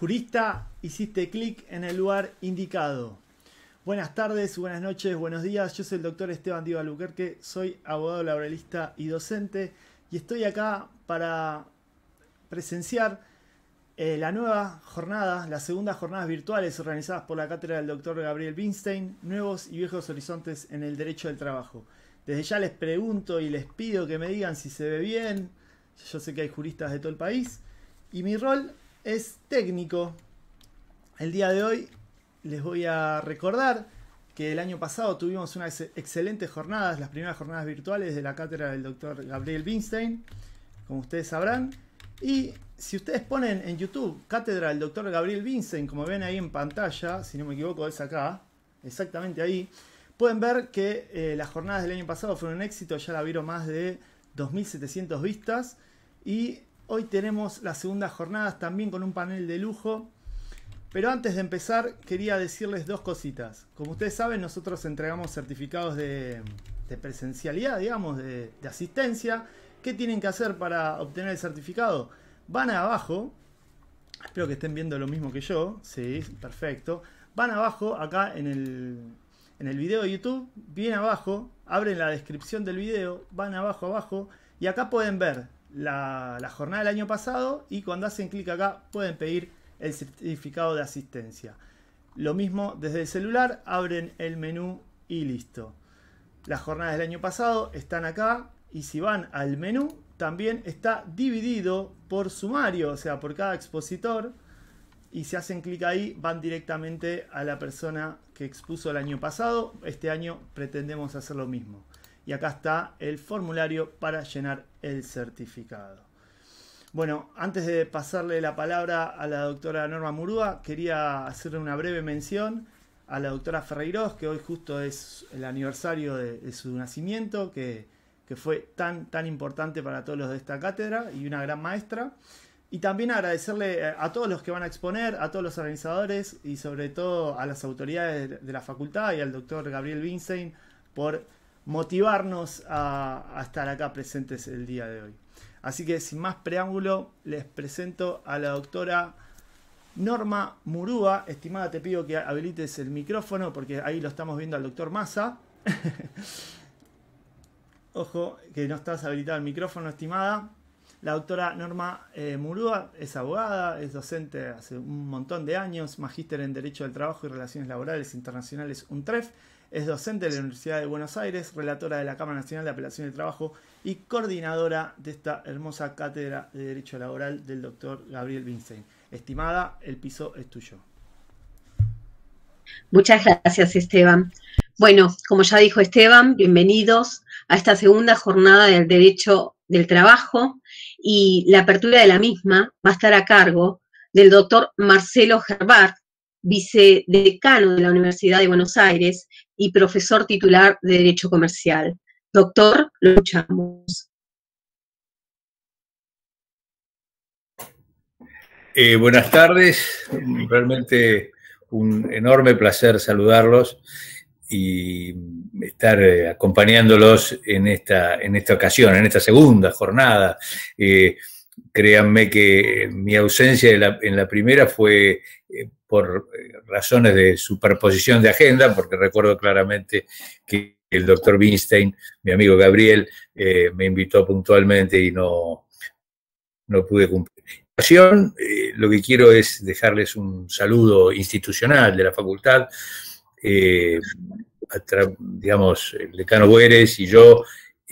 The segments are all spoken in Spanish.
Jurista, hiciste clic en el lugar indicado. Buenas tardes, buenas noches, buenos días. Yo soy el doctor Esteban Díaz Albuquerque, soy abogado laboralista y docente y estoy acá para presenciar la nueva jornada, las segundas jornadas virtuales organizadas por la cátedra del doctor Gabriel Binstein, Nuevos y Viejos Horizontes en el Derecho del Trabajo. Desde ya les pregunto y les pido que me digan si se ve bien. Yo sé que hay juristas de todo el país y mi rol es técnico. El día de hoy les voy a recordar que el año pasado tuvimos unas excelentes jornadas, las primeras jornadas virtuales de la cátedra del doctor Gabriel Binstein, como ustedes sabrán. Y si ustedes ponen en YouTube cátedra del doctor Gabriel Binstein, como ven ahí en pantalla, si no me equivoco es acá, exactamente ahí, pueden ver que las jornadas del año pasado fueron un éxito, ya la vieron más de 2.700 vistas. Y hoy tenemos las segundas jornadas también con un panel de lujo. Pero antes de empezar quería decirles dos cositas. Como ustedes saben, nosotros entregamos certificados de presencialidad, digamos, de asistencia. ¿Qué tienen que hacer para obtener el certificado? Van abajo, espero que estén viendo lo mismo que yo, sí, perfecto. Van abajo, acá en el video de YouTube, bien abajo, abren la descripción del video, van abajo, y acá pueden ver la jornada del año pasado y cuando hacen clic acá pueden pedir el certificado de asistencia. Lo mismo desde el celular, abren el menú y listo. Las jornadas del año pasado están acá y si van al menú también está dividido por sumario, o sea, por cada expositor, y si hacen clic ahí van directamente a la persona que expuso el año pasado. Este año pretendemos hacer lo mismo. Y acá está el formulario para llenar el certificado. Bueno, antes de pasarle la palabra a la doctora Norma Murúa, quería hacerle una breve mención a la doctora Ferreiros, que hoy justo es el aniversario de su nacimiento, que fue tan importante para todos los de esta cátedra y una gran maestra. Y también agradecerle a todos los que van a exponer, a todos los organizadores y sobre todo a las autoridades de la facultad y al doctor Gabriel Binstein por motivarnos a estar acá presentes el día de hoy. Así que sin más preámbulo les presento a la doctora Norma Murúa. Estimada, te pido que habilites el micrófono porque ahí lo estamos viendo al doctor Massa. Ojo que no estás habilitado el micrófono, estimada. La doctora Norma Murúa es abogada, es docente hace un montón de años, magíster en Derecho del Trabajo y Relaciones Laborales Internacionales UNTREF, es docente de la Universidad de Buenos Aires, relatora de la Cámara Nacional de Apelación del Trabajo y coordinadora de esta hermosa cátedra de Derecho Laboral del doctor Gabriel Binstein. Estimada, el piso es tuyo. Muchas gracias, Esteban. Bueno, como ya dijo Esteban, bienvenidos a esta segunda jornada del Derecho del Trabajo y la apertura de la misma va a estar a cargo del doctor Marcelo Gervart, vicedecano de la Universidad de Buenos Aires y profesor titular de Derecho Comercial. Doctor, lo escuchamos. Buenas tardes, realmente un enorme placer saludarlos y estar acompañándolos en esta ocasión, en esta segunda jornada. Créanme que mi ausencia en la primera fue por razones de superposición de agenda, porque recuerdo claramente que el doctor Binstein, mi amigo Gabriel, me invitó puntualmente y no pude cumplir. Lo que quiero es dejarles un saludo institucional de la facultad. Digamos, el decano Boeres y yo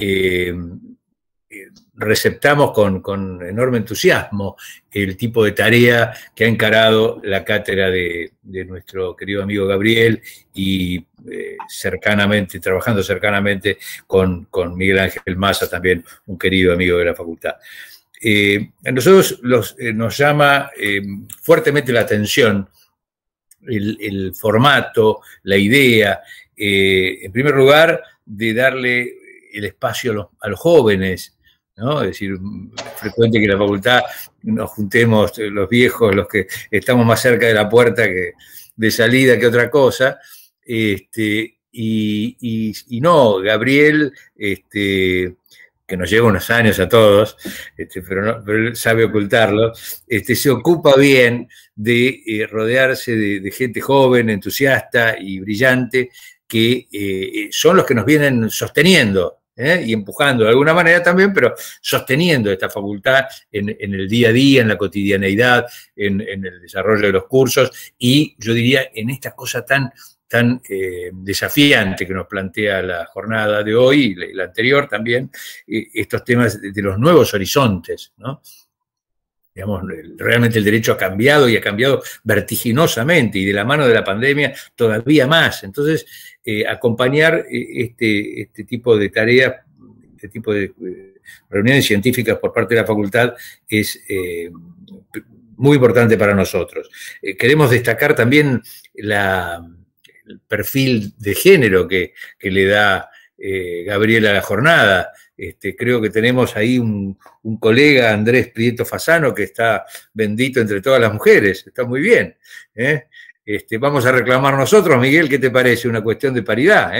receptamos con enorme entusiasmo el tipo de tarea que ha encarado la cátedra de nuestro querido amigo Gabriel y trabajando cercanamente con Miguel Ángel Massa, también un querido amigo de la facultad. A nosotros nos llama fuertemente la atención el formato, la idea, en primer lugar, de darle el espacio a los jóvenes, ¿no? Es decir, es frecuente que en la facultad nos juntemos los viejos, los que estamos más cerca de la puerta de salida que otra cosa, y no, Gabriel que nos lleva unos años a todos, pero él sabe ocultarlo, se ocupa bien de rodearse de gente joven, entusiasta y brillante, que son los que nos vienen sosteniendo, y empujando de alguna manera también, pero sosteniendo esta facultad en el día a día, en la cotidianeidad, en el desarrollo de los cursos, y yo diría en esta cosa tan desafiante que nos plantea la jornada de hoy y la anterior también, estos temas de los nuevos horizontes, ¿no? Digamos, realmente el derecho ha cambiado y ha cambiado vertiginosamente, y de la mano de la pandemia todavía más. Entonces, acompañar este tipo de tareas, este tipo de reuniones científicas por parte de la facultad es muy importante para nosotros. Queremos destacar también el perfil de género que le da Gabriela a la jornada. Creo que tenemos ahí un colega, Andrés Prieto Fasano, que está bendito entre todas las mujeres, está muy bien. Vamos a reclamar nosotros, Miguel, ¿qué te parece? Una cuestión de paridad.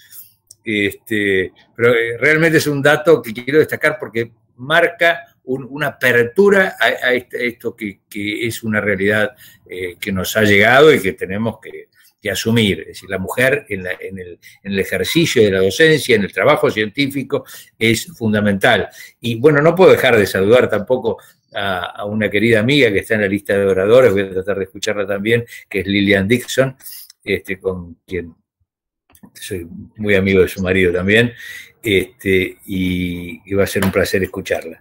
Pero realmente es un dato que quiero destacar porque marca una apertura a esto que es una realidad que nos ha llegado y que tenemos que asumir. Es decir, la mujer en el ejercicio de la docencia, en el trabajo científico, es fundamental. Y bueno, no puedo dejar de saludar tampoco a una querida amiga que está en la lista de oradores, voy a tratar de escucharla también, que es Lilian Dixon, con quien soy muy amigo de su marido también, y va a ser un placer escucharla.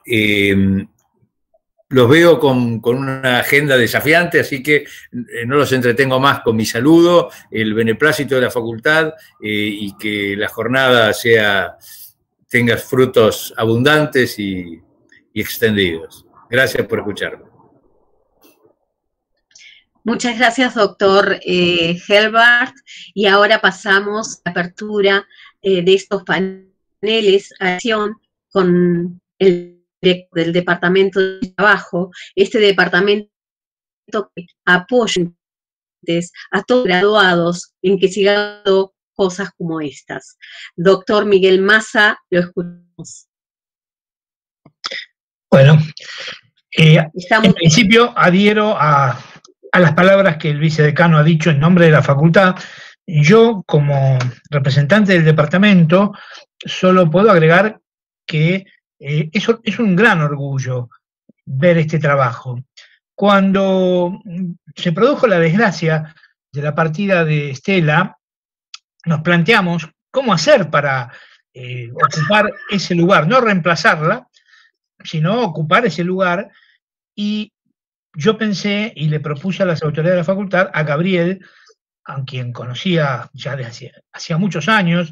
Los veo con una agenda desafiante, así que no los entretengo más con mi saludo, el beneplácito de la facultad, y que la jornada tenga frutos abundantes y extendidos. Gracias por escucharme. Muchas gracias, doctor Helbart. Y ahora pasamos a la apertura de estos paneles a acción con el del Departamento de Trabajo, este departamento que apoya a todos los graduados en que sigan cosas como estas. Doctor Miguel Massa, lo escuchamos. Bueno, en principio adhiero a las palabras que el vicedecano ha dicho en nombre de la facultad. Yo, como representante del departamento, solo puedo agregar que eso es un gran orgullo ver este trabajo. Cuando se produjo la desgracia de la partida de Estela, nos planteamos cómo hacer para ocupar ese lugar, no reemplazarla, sino ocupar ese lugar, y yo pensé y le propuse a las autoridades de la facultad, a Gabriel, a quien conocía ya de hacía muchos años,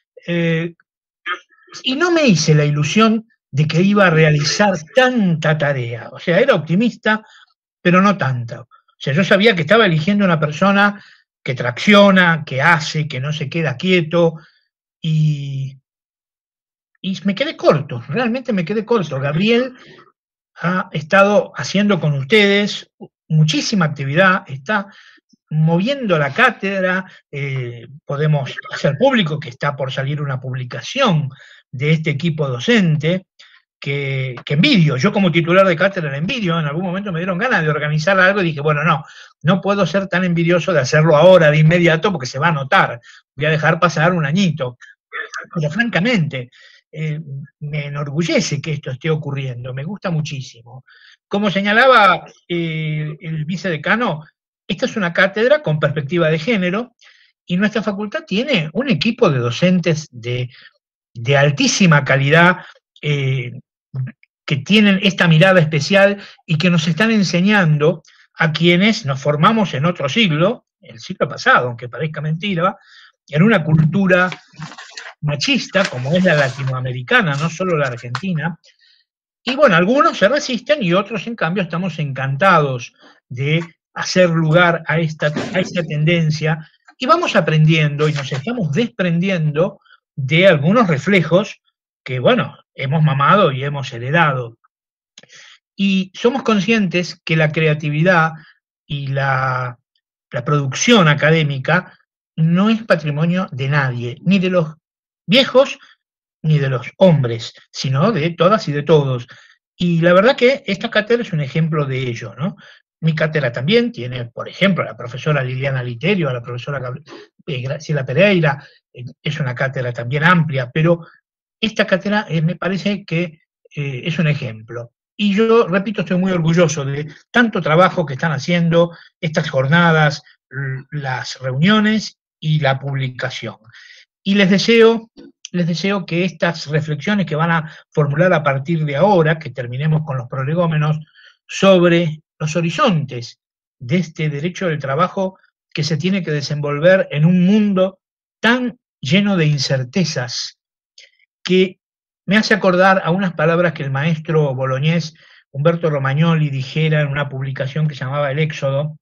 y no me hice la ilusión de que iba a realizar tanta tarea. O sea, era optimista, pero no tanta. O sea, yo sabía que estaba eligiendo una persona que tracciona, que hace, que no se queda quieto, y me quedé corto, realmente me quedé corto. Gabriel ha estado haciendo con ustedes muchísima actividad, está moviendo la cátedra, podemos hacer público que está por salir una publicación de este equipo docente, que envidio. Yo como titular de cátedra envidio, en algún momento me dieron ganas de organizar algo y dije, bueno, no puedo ser tan envidioso de hacerlo ahora, de inmediato, porque se va a notar, voy a dejar pasar un añito. Pero francamente, me enorgullece que esto esté ocurriendo, me gusta muchísimo. Como señalaba el vicedecano, esta es una cátedra con perspectiva de género, y nuestra facultad tiene un equipo de docentes de altísima calidad, que tienen esta mirada especial y que nos están enseñando a quienes nos formamos en otro siglo, el siglo pasado, aunque parezca mentira, en una cultura machista como es la latinoamericana, no solo la argentina. Y bueno, algunos se resisten y otros, en cambio, estamos encantados de hacer lugar a esta tendencia, y vamos aprendiendo y nos estamos desprendiendo de algunos reflejos que, bueno, hemos mamado y hemos heredado. Y somos conscientes que la creatividad y la producción académica no es patrimonio de nadie, ni de los viejos ni de los hombres, sino de todas y de todos. Y la verdad que esta cátedra es un ejemplo de ello, ¿no? Mi cátedra también tiene, por ejemplo, a la profesora Liliana Literio, a la profesora Graciela Pereira, es una cátedra también amplia, pero esta cátedra me parece que es un ejemplo. Y yo, repito, estoy muy orgulloso de tanto trabajo que están haciendo, estas jornadas, las reuniones y la publicación. Y les deseo que estas reflexiones que van a formular a partir de ahora, que terminemos con los prolegómenos, sobre los horizontes de este derecho del trabajo que se tiene que desenvolver en un mundo tan lleno de incertezas, que me hace acordar a unas palabras que el maestro boloñés Humberto Romagnoli dijera en una publicación que se llamaba El Éxodo,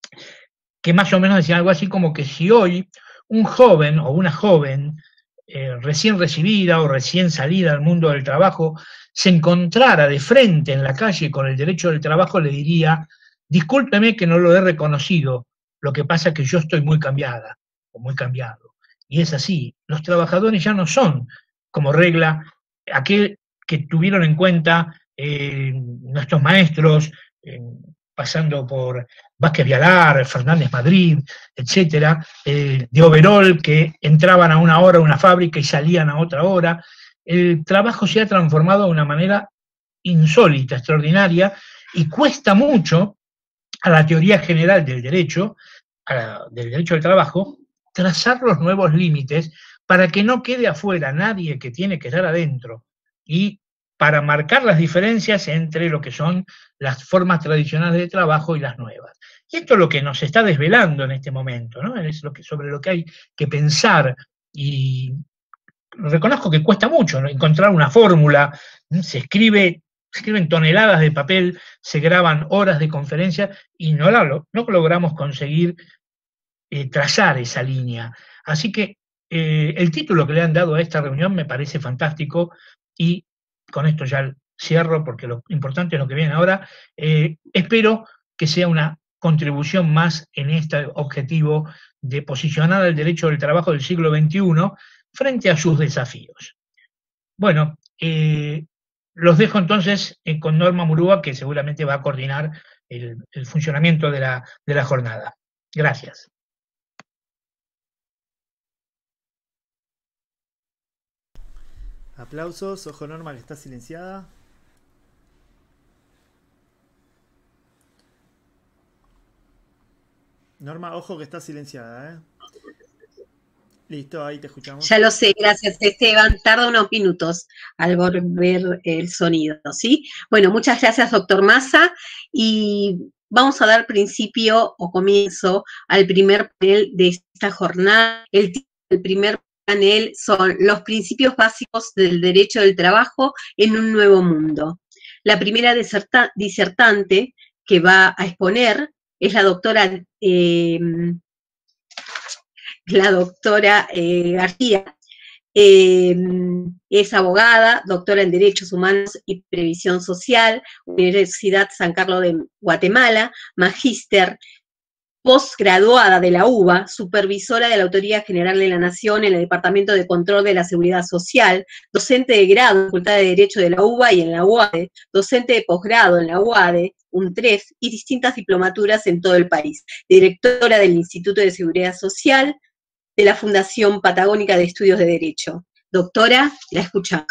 que más o menos decía algo así como que si hoy un joven o una joven recién recibida o recién salida al mundo del trabajo se encontrara de frente en la calle con el derecho del trabajo, le diría: discúlpeme que no lo he reconocido, lo que pasa es que yo estoy muy cambiada o muy cambiado. Y es así, los trabajadores ya no son, como regla, aquel que tuvieron en cuenta nuestros maestros, pasando por Vázquez Vialar, Fernández Madrid, etcétera, de overol, que entraban a una hora a una fábrica y salían a otra hora. El trabajo se ha transformado de una manera insólita, extraordinaria, y cuesta mucho a la teoría general del derecho del trabajo, trazar los nuevos límites para que no quede afuera nadie que tiene que estar adentro, y para marcar las diferencias entre lo que son las formas tradicionales de trabajo y las nuevas. Y esto es lo que nos está desvelando en este momento, ¿no? Es sobre lo que hay que pensar, y reconozco que cuesta mucho, ¿no?, encontrar una fórmula. Se escriben toneladas de papel, se graban horas de conferencia y no logramos conseguir trazar esa línea. Así que el título que le han dado a esta reunión me parece fantástico, y con esto ya cierro porque lo importante es lo que viene ahora. Espero que sea una contribución más en este objetivo de posicionar el derecho del trabajo del siglo XXI frente a sus desafíos. Bueno, los dejo entonces con Norma Murúa, que seguramente va a coordinar el funcionamiento de la jornada. Gracias. Aplausos. Ojo, Norma, que está silenciada. Norma, ojo que está silenciada, ¿eh? Listo, ahí te escuchamos. Ya lo sé, gracias Esteban. Tarda unos minutos al volver el sonido, ¿sí? Bueno, muchas gracias, doctor Massa. Y vamos a dar principio o comienzo al primer panel de esta jornada. El título del primer panel son los principios básicos del derecho del trabajo en un nuevo mundo. La primera disertante que va a exponer es la doctora García. Es abogada, doctora en Derechos Humanos y Previsión Social, Universidad San Carlos de Guatemala, magíster, posgraduada de la UBA, supervisora de la Autoridad General de la Nación en el Departamento de Control de la Seguridad Social, docente de grado en la Facultad de Derecho de la UBA y en la UADE, docente de posgrado en la UADE, UNTREF y distintas diplomaturas en todo el país, directora del Instituto de Seguridad Social de la Fundación Patagónica de Estudios de Derecho. Doctora, la escuchamos.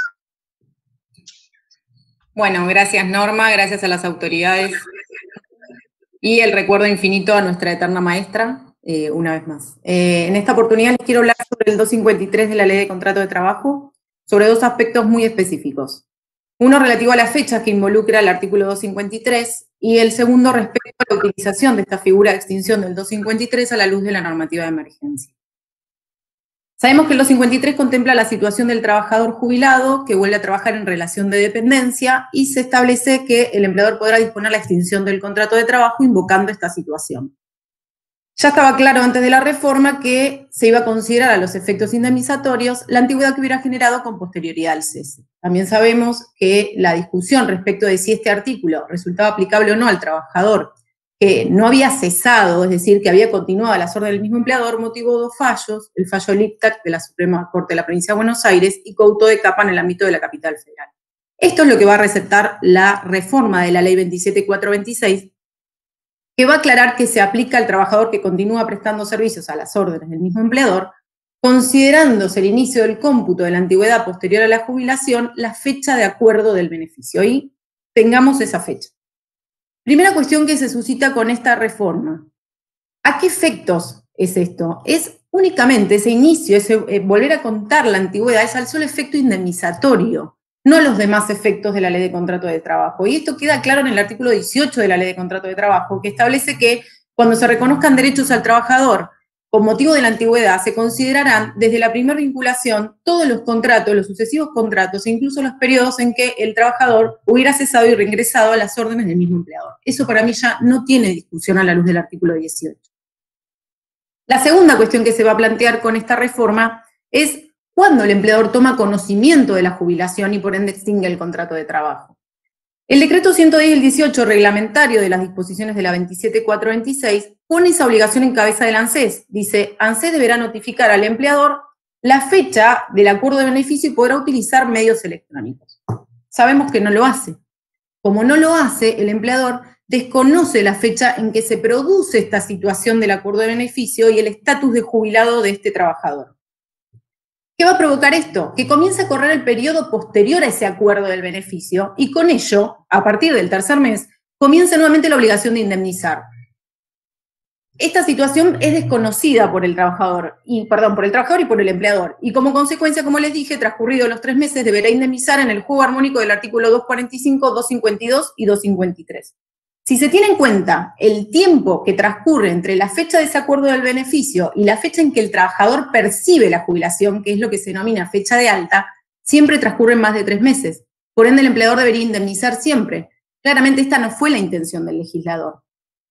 Bueno, gracias Norma, gracias a las autoridades y el recuerdo infinito a nuestra eterna maestra, una vez más. En esta oportunidad les quiero hablar sobre el 253 de la Ley de Contrato de Trabajo, sobre dos aspectos muy específicos. Uno relativo a las fechas que involucra el artículo 253 y el segundo respecto a la utilización de esta figura de extinción del 253 a la luz de la normativa de emergencia. Sabemos que el 253 contempla la situación del trabajador jubilado que vuelve a trabajar en relación de dependencia y se establece que el empleador podrá disponer la extinción del contrato de trabajo invocando esta situación. Ya estaba claro antes de la reforma que se iba a considerar a los efectos indemnizatorios la antigüedad que hubiera generado con posterioridad al cese. También sabemos que la discusión respecto de si este artículo resultaba aplicable o no al trabajador que no había cesado, es decir, que había continuado a las órdenes del mismo empleador, motivó 2 fallos, el fallo Liptak de la Suprema Corte de la Provincia de Buenos Aires y Couto de Capa en el ámbito de la capital federal. Esto es lo que va a receptar la reforma de la Ley 27426, que va a aclarar que se aplica al trabajador que continúa prestando servicios a las órdenes del mismo empleador, considerándose el inicio del cómputo de la antigüedad posterior a la jubilación la fecha de acuerdo del beneficio. Y tengamos esa fecha. Primera cuestión que se suscita con esta reforma. ¿A qué efectos es esto? Es únicamente ese inicio, ese volver a contar la antigüedad, es al solo efecto indemnizatorio, no los demás efectos de la Ley de Contrato de Trabajo. Y esto queda claro en el artículo 18 de la Ley de Contrato de Trabajo, que establece que cuando se reconozcan derechos al trabajador con motivo de la antigüedad, se considerarán desde la primera vinculación todos los contratos, los sucesivos contratos e incluso los periodos en que el trabajador hubiera cesado y reingresado a las órdenes del mismo empleador. Eso para mí ya no tiene discusión a la luz del artículo 18. La segunda cuestión que se va a plantear con esta reforma es cuándo el empleador toma conocimiento de la jubilación y por ende extingue el contrato de trabajo. El decreto 110 del 18, reglamentario de las disposiciones de la 27426, pone esa obligación en cabeza del ANSES. Dice, ANSES deberá notificar al empleador la fecha del acuerdo de beneficio y podrá utilizar medios electrónicos. Sabemos que no lo hace. Como no lo hace, el empleador desconoce la fecha en que se produce esta situación del acuerdo de beneficio y el estatus de jubilado de este trabajador. ¿Qué va a provocar esto? Que comience a correr el periodo posterior a ese acuerdo del beneficio y con ello, a partir del tercer mes, comienza nuevamente la obligación de indemnizar. Esta situación es desconocida por el trabajador, y por el empleador, y como consecuencia, como les dije, transcurridos los 3 meses, deberá indemnizar en el juego armónico del artículo 245, 252 y 253. Si se tiene en cuenta el tiempo que transcurre entre la fecha de ese acuerdo del beneficio y la fecha en que el trabajador percibe la jubilación, que es lo que se denomina fecha de alta, siempre transcurren más de 3 meses. Por ende, el empleador debería indemnizar siempre. Claramente esta no fue la intención del legislador.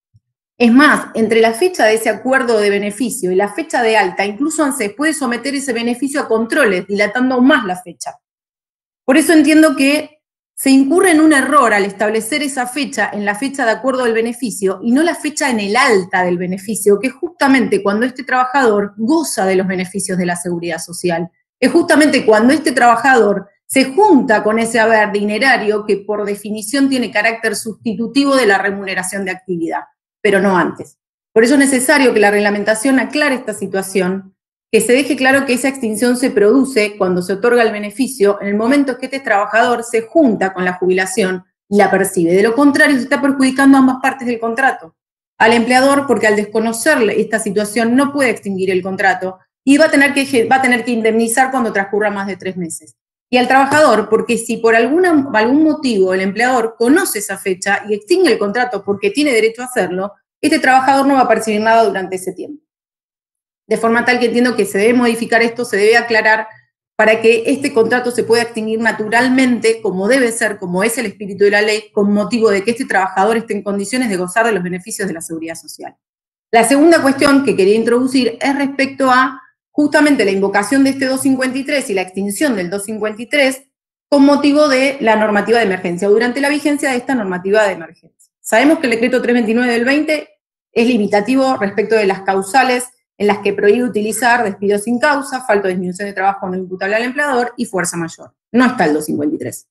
Es más, entre la fecha de ese acuerdo de beneficio y la fecha de alta, incluso ANSES puede someter ese beneficio a controles, dilatando aún más la fecha. Por eso entiendo que se incurre en un error al establecer esa fecha en la fecha de acuerdo del beneficio y no la fecha en el alta del beneficio, que es justamente cuando este trabajador goza de los beneficios de la seguridad social. Es justamente cuando este trabajador se junta con ese haber dinerario que por definición tiene carácter sustitutivo de la remuneración de actividad, pero no antes. Por eso es necesario que la reglamentación aclare esta situación, que se deje claro que esa extinción se produce cuando se otorga el beneficio en el momento en que este trabajador se junta con la jubilación y la percibe. De lo contrario, se está perjudicando a ambas partes del contrato. Al empleador, porque al desconocerle esta situación no puede extinguir el contrato y va a tener que indemnizar cuando transcurra más de 3 meses. Y al trabajador, porque si por algún motivo el empleador conoce esa fecha y extingue el contrato porque tiene derecho a hacerlo, este trabajador no va a percibir nada durante ese tiempo. De forma tal que entiendo que se debe modificar esto, se debe aclarar para que este contrato se pueda extinguir naturalmente, como debe ser, como es el espíritu de la ley, con motivo de que este trabajador esté en condiciones de gozar de los beneficios de la seguridad social. La segunda cuestión que quería introducir es respecto a justamente la invocación de este 253 y la extinción del 253 con motivo de la normativa de emergencia, o durante la vigencia de esta normativa de emergencia. Sabemos que el decreto 329 del 20 es limitativo respecto de las causales en las que prohíbe utilizar despido sin causa, falta de disminución de trabajo no imputable al empleador y fuerza mayor. No está el 253.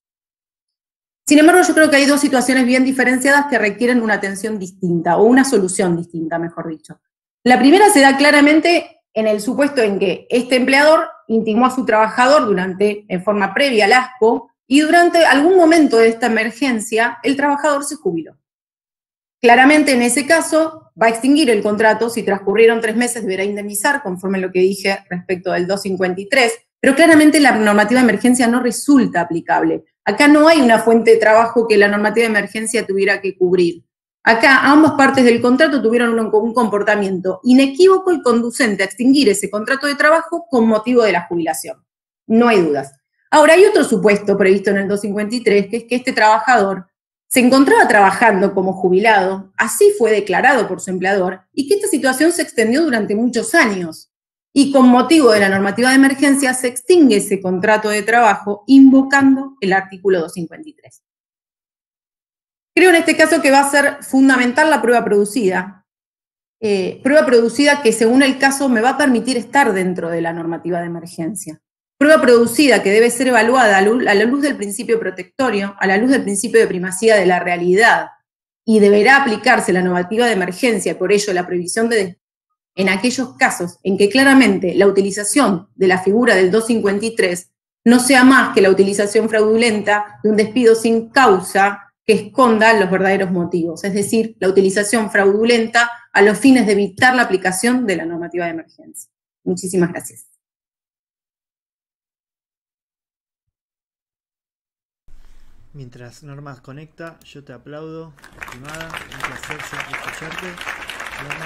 Sin embargo, yo creo que hay 2 situaciones bien diferenciadas que requieren una atención distinta, o una solución distinta, mejor dicho. La primera se da claramente en el supuesto en que este empleador intimó a su trabajador en forma previa al ASPO, y durante algún momento de esta emergencia, el trabajador se jubiló. Claramente, en ese caso, va a extinguir el contrato, si transcurrieron 3 meses deberá indemnizar, conforme a lo que dije respecto del 253, pero claramente la normativa de emergencia no resulta aplicable. Acá no hay una fuente de trabajo que la normativa de emergencia tuviera que cubrir. Acá ambas partes del contrato tuvieron un comportamiento inequívoco y conducente a extinguir ese contrato de trabajo con motivo de la jubilación. No hay dudas. Ahora, hay otro supuesto previsto en el 253, que es que este trabajador se encontraba trabajando como jubilado, así fue declarado por su empleador, y que esta situación se extendió durante muchos años. Y con motivo de la normativa de emergencia se extingue ese contrato de trabajo invocando el artículo 253. Creo en este caso que va a ser fundamental la prueba producida. Prueba producida que según el caso me va a permitir estar dentro de la normativa de emergencia. Prueba producida que debe ser evaluada a la luz del principio protectorio, a la luz del principio de primacía de la realidad, y deberá aplicarse la normativa de emergencia, por ello la prohibición de en aquellos casos en que claramente la utilización de la figura del 253 no sea más que la utilización fraudulenta de un despido sin causa que esconda los verdaderos motivos, es decir, la utilización fraudulenta a los fines de evitar la aplicación de la normativa de emergencia. Muchísimas gracias. Mientras Norma conecta, yo te aplaudo, estimada, un placer siempre escucharte. Norma,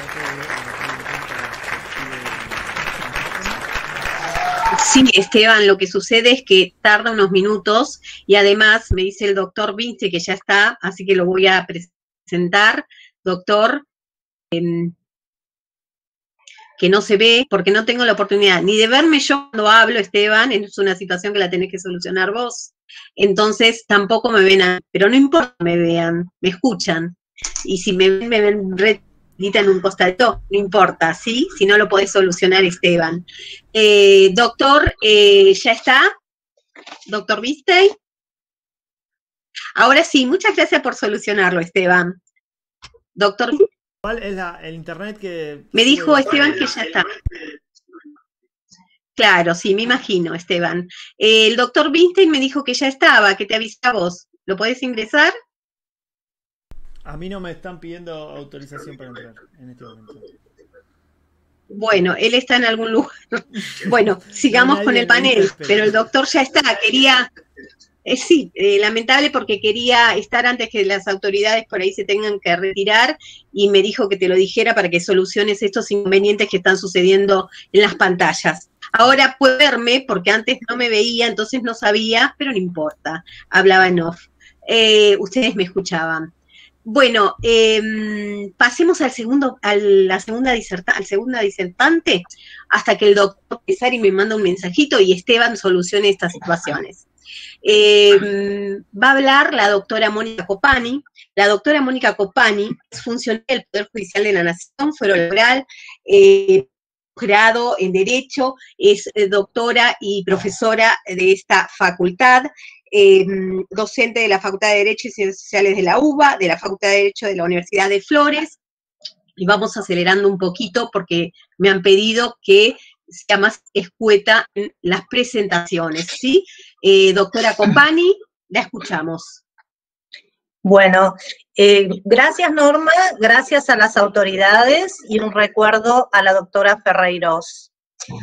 Sí, Esteban, lo que sucede es que tarda unos minutos y además me dice el doctor Vince que ya está, así que lo voy a presentar. Doctor, que no se ve porque no tengo la oportunidad ni de verme yo cuando hablo, Esteban, es una situación que la tenés que solucionar vos. Entonces tampoco me ven, pero no importa que me vean, me escuchan. Y si me ven en un costadito, no importa, ¿sí? Si no lo podés solucionar, Esteban. Doctor, ¿ya está? Doctor Vistey. Ahora sí, muchas gracias por solucionarlo, Esteban. Doctor. ¿Cuál es el internet que...? Me dijo Esteban que ya está. Claro, sí, me imagino, Esteban. El doctor Vinstein me dijo que ya estaba, que te avisa a vos. ¿Lo podés ingresar? A mí no me están pidiendo autorización para entrar en este momento. Bueno, él está en algún lugar. Bueno, sigamos con el panel, pero el doctor ya está. Quería... sí, lamentable porque quería estar antes que las autoridades por ahí se tengan que retirar y me dijo que te lo dijera para que soluciones estos inconvenientes que están sucediendo en las pantallas. Ahora puede verme porque antes no me veía, entonces no sabía, pero no importa, hablaba en off. Ustedes me escuchaban. Bueno, pasemos al segundo disertante hasta que el doctor Pesari me manda un mensajito y Esteban solucione estas situaciones. Va a hablar la doctora Mónica Copani. La doctora Mónica Copani es funcionaria del Poder Judicial de la Nación, fue laboral, grado en Derecho, es doctora y profesora de esta facultad, docente de la Facultad de Derecho y Ciencias Sociales de la UBA, de la Facultad de Derecho de la Universidad de Flores, y vamos acelerando un poquito porque me han pedido que sea más escueta en las presentaciones, ¿sí? Doctora Copani, la escuchamos. Bueno, gracias Norma, gracias a las autoridades y un recuerdo a la doctora Ferreiros.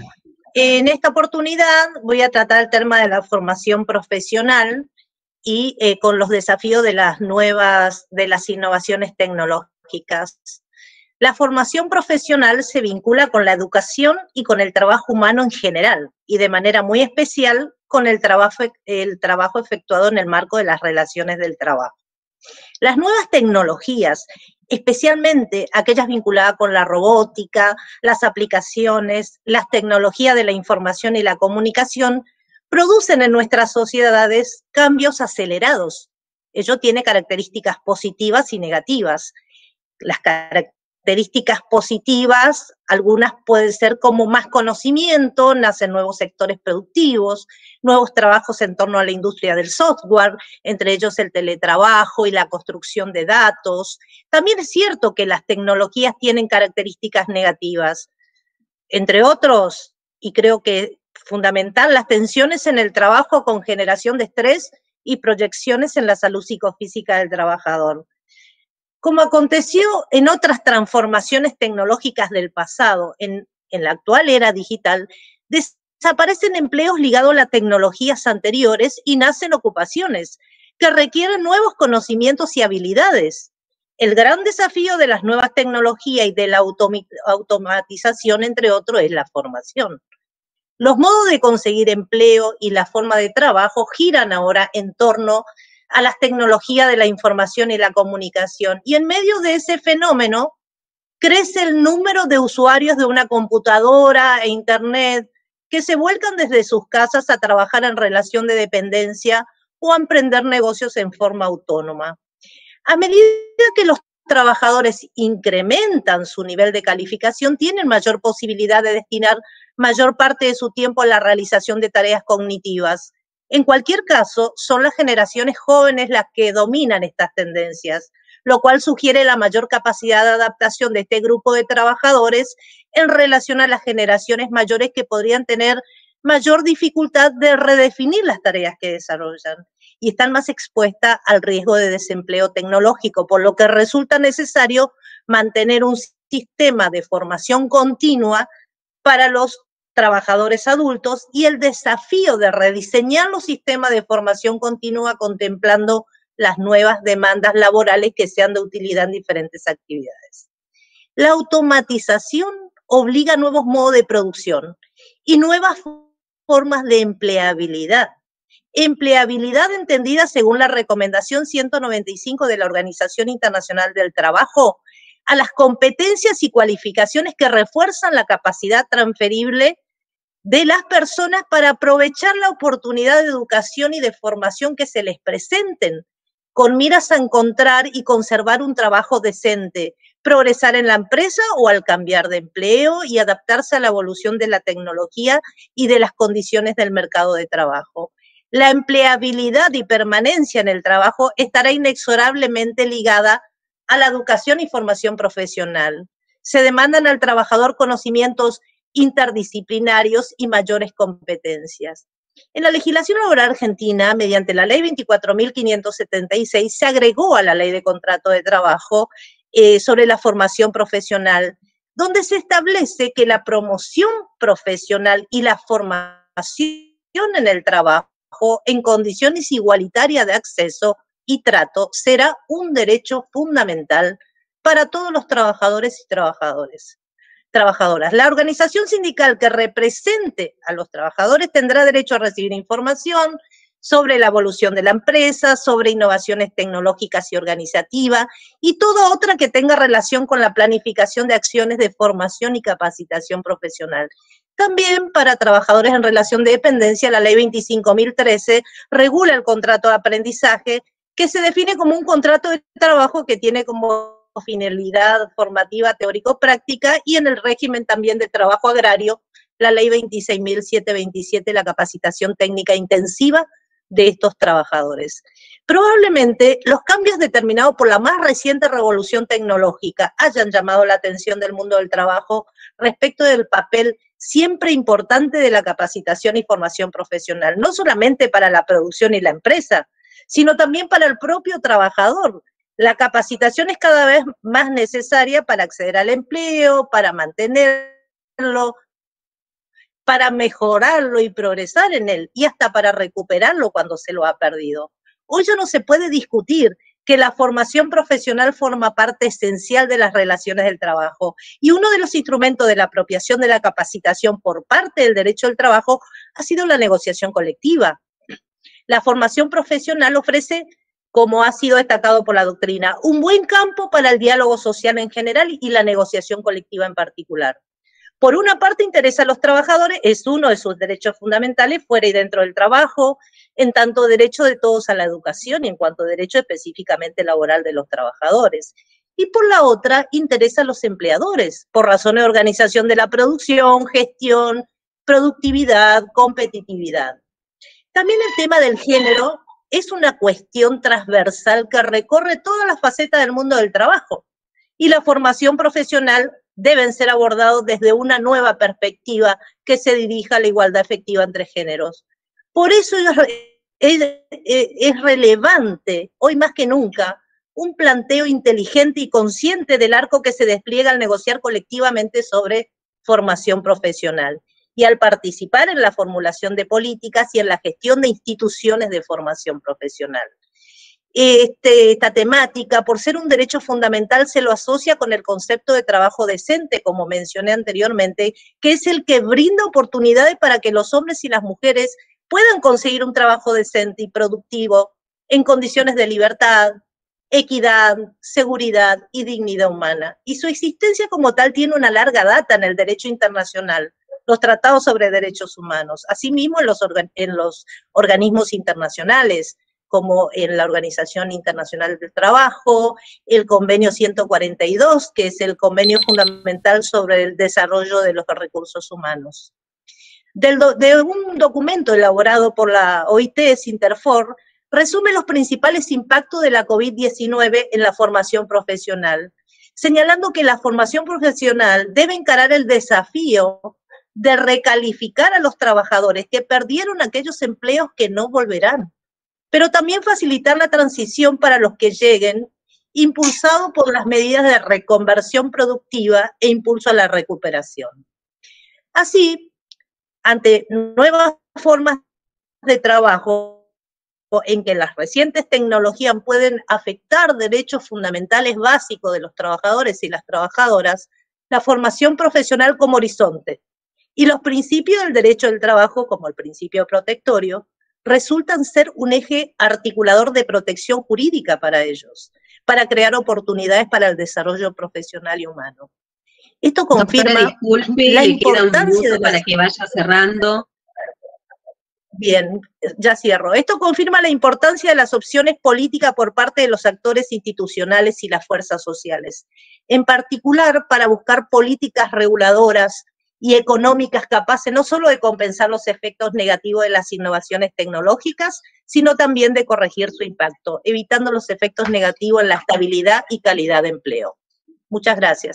En esta oportunidad voy a tratar el tema de la formación profesional y con los desafíos de las innovaciones tecnológicas. La formación profesional se vincula con la educación y con el trabajo humano en general, y de manera muy especial con el trabajo efectuado en el marco de las relaciones del trabajo. Las nuevas tecnologías, especialmente aquellas vinculadas con la robótica, las aplicaciones, las tecnologías de la información y la comunicación, producen en nuestras sociedades cambios acelerados. Ello tiene características positivas y negativas. Las características positivas, algunas pueden ser como más conocimiento, nacen nuevos sectores productivos, nuevos trabajos en torno a la industria del software, entre ellos el teletrabajo y la construcción de datos. También es cierto que las tecnologías tienen características negativas, entre otros, y creo que fundamental, las tensiones en el trabajo con generación de estrés y proyecciones en la salud psicofísica del trabajador. Como aconteció en otras transformaciones tecnológicas del pasado, en la actual era digital, desaparecen empleos ligados a las tecnologías anteriores y nacen ocupaciones que requieren nuevos conocimientos y habilidades. El gran desafío de las nuevas tecnologías y de la automatización, entre otros, es la formación. Los modos de conseguir empleo y la forma de trabajo giran ahora en torno a las tecnologías de la información y la comunicación. Y en medio de ese fenómeno, crece el número de usuarios de una computadora e internet que se vuelcan desde sus casas a trabajar en relación de dependencia o a emprender negocios en forma autónoma. A medida que los trabajadores incrementan su nivel de calificación, tienen mayor posibilidad de destinar mayor parte de su tiempo a la realización de tareas cognitivas. En cualquier caso, son las generaciones jóvenes las que dominan estas tendencias, lo cual sugiere la mayor capacidad de adaptación de este grupo de trabajadores en relación a las generaciones mayores que podrían tener mayor dificultad de redefinir las tareas que desarrollan y están más expuestas al riesgo de desempleo tecnológico, por lo que resulta necesario mantener un sistema de formación continua para los trabajadores adultos y el desafío de rediseñar los sistemas de formación continua contemplando las nuevas demandas laborales que sean de utilidad en diferentes actividades. La automatización obliga a nuevos modos de producción y nuevas formas de empleabilidad. Empleabilidad entendida según la recomendación 195 de la Organización Internacional del Trabajo a las competencias y cualificaciones que refuerzan la capacidad transferible de las personas para aprovechar la oportunidad de educación y de formación que se les presenten, con miras a encontrar y conservar un trabajo decente, progresar en la empresa o al cambiar de empleo y adaptarse a la evolución de la tecnología y de las condiciones del mercado de trabajo. La empleabilidad y permanencia en el trabajo estará inexorablemente ligada a la educación y formación profesional. Se demandan al trabajador conocimientos interdisciplinarios y mayores competencias. En la legislación laboral argentina, mediante la ley 24.576, se agregó a la ley de contrato de trabajo sobre la formación profesional, donde se establece que la promoción profesional y la formación en el trabajo en condiciones igualitarias de acceso y trato será un derecho fundamental para todos los trabajadores y trabajadoras. La organización sindical que represente a los trabajadores tendrá derecho a recibir información sobre la evolución de la empresa, sobre innovaciones tecnológicas y organizativas y toda otra que tenga relación con la planificación de acciones de formación y capacitación profesional. También para trabajadores en relación de dependencia, la ley 25.013 regula el contrato de aprendizaje, que se define como un contrato de trabajo que tiene como finalidad formativa teórico-práctica, y en el régimen también de trabajo agrario, la ley 26.727, la capacitación técnica intensiva de estos trabajadores. Probablemente los cambios determinados por la más reciente revolución tecnológica hayan llamado la atención del mundo del trabajo respecto del papel siempre importante de la capacitación y formación profesional, no solamente para la producción y la empresa, sino también para el propio trabajador. La capacitación es cada vez más necesaria para acceder al empleo, para mantenerlo, para mejorarlo y progresar en él, y hasta para recuperarlo cuando se lo ha perdido. Hoy ya no se puede discutir que la formación profesional forma parte esencial de las relaciones del trabajo, y uno de los instrumentos de la apropiación de la capacitación por parte del derecho del trabajo ha sido la negociación colectiva. La formación profesional ofrece, como ha sido destacado por la doctrina, un buen campo para el diálogo social en general y la negociación colectiva en particular. Por una parte, interesa a los trabajadores, es uno de sus derechos fundamentales fuera y dentro del trabajo, en tanto derecho de todos a la educación y en cuanto derecho específicamente laboral de los trabajadores. Y por la otra, interesa a los empleadores, por razones de organización de la producción, gestión, productividad, competitividad. También el tema del género es una cuestión transversal que recorre todas las facetas del mundo del trabajo, y la formación profesional deben ser abordados desde una nueva perspectiva que se dirija a la igualdad efectiva entre géneros. Por eso es relevante, hoy más que nunca, un planteo inteligente y consciente del arco que se despliega al negociar colectivamente sobre formación profesional y al participar en la formulación de políticas y en la gestión de instituciones de formación profesional. Esta temática, por ser un derecho fundamental, se lo asocia con el concepto de trabajo decente, como mencioné anteriormente, que es el que brinda oportunidades para que los hombres y las mujeres puedan conseguir un trabajo decente y productivo en condiciones de libertad, equidad, seguridad y dignidad humana. Y su existencia como tal tiene una larga data en el derecho internacional, los tratados sobre derechos humanos, asimismo en los organismos internacionales, como en la Organización Internacional del Trabajo, el convenio 142, que es el convenio fundamental sobre el desarrollo de los recursos humanos. De un documento elaborado por la OIT, Sinterfor, resume los principales impactos de la COVID-19 en la formación profesional, señalando que la formación profesional debe encarar el desafío de recalificar a los trabajadores que perdieron aquellos empleos que no volverán, pero también facilitar la transición para los que lleguen, impulsado por las medidas de reconversión productiva e impulso a la recuperación. Así, ante nuevas formas de trabajo en que las recientes tecnologías pueden afectar derechos fundamentales básicos de los trabajadores y las trabajadoras, la formación profesional como horizonte y los principios del derecho del trabajo, como el principio protectorio, resultan ser un eje articulador de protección jurídica para ellos, para crear oportunidades para el desarrollo profesional y humano. Esto confirma disculpe, la le queda un importancia minuto de la... para que vaya cerrando. Bien, ya cierro. Esto confirma la importancia de las opciones políticas por parte de los actores institucionales y las fuerzas sociales, en particular para buscar políticas reguladoras y económicas capaces no solo de compensar los efectos negativos de las innovaciones tecnológicas, sino también de corregir su impacto, evitando los efectos negativos en la estabilidad y calidad de empleo. Muchas gracias.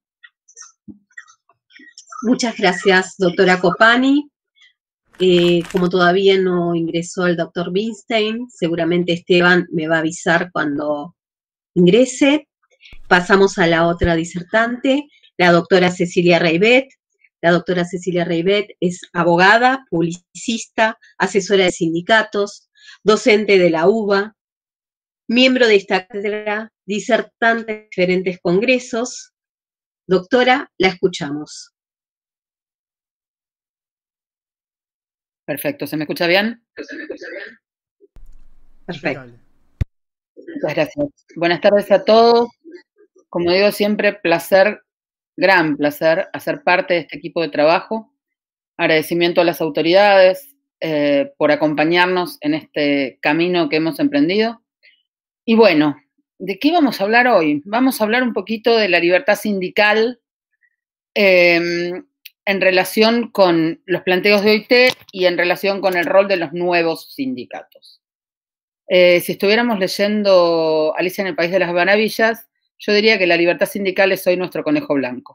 Muchas gracias, doctora Copani. Como todavía no ingresó el doctor Winstein, seguramente Esteban me va a avisar cuando ingrese. Pasamos a la otra disertante, la doctora Cecilia Reibet. La doctora Cecilia Reibet es abogada, publicista, asesora de sindicatos, docente de la UBA, miembro de esta cátedra, disertante en diferentes congresos. Doctora, la escuchamos. Perfecto, ¿se me escucha bien? Perfecto. Muchas gracias. Buenas tardes a todos. Como digo siempre, placer, gran placer, hacer parte de este equipo de trabajo. Agradecimiento a las autoridades por acompañarnos en este camino que hemos emprendido. Y bueno, ¿de qué vamos a hablar hoy? Vamos a hablar un poquito de la libertad sindical en relación con los planteos de OIT y en relación con el rol de los nuevos sindicatos. Si estuviéramos leyendo Alicia en el País de las Maravillas, yo diría que la libertad sindical es hoy nuestro conejo blanco.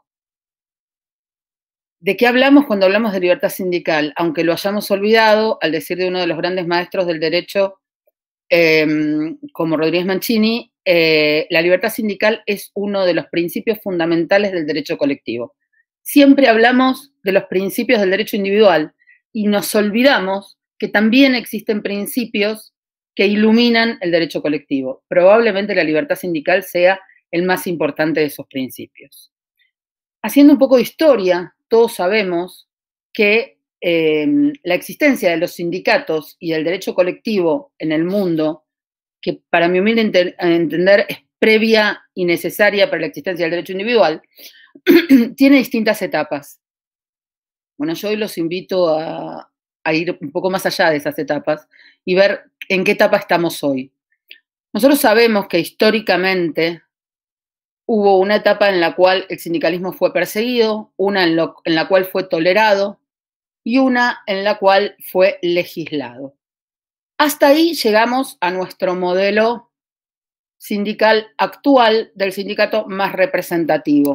¿De qué hablamos cuando hablamos de libertad sindical? Aunque lo hayamos olvidado, al decir de uno de los grandes maestros del derecho, como Rodríguez Mancini, la libertad sindical es uno de los principios fundamentales del derecho colectivo. Siempre hablamos de los principios del derecho individual y nos olvidamos que también existen principios que iluminan el derecho colectivo. Probablemente la libertad sindical sea el más importante de esos principios. Haciendo un poco de historia, todos sabemos que la existencia de los sindicatos y del derecho colectivo en el mundo, que para mi humilde entender es previa y necesaria para la existencia del derecho individual, tiene distintas etapas. Bueno, yo hoy los invito a ir un poco más allá de esas etapas y ver en qué etapa estamos hoy. Nosotros sabemos que históricamente hubo una etapa en la cual el sindicalismo fue perseguido, una en la cual fue tolerado y una en la cual fue legislado. Hasta ahí llegamos a nuestro modelo sindical actual del sindicato más representativo.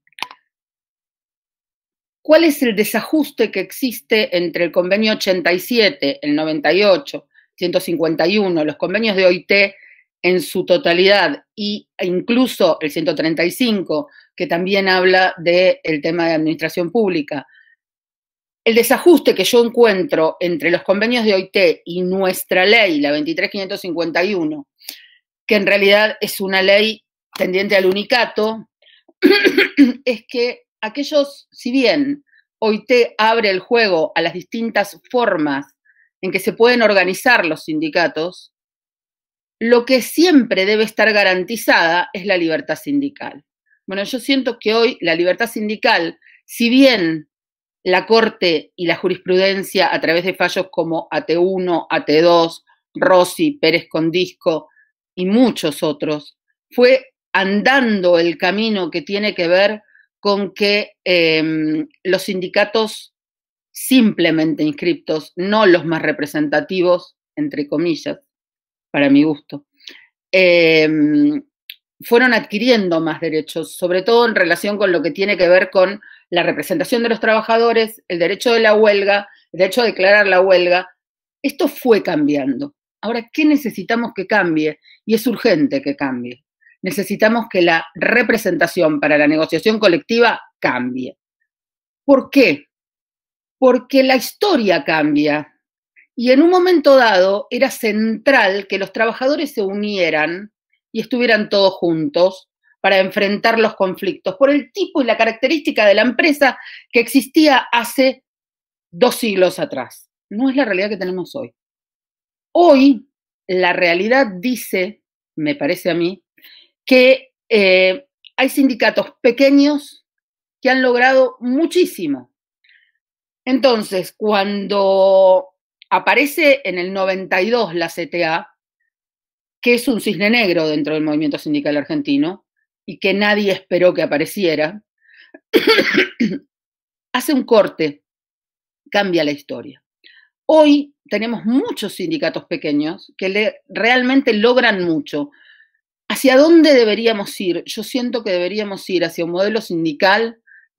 ¿Cuál es el desajuste que existe entre el convenio 87, el 98, 151, los convenios de OIT en su totalidad e incluso el 135, que también habla del tema de administración pública? El desajuste que yo encuentro entre los convenios de OIT y nuestra ley, la 23.551, que en realidad es una ley tendiente al unicato, es que aquellos, si bien OIT abre el juego a las distintas formas en que se pueden organizar los sindicatos, lo que siempre debe estar garantizada es la libertad sindical. Bueno, yo siento que hoy la libertad sindical, si bien la Corte y la jurisprudencia a través de fallos como AT1, AT2, Rossi, Pérez Condisco y muchos otros, fue andando el camino que tiene que ver con que los sindicatos simplemente inscriptos, no los más representativos, entre comillas, para mi gusto, fueron adquiriendo más derechos, sobre todo en relación con lo que tiene que ver con la representación de los trabajadores, el derecho de la huelga, el derecho a declarar la huelga. Esto fue cambiando. Ahora, ¿qué necesitamos que cambie? Y es urgente que cambie. Necesitamos que la representación para la negociación colectiva cambie. ¿Por qué? Porque la historia cambia. Y en un momento dado era central que los trabajadores se unieran y estuvieran todos juntos para enfrentar los conflictos, por el tipo y la característica de la empresa que existía hace 2 siglos atrás. No es la realidad que tenemos hoy. Hoy, la realidad dice, me parece a mí, que hay sindicatos pequeños que han logrado muchísimo. Entonces, cuando aparece en el 92 la CTA, que es un cisne negro dentro del movimiento sindical argentino y que nadie esperó que apareciera, hace un corte, cambia la historia. Hoy tenemos muchos sindicatos pequeños que realmente logran mucho. ¿Hacia dónde deberíamos ir? Yo siento que deberíamos ir hacia un modelo sindical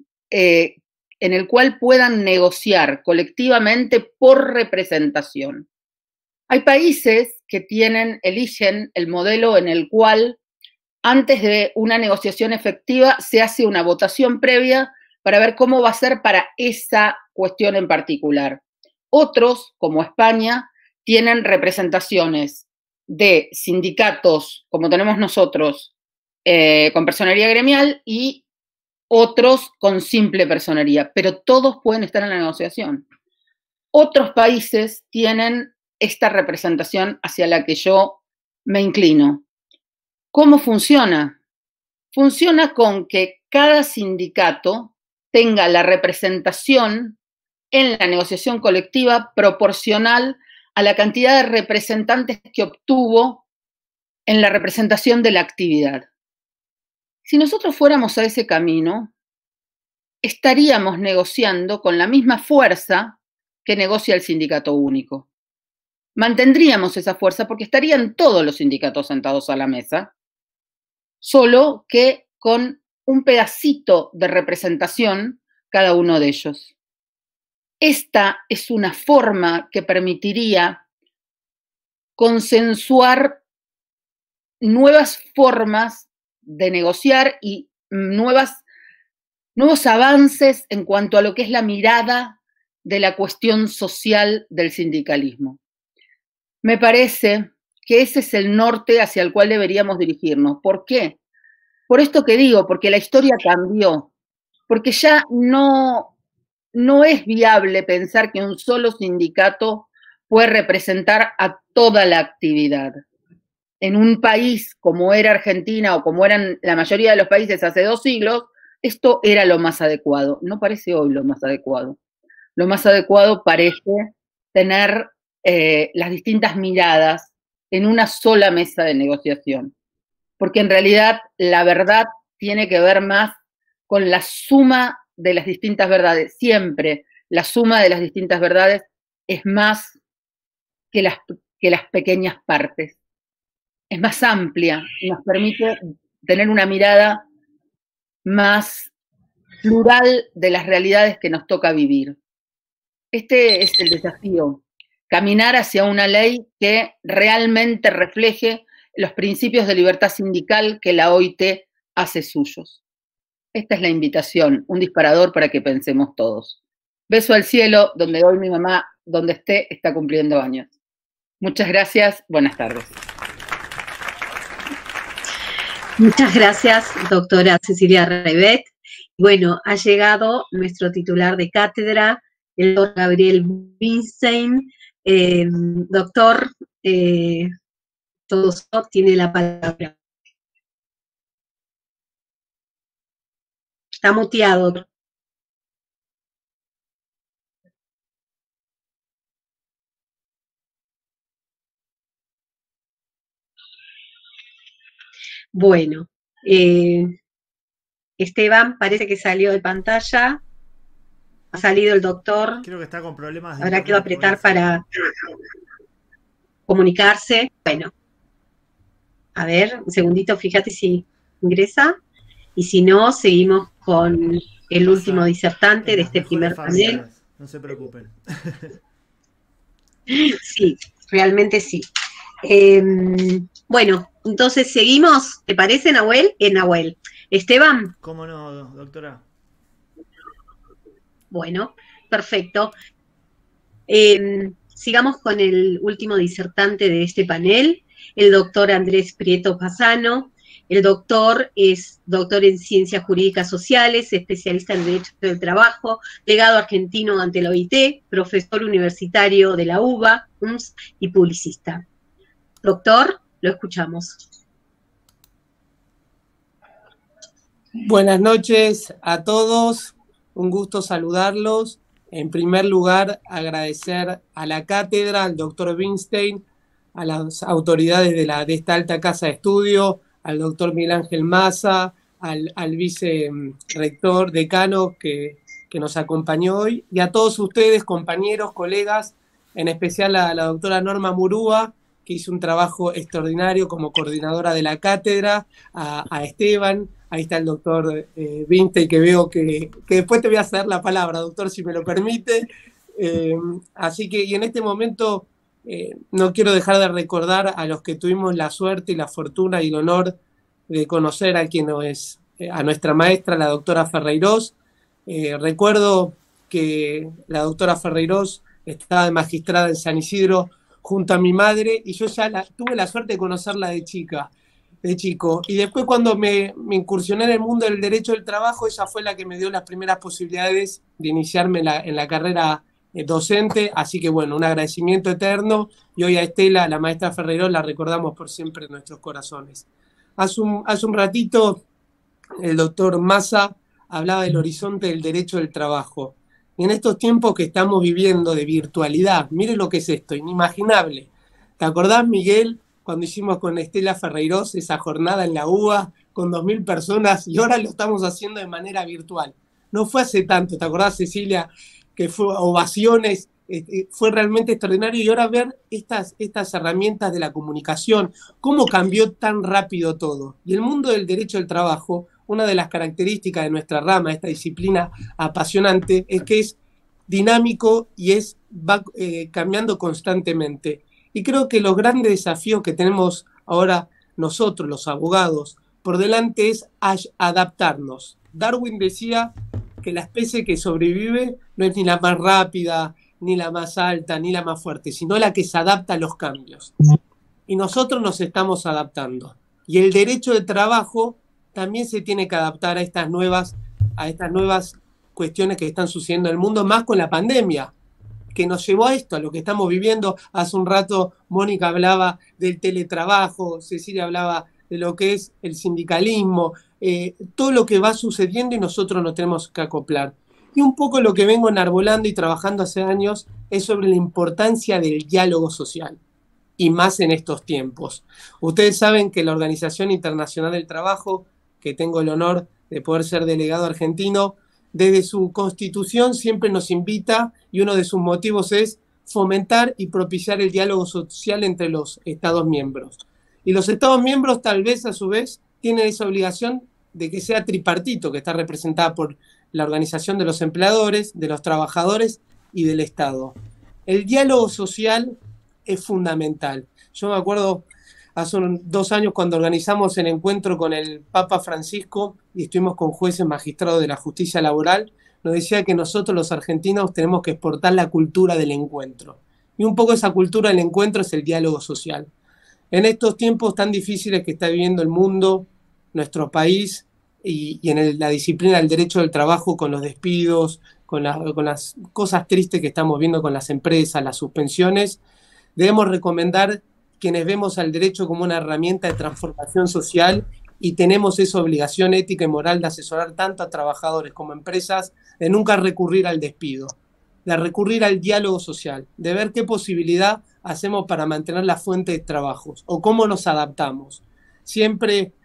en el cual puedan negociar colectivamente por representación. Hay países que eligen el modelo en el cual antes de una negociación efectiva se hace una votación previa para ver cómo va a ser para esa cuestión en particular. Otros, como España, tienen representaciones de sindicatos, como tenemos nosotros, con personería gremial y otros con simple personería, pero todos pueden estar en la negociación. Otros países tienen esta representación hacia la que yo me inclino. ¿Cómo funciona? Funciona con que cada sindicato tenga la representación en la negociación colectiva proporcional a la cantidad de representantes que obtuvo en la representación de la actividad. Si nosotros fuéramos a ese camino, estaríamos negociando con la misma fuerza que negocia el sindicato único. Mantendríamos esa fuerza porque estarían todos los sindicatos sentados a la mesa, solo que con un pedacito de representación cada uno de ellos. Esta es una forma que permitiría consensuar nuevas formas de negociar y nuevos avances en cuanto a lo que es la mirada de la cuestión social del sindicalismo. Me parece que ese es el norte hacia el cual deberíamos dirigirnos. ¿Por qué? Por esto que digo, porque la historia cambió, porque ya no es viable pensar que un solo sindicato puede representar a toda la actividad. En un país como era Argentina o como eran la mayoría de los países hace 2 siglos, esto era lo más adecuado. No parece hoy lo más adecuado. Lo más adecuado parece tener las distintas miradas en una sola mesa de negociación. Porque en realidad la verdad tiene que ver más con la suma de las distintas verdades. Siempre la suma de las distintas verdades es más que las pequeñas partes. Es más amplia y nos permite tener una mirada más plural de las realidades que nos toca vivir. Este es el desafío, caminar hacia una ley que realmente refleje los principios de libertad sindical que la OIT hace suyos. Esta es la invitación, un disparador para que pensemos todos. Beso al cielo, donde hoy mi mamá, donde esté, está cumpliendo años. Muchas gracias, buenas tardes. Muchas gracias, doctora Cecilia Revet. Bueno, ha llegado nuestro titular de cátedra, el doctor Gabriel Binstein. Doctor, todo tiene la palabra. Está muteado. Bueno, Esteban parece que salió de pantalla. Ha salido el doctor. Creo que está con problemas de Habrá que apretar para comunicarse. Bueno, a ver, un segundito, fíjate si ingresa. Y si no, seguimos con el último disertante de este primer panel. No se preocupen. Sí, realmente sí. Bueno, entonces seguimos, ¿te parece, Nahuel? Nahuel. Esteban. ¿Cómo no, doctora? Bueno, perfecto. Sigamos con el último disertante de este panel, el doctor Andrés Prieto Fasano. El doctor es doctor en Ciencias Jurídicas Sociales, especialista en Derecho del Trabajo, legado argentino ante la OIT, profesor universitario de la UBA, UMS y publicista. Doctor, lo escuchamos. Buenas noches a todos, un gusto saludarlos. En primer lugar, agradecer a la cátedra, al doctor Winstein, a las autoridades de esta alta casa de estudio, al doctor Miguel Ángel Maza, al vicerrector decano que nos acompañó hoy, y a todos ustedes, compañeros, colegas, en especial a la doctora Norma Murúa, que hizo un trabajo extraordinario como coordinadora de la cátedra, a Esteban, ahí está el doctor Winstein, que veo que después te voy a ceder la palabra, doctor, si me lo permite. Así que, y en este momento no quiero dejar de recordar a los que tuvimos la suerte y la fortuna y el honor de conocer a quien es, a nuestra maestra, la doctora Ferreirós. Recuerdo que la doctora Ferreirós estaba de magistrada en San Isidro junto a mi madre, y yo ya tuve la suerte de conocerla de chico. Y después, cuando me incursioné en el mundo del derecho del trabajo, ella fue la que me dio las primeras posibilidades de iniciarme en la carrera docente. Así que, bueno, un agradecimiento eterno. Y hoy a Estela, la maestra Ferreirós, la recordamos por siempre en nuestros corazones. Hace un ratito, el doctor Maza hablaba del horizonte del derecho del trabajo. Y en estos tiempos que estamos viviendo de virtualidad, miren lo que es esto, inimaginable. ¿Te acordás, Miguel, cuando hicimos con Estela Ferreirós esa jornada en la UBA con 2.000 personas, y ahora lo estamos haciendo de manera virtual? No fue hace tanto, ¿te acordás, Cecilia? Que fue ovaciones, fue realmente extraordinario. Y ahora ver estas herramientas de la comunicación, cómo cambió tan rápido todo. Y el mundo del derecho del trabajo, una de las características de nuestra rama, esta disciplina apasionante, es que es dinámico y va cambiando constantemente. Y creo que los grandes desafíos que tenemos ahora nosotros, los abogados, por delante es adaptarnos. Darwin decía que la especie que sobrevive no es ni la más rápida, ni la más alta, ni la más fuerte, sino la que se adapta a los cambios. Y nosotros nos estamos adaptando. Y el derecho de trabajo también se tiene que adaptar a estas nuevas cuestiones que están sucediendo en el mundo, más con la pandemia, que nos llevó a esto, a lo que estamos viviendo. Hace un rato Mónica hablaba del teletrabajo, Cecilia hablaba de lo que es el sindicalismo, todo lo que va sucediendo, y nosotros nos tenemos que acoplar. Y un poco lo que vengo enarbolando y trabajando hace años es sobre la importancia del diálogo social, y más en estos tiempos. Ustedes saben que la Organización Internacional del Trabajo, que tengo el honor de poder ser delegado argentino, desde su constitución siempre nos invita, y uno de sus motivos es fomentar y propiciar el diálogo social entre los Estados miembros. Y los Estados miembros, tal vez a su vez, tienen esa obligación de que sea tripartito, que está representada por la Organización de los Empleadores, de los Trabajadores y del Estado. El diálogo social es fundamental. Yo me acuerdo hace 2 años cuando organizamos el encuentro con el Papa Francisco y estuvimos con jueces magistrados de la justicia laboral, nos decía que nosotros los argentinos tenemos que exportar la cultura del encuentro. Y un poco esa cultura del encuentro es el diálogo social. En estos tiempos tan difíciles que está viviendo el mundo, nuestro país, y en la disciplina del derecho del trabajo, con los despidos, con las cosas tristes que estamos viendo con las empresas, las suspensiones, debemos recomendar, quienes vemos al derecho como una herramienta de transformación social y tenemos esa obligación ética y moral de asesorar tanto a trabajadores como a empresas, de nunca recurrir al despido, de recurrir al diálogo social, de ver qué posibilidad hacemos para mantener la fuente de trabajos o cómo nos adaptamos. Siempre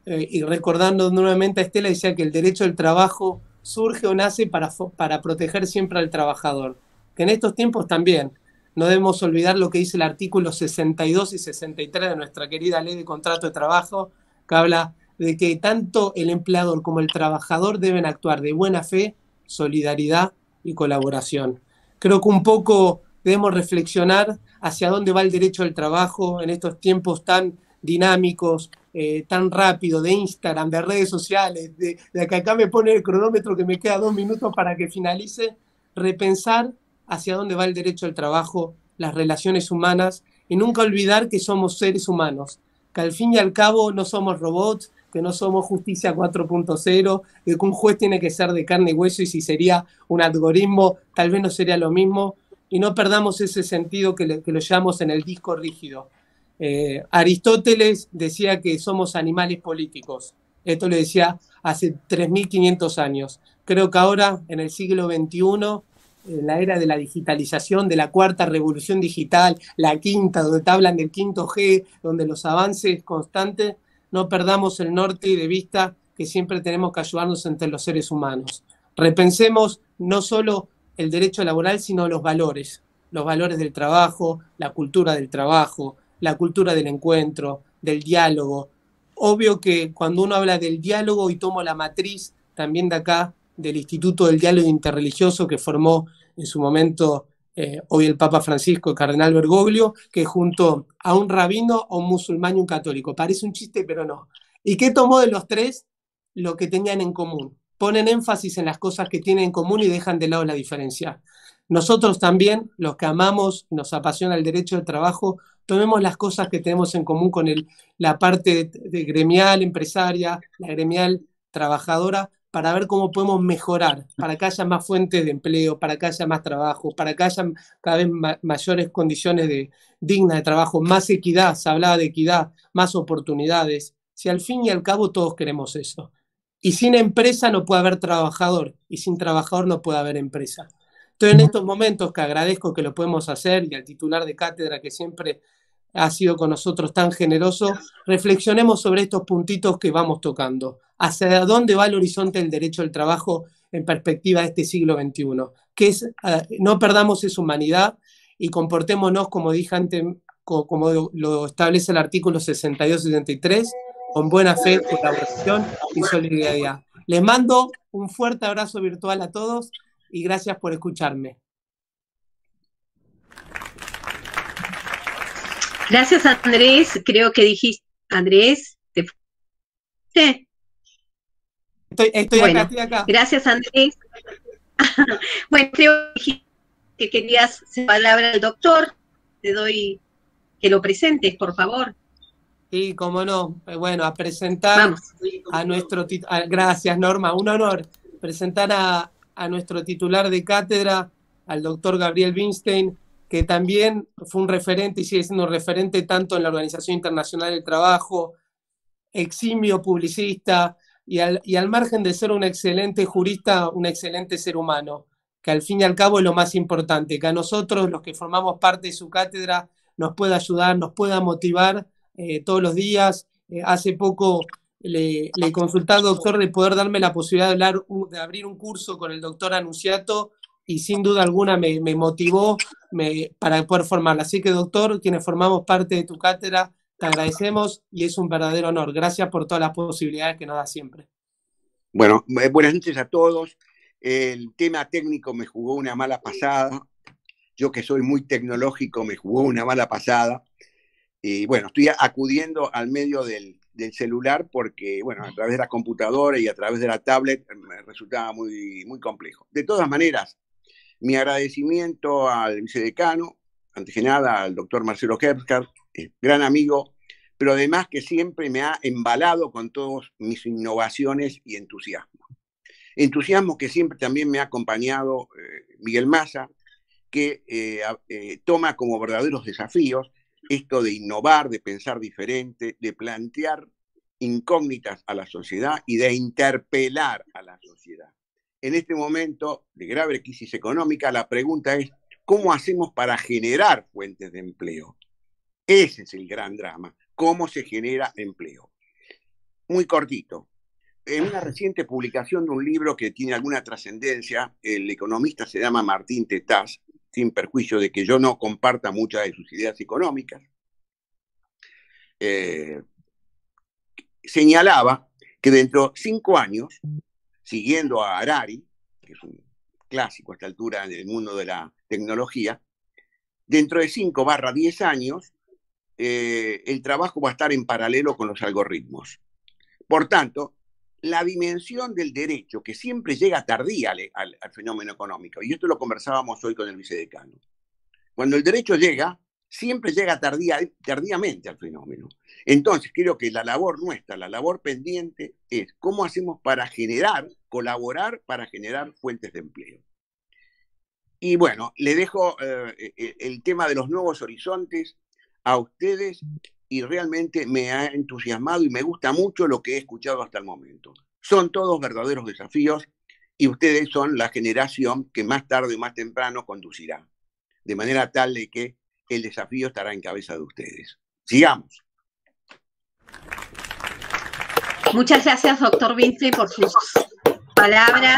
y recordando nuevamente a Estela, decía que el derecho del trabajo surge o nace para proteger siempre al trabajador. Que en estos tiempos también no debemos olvidar lo que dice el artículo 62 y 63 de nuestra querida Ley de Contrato de Trabajo, que habla de que tanto el empleador como el trabajador deben actuar de buena fe, solidaridad y colaboración. Creo que un poco debemos reflexionar hacia dónde va el derecho al trabajo en estos tiempos tan dinámicos, tan rápido, de Instagram, de redes sociales, de que acá me pone el cronómetro que me queda 2 minutos para que finalice, repensar hacia dónde va el derecho al trabajo, las relaciones humanas, y nunca olvidar que somos seres humanos, que al fin y al cabo no somos robots, que no somos justicia 4.0, que un juez tiene que ser de carne y hueso, y si sería un algoritmo, tal vez no sería lo mismo, y no perdamos ese sentido que lo llamamos en el disco rígido. Aristóteles decía que somos animales políticos. Esto lo decía hace 3.500 años. Creo que ahora, en el siglo XXI, en la era de la digitalización, de la cuarta revolución digital, la quinta, donde te hablan del 5G, donde los avances constantes, no perdamos el norte de vista que siempre tenemos que ayudarnos entre los seres humanos. Repensemos no solo el derecho laboral, sino los valores del trabajo, la cultura del trabajo, la cultura del encuentro, del diálogo. Obvio que cuando uno habla del diálogo, y tomo la matriz también de acá, del Instituto del Diálogo Interreligioso que formó en su momento hoy el Papa Francisco, el cardenal Bergoglio, que junto a un rabino, a un musulmán y un católico. Parece un chiste, pero no. ¿Y qué tomó de los tres? Lo que tenían en común. Ponen énfasis en las cosas que tienen en común y dejan de lado la diferencia. Nosotros también, los que amamos, nos apasiona el derecho del trabajo, tomemos las cosas que tenemos en común con la parte de gremial empresaria, la gremial trabajadora, para ver cómo podemos mejorar, para que haya más fuentes de empleo, para que haya más trabajo, para que haya cada vez mayores condiciones dignas de trabajo, más equidad, se hablaba de equidad, más oportunidades. Si al fin y al cabo todos queremos eso. Y sin empresa no puede haber trabajador, y sin trabajador no puede haber empresa. Entonces, en estos momentos que agradezco que lo podemos hacer, y al titular de cátedra que siempre ha sido con nosotros tan generoso, reflexionemos sobre estos puntitos que vamos tocando. ¿Hacia dónde va el horizonte del derecho al trabajo en perspectiva de este siglo XXI? Que es, no perdamos esa humanidad y comportémonos, como dije antes, como lo establece el artículo 62-63, con buena fe, colaboración y solidaridad. Les mando un fuerte abrazo virtual a todos y gracias por escucharme. Gracias, Andrés. Creo que dijiste, Andrés, ¿te fuiste? Estoy bueno, acá, estoy acá. Gracias, Andrés. Bueno, creo que querías hacer palabra al doctor. Te doy que lo presentes, por favor. Sí, cómo no. Bueno, a presentar a nuestro... Gracias, Norma. Un honor presentar a nuestro titular de cátedra, al doctor Gabriel Binstein, que también fue un referente y sigue siendo un referente tanto en la Organización Internacional del Trabajo, eximio publicista, y al margen de ser un excelente jurista, un excelente ser humano, que al fin y al cabo es lo más importante, que a nosotros, los que formamos parte de su cátedra, nos pueda ayudar, nos pueda motivar todos los días. Hace poco le consulté al doctor de poder darme la posibilidad de abrir un curso con el doctor Annunziato, y sin duda alguna me motivó para poder formarla. Así que, doctor, quienes formamos parte de tu cátedra, te agradecemos y es un verdadero honor. Gracias por todas las posibilidades que nos da siempre. Bueno, buenas noches a todos. El tema técnico me jugó una mala pasada. Yo, que soy muy tecnológico, me jugó una mala pasada. Y bueno, estoy acudiendo al medio del celular porque, bueno, a través de la computadora y a través de la tablet me resultaba muy, muy complejo. De todas maneras, mi agradecimiento al vicedecano, antes que nada al doctor Marcelo Herbstkar, gran amigo, pero además que siempre me ha embalado con todas mis innovaciones y entusiasmo. Entusiasmo que siempre también me ha acompañado Miguel Massa, que toma como verdaderos desafíos esto de innovar, de pensar diferente, de plantear incógnitas a la sociedad y de interpelar a la sociedad. En este momento de grave crisis económica, la pregunta es, ¿cómo hacemos para generar fuentes de empleo? Ese es el gran drama, cómo se genera empleo. muy cortito. En una reciente publicación de un libro que tiene alguna trascendencia, el economista se llama Martín Tetaz, sin perjuicio de que yo no comparta muchas de sus ideas económicas, señalaba que dentro de 5 años, siguiendo a Harari, que es un clásico a esta altura en el mundo de la tecnología, dentro de 5/10 años, el trabajo va a estar en paralelo con los algoritmos. Por tanto, la dimensión del derecho, que siempre llega tardía al fenómeno económico, y esto lo conversábamos hoy con el vicedecano, cuando el derecho llega, siempre llega tardíamente al fenómeno. Entonces, creo que la labor nuestra, la labor pendiente, es cómo hacemos para colaborar para generar fuentes de empleo. Y bueno, le dejo el tema de los nuevos horizontes a ustedes, y realmente me ha entusiasmado y me gusta mucho lo que he escuchado hasta el momento. Son todos verdaderos desafíos y ustedes son la generación que más tarde o más temprano conducirá, de manera tal de que el desafío estará en cabeza de ustedes. Sigamos. Muchas gracias, doctor Vince, por sus palabras.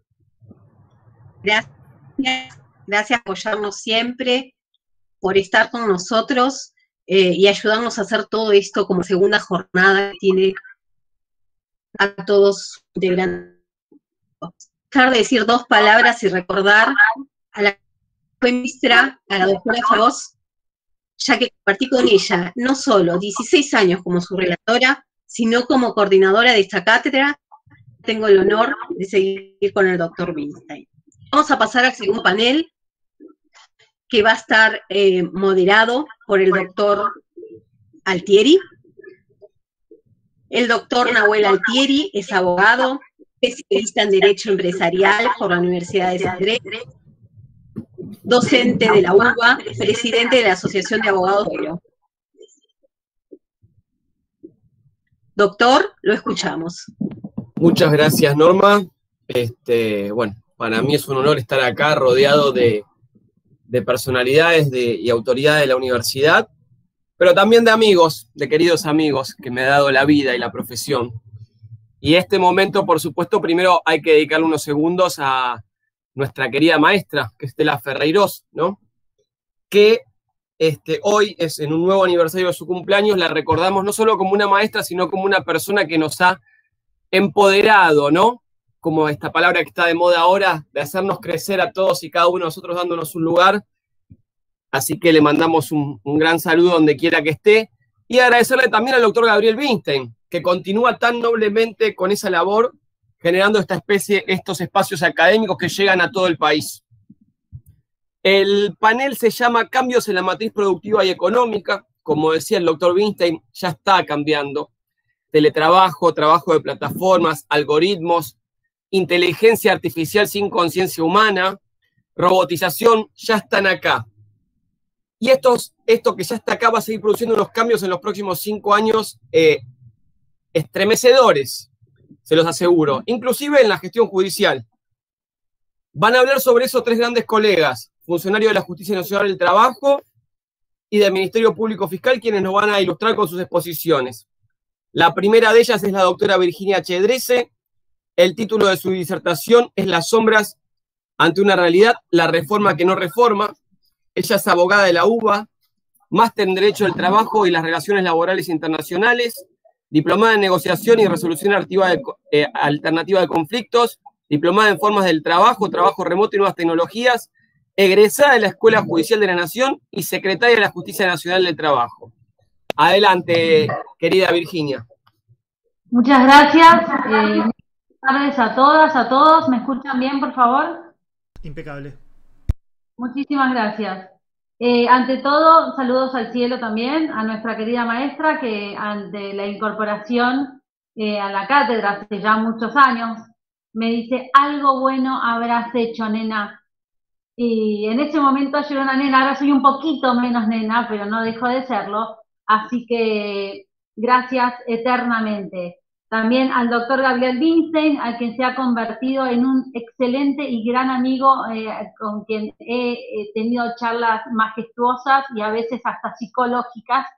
Gracias por apoyarnos siempre, por estar con nosotros y ayudarnos a hacer todo esto como segunda jornada que tiene a todos de gran. Dejar de decir 2 palabras y recordar a la ministra, a la doctora Feroz, ya que compartí con ella no solo 16 años como su relatora, sino como coordinadora de esta cátedra. Tengo el honor de seguir con el doctor Winstein. Vamos a pasar al segundo panel, que va a estar moderado por el doctor Altieri. El doctor Nahuel Altieri es abogado, especialista en Derecho Empresarial por la Universidad de Zagreb, docente de la UBA, presidente de la Asociación de Abogados de Oro. Doctor, lo escuchamos. Muchas gracias, Norma. Bueno, para mí es un honor estar acá rodeado de personalidades y autoridades de la universidad, pero también de amigos, de queridos amigos que me ha dado la vida y la profesión. Y este momento, por supuesto, primero hay que dedicarle unos segundos a nuestra querida maestra, que es Estela Ferreirós, ¿no? Que hoy es en un nuevo aniversario de su cumpleaños, la recordamos no solo como una maestra, sino como una persona que nos ha empoderado, ¿no? Como esta palabra que está de moda ahora, de hacernos crecer a todos y cada uno de nosotros dándonos un lugar. Así que le mandamos un gran saludo donde quiera que esté. Y agradecerle también al doctor Gabriel Winstein, que continúa tan noblemente con esa labor, generando estos espacios académicos que llegan a todo el país. El panel se llama Cambios en la matriz productiva y económica. Como decía el doctor Winstein, ya está cambiando. Teletrabajo, trabajo de plataformas, algoritmos, inteligencia artificial sin conciencia humana, robotización, ya están acá. Y esto que ya está acá va a seguir produciendo unos cambios en los próximos 5 años estremecedores, se los aseguro, inclusive en la gestión judicial. Van a hablar sobre eso 3 grandes colegas, funcionarios de la Justicia Nacional del Trabajo y del Ministerio Público Fiscal, quienes nos van a ilustrar con sus exposiciones. La primera de ellas es la doctora Virginia Chedrese. El título de su disertación es Las sombras ante una realidad, la reforma que no reforma. Ella es abogada de la UBA, máster en Derecho del Trabajo y las Relaciones Laborales Internacionales, diplomada en Negociación y Resolución Alternativa de Conflictos, diplomada en Formas del Trabajo, Trabajo Remoto y Nuevas Tecnologías, egresada de la Escuela Judicial de la Nación y secretaria de la Justicia Nacional del Trabajo. Adelante, querida Virginia. Muchas gracias. Buenas tardes a todas, a todos. ¿Me escuchan bien, por favor? Impecable. Muchísimas gracias. Ante todo, saludos al cielo también, a nuestra querida maestra, que ante la incorporación a la cátedra hace ya muchos años, me dice, algo bueno habrás hecho, nena. Y en ese momento yo era una nena, ahora soy un poquito menos nena, pero no dejo de serlo, así que gracias eternamente. También al doctor Gabriel Winstein, al quien se ha convertido en un excelente y gran amigo, con quien he tenido charlas majestuosas y a veces hasta psicológicas,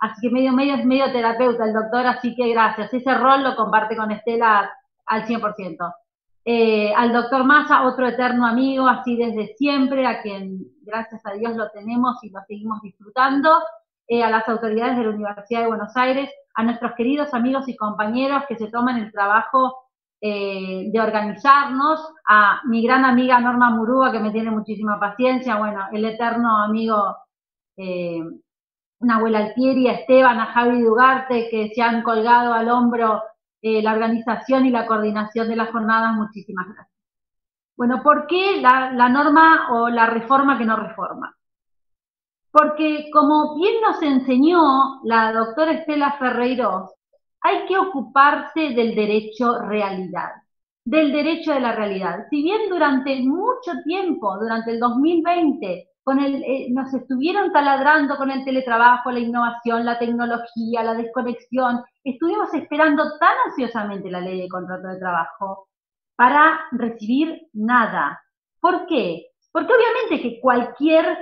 así que es medio terapeuta el doctor, así que gracias. Ese rol lo comparte con Estela al 100%. Al doctor Massa, otro eterno amigo, así desde siempre, a quien gracias a Dios lo tenemos y lo seguimos disfrutando. A las autoridades de la Universidad de Buenos Aires, a nuestros queridos amigos y compañeros que se toman el trabajo de organizarnos, a mi gran amiga Norma Murúa, que me tiene muchísima paciencia, bueno, el eterno amigo Nahuel Altieri, a Esteban, a Javi Dugarte, que se han colgado al hombro la organización y la coordinación de las jornadas, muchísimas gracias. Bueno, ¿por qué la norma o la reforma que no reforma? Porque como bien nos enseñó la doctora Estela Ferreyros, hay que ocuparse del derecho realidad, del derecho de la realidad. Si bien durante mucho tiempo, durante el 2020, nos estuvieron taladrando con el teletrabajo, la innovación, la tecnología, la desconexión, estuvimos esperando tan ansiosamente la ley de contrato de trabajo para recibir nada. ¿Por qué? Porque obviamente que cualquier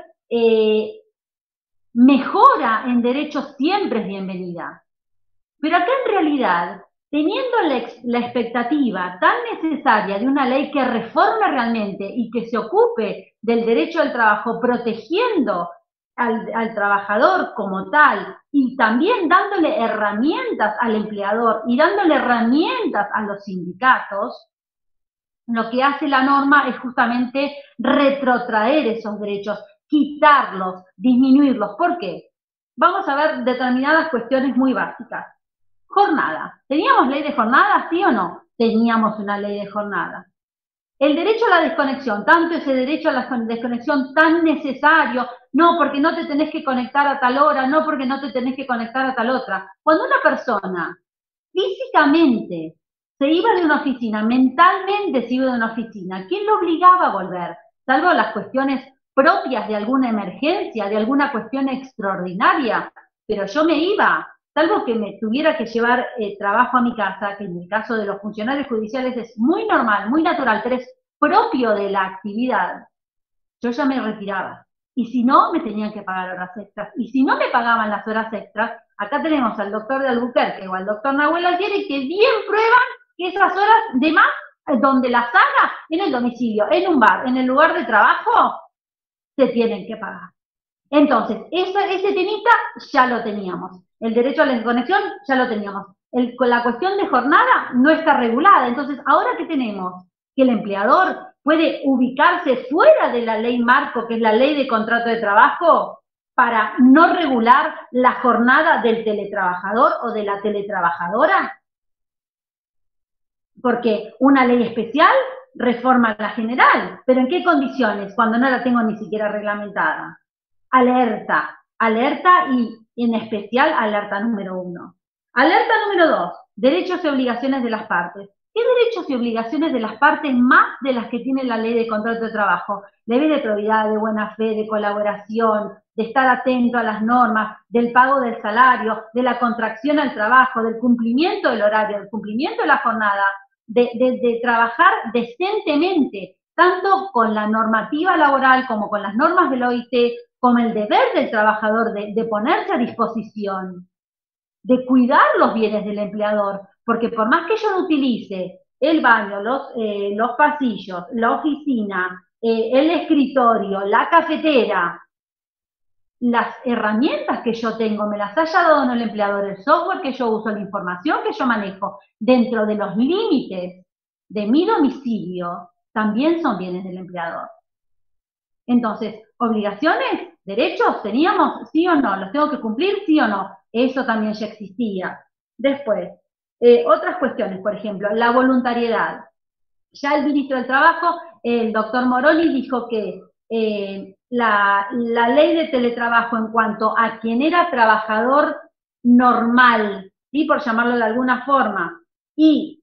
mejora en derechos siempre es bienvenida. Pero acá en realidad, teniendo la expectativa tan necesaria de una ley que reforme realmente y que se ocupe del derecho al trabajo, protegiendo al trabajador como tal, y también dándole herramientas al empleador y dándole herramientas a los sindicatos, lo que hace la norma es justamente retrotraer esos derechos, quitarlos, disminuirlos. ¿Por qué? Vamos a ver determinadas cuestiones muy básicas. Jornada. ¿Teníamos ley de jornada, sí o no? Teníamos una ley de jornada. El derecho a la desconexión, tanto ese derecho a la desconexión tan necesario, no porque no te tenés que conectar a tal hora, no porque no te tenés que conectar a tal otra. Cuando una persona físicamente se iba de una oficina, mentalmente se iba de una oficina, ¿quién lo obligaba a volver? Salvo las cuestiones propias de alguna emergencia, de alguna cuestión extraordinaria, pero yo me iba, salvo que me tuviera que llevar trabajo a mi casa, que en el caso de los funcionarios judiciales es muy normal, muy natural, pero es propio de la actividad, yo ya me retiraba. Y si no, me tenían que pagar horas extras. Y si no me pagaban las horas extras, acá tenemos al doctor de Albuquerque o al doctor Nahuel Altieri que bien prueban que esas horas de más, donde las haga, en el domicilio, en un bar, en el lugar de trabajo, se tienen que pagar. Entonces, ese temita ya lo teníamos. El derecho a la desconexión ya lo teníamos. La cuestión de jornada no está regulada. Entonces, ahora que tenemos que el empleador puede ubicarse fuera de la ley marco, que es la ley de contrato de trabajo, para no regular la jornada del teletrabajador o de la teletrabajadora. Porque una ley especial reforma la general, pero ¿en qué condiciones? Cuando no la tengo ni siquiera reglamentada. Alerta y en especial alerta número 1. Alerta número 2, derechos y obligaciones de las partes. ¿Qué derechos y obligaciones de las partes más de las que tiene la ley de contrato de trabajo? Deber de probidad, de buena fe, de colaboración, de estar atento a las normas, del pago del salario, de la contracción al trabajo, del cumplimiento del horario, del cumplimiento de la jornada, de trabajar decentemente, tanto con la normativa laboral como con las normas del OIT, como el deber del trabajador de ponerse a disposición, de cuidar los bienes del empleador, porque por más que yo no utilice el baño, los pasillos, la oficina, el escritorio, la cafetera, las herramientas que yo tengo me las haya dado no el empleador, el software que yo uso, la información que yo manejo, dentro de los límites de mi domicilio, también son bienes del empleador. Entonces, obligaciones, derechos, ¿teníamos? ¿Sí o no? ¿Los tengo que cumplir? ¿Sí o no? Eso también ya existía. Después, otras cuestiones, por ejemplo, la voluntariedad. Ya el ministro del Trabajo, el doctor Moroni, dijo que la ley de teletrabajo en cuanto a quien era trabajador normal, ¿sí? Por llamarlo de alguna forma, y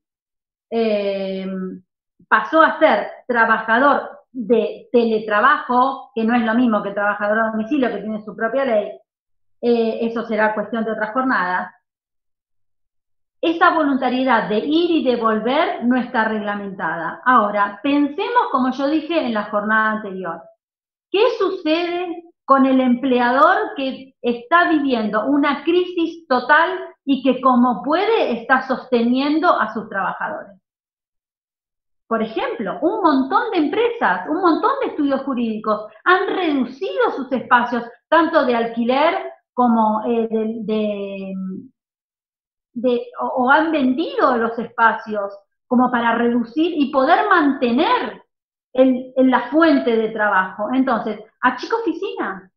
pasó a ser trabajador de teletrabajo, que no es lo mismo que trabajador a domicilio, que tiene su propia ley, eso será cuestión de otras jornadas. Esa voluntariedad de ir y de volver no está reglamentada. Ahora, pensemos, como yo dije en la jornada anterior, ¿qué sucede con el empleador que está viviendo una crisis total y que como puede está sosteniendo a sus trabajadores. Por ejemplo, un montón de empresas, un montón de estudios jurídicos han reducido sus espacios, tanto de alquiler como o han vendido los espacios como para reducir y poder mantener la fuente de trabajo. Entonces, achica oficina.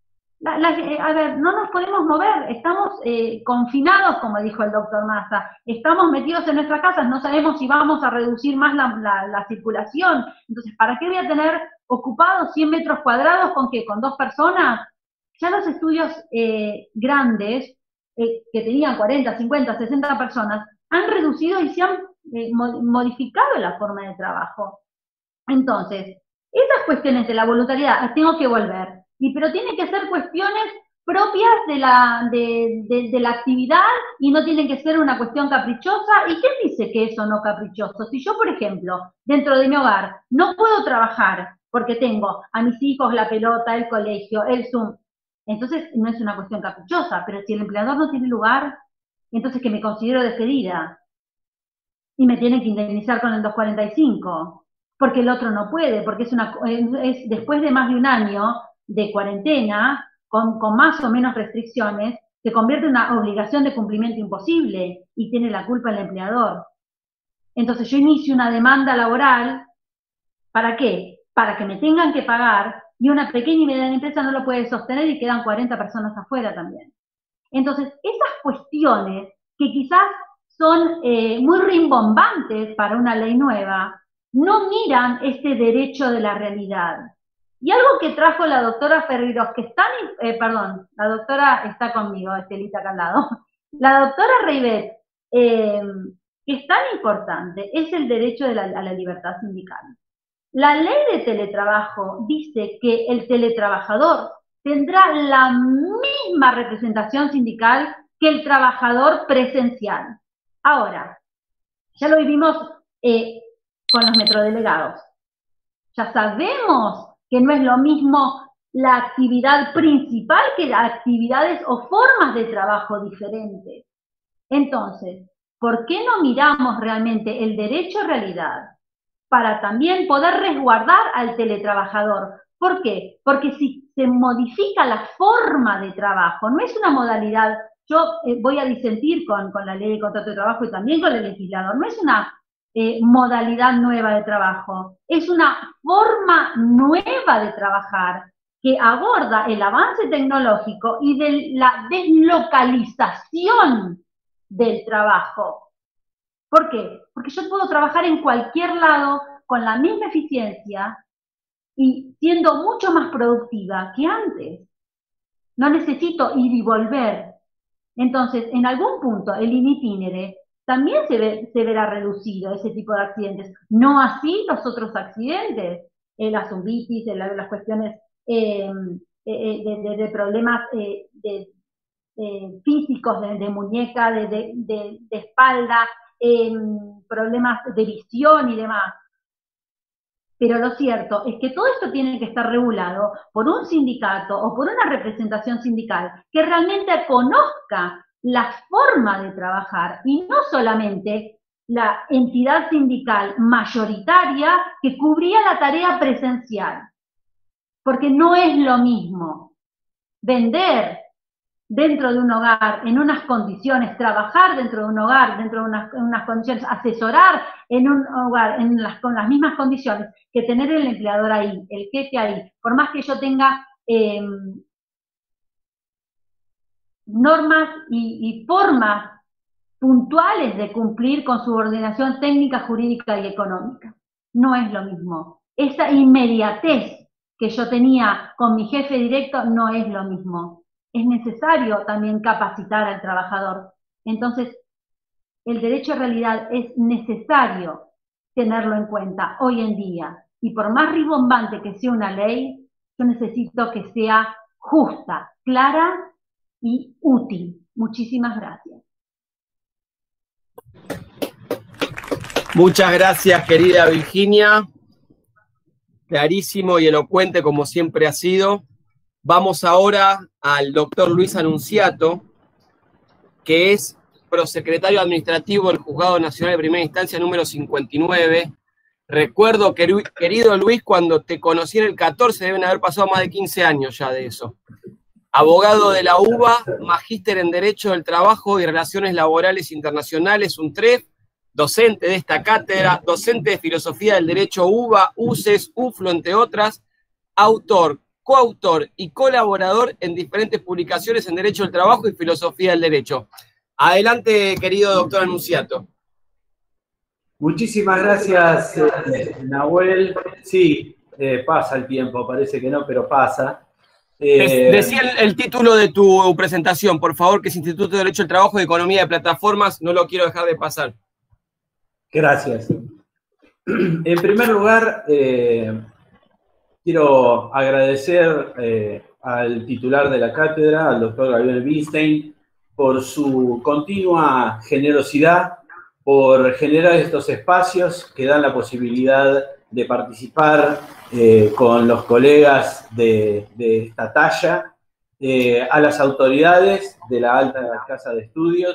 A ver, no nos podemos mover, estamos confinados, como dijo el doctor Massa, estamos metidos en nuestras casas, no sabemos si vamos a reducir más la circulación. Entonces, ¿para qué voy a tener ocupados 100 metros cuadrados con qué? ¿Con 2 personas? Ya los estudios grandes, que tenían 40, 50, 60 personas, han reducido y se han modificado la forma de trabajo. Entonces, esas cuestiones de la voluntariedad, tengo que volver. Pero tienen que ser cuestiones propias de la actividad y no tienen que ser una cuestión caprichosa. ¿Y quién dice que eso no es caprichoso? Si yo, por ejemplo, dentro de mi hogar no puedo trabajar porque tengo a mis hijos, la pelota, el colegio, el Zoom, entonces no es una cuestión caprichosa. Pero si el empleador no tiene lugar, entonces que me considero despedida y me tienen que indemnizar con el 245, porque el otro no puede, porque es después de más de un año de cuarentena, con más o menos restricciones, se convierte en una obligación de cumplimiento imposible y tiene la culpa el empleador. Entonces yo inicio una demanda laboral, ¿para qué? Para que me tengan que pagar y una pequeña y mediana empresa no lo puede sostener y quedan 40 personas afuera también. Entonces, esas cuestiones que quizás son muy rimbombantes para una ley nueva, no miran este derecho de la realidad. Y algo que trajo la doctora Ferreiros, que está, la doctora está conmigo, Estelita acá al lado, la doctora Reibet, que es tan importante, es el derecho a la libertad sindical. La ley de teletrabajo dice que el teletrabajador tendrá la misma representación sindical que el trabajador presencial. Ahora, ya lo vivimos con los metrodelegados. Ya sabemos que no es lo mismo la actividad principal que las actividades o formas de trabajo diferentes. Entonces, ¿por qué no miramos realmente el derecho a realidad para también poder resguardar al teletrabajador? ¿Por qué? Porque si se modifica la forma de trabajo, no es una modalidad, yo voy a disentir con la ley de contrato de trabajo y también con el legislador, no es una modalidad nueva de trabajo, es una forma nueva de trabajar que aborda el avance tecnológico y de la deslocalización del trabajo. ¿Por qué? Porque yo puedo trabajar en cualquier lado con la misma eficiencia y siendo mucho más productiva que antes. No necesito ir y volver. Entonces, en algún punto, el in itinere también se verá reducido ese tipo de accidentes. No así los otros accidentes, la zumbitis, las cuestiones de problemas físicos, de muñeca, de espalda, problemas de visión y demás. Pero lo cierto es que todo esto tiene que estar regulado por un sindicato o por una representación sindical que realmente conozca la forma de trabajar y no solamente la entidad sindical mayoritaria que cubría la tarea presencial. Porque no es lo mismo vender dentro de un hogar, en unas condiciones, trabajar dentro de un hogar, dentro de unas condiciones, asesorar en un hogar con las mismas condiciones, que tener el empleador ahí, el jefe ahí, por más que yo tenga normas y formas puntuales de cumplir con su ordenación técnica, jurídica y económica. No es lo mismo. Esa inmediatez que yo tenía con mi jefe directo no es lo mismo. Es necesario también capacitar al trabajador. Entonces, el derecho a realidad es necesario tenerlo en cuenta hoy en día. Y por más ribombante que sea una ley, yo necesito que sea justa, clara y útil. Muchísimas gracias. Muchas gracias, querida Virginia. Clarísimo y elocuente como siempre ha sido. Vamos ahora al doctor Luis Anunciato, que es prosecretario administrativo del Juzgado Nacional de Primera Instancia número 59. Recuerdo, querido Luis, cuando te conocí en el 14, deben haber pasado más de 15 años ya de eso. Abogado de la UBA, magíster en Derecho del Trabajo y Relaciones Laborales Internacionales, UNTREF, docente de esta cátedra, docente de Filosofía del Derecho UBA, UCES, UFLO, entre otras, autor, coautor y colaborador en diferentes publicaciones en Derecho del Trabajo y Filosofía del Derecho. Adelante, querido doctor Anunciato. Muchísimas gracias, Nahuel. Sí, pasa el tiempo, parece que no, pero pasa. Decía el título de tu presentación, por favor, que es Instituto de Derecho del Trabajo y Economía de Plataformas, no lo quiero dejar de pasar. Gracias. En primer lugar, quiero agradecer al titular de la cátedra, al doctor Gabriel Winstein, por su continua generosidad, por generar estos espacios que dan la posibilidad de participar con los colegas de esta talla, a las autoridades de la Alta Casa de Estudios,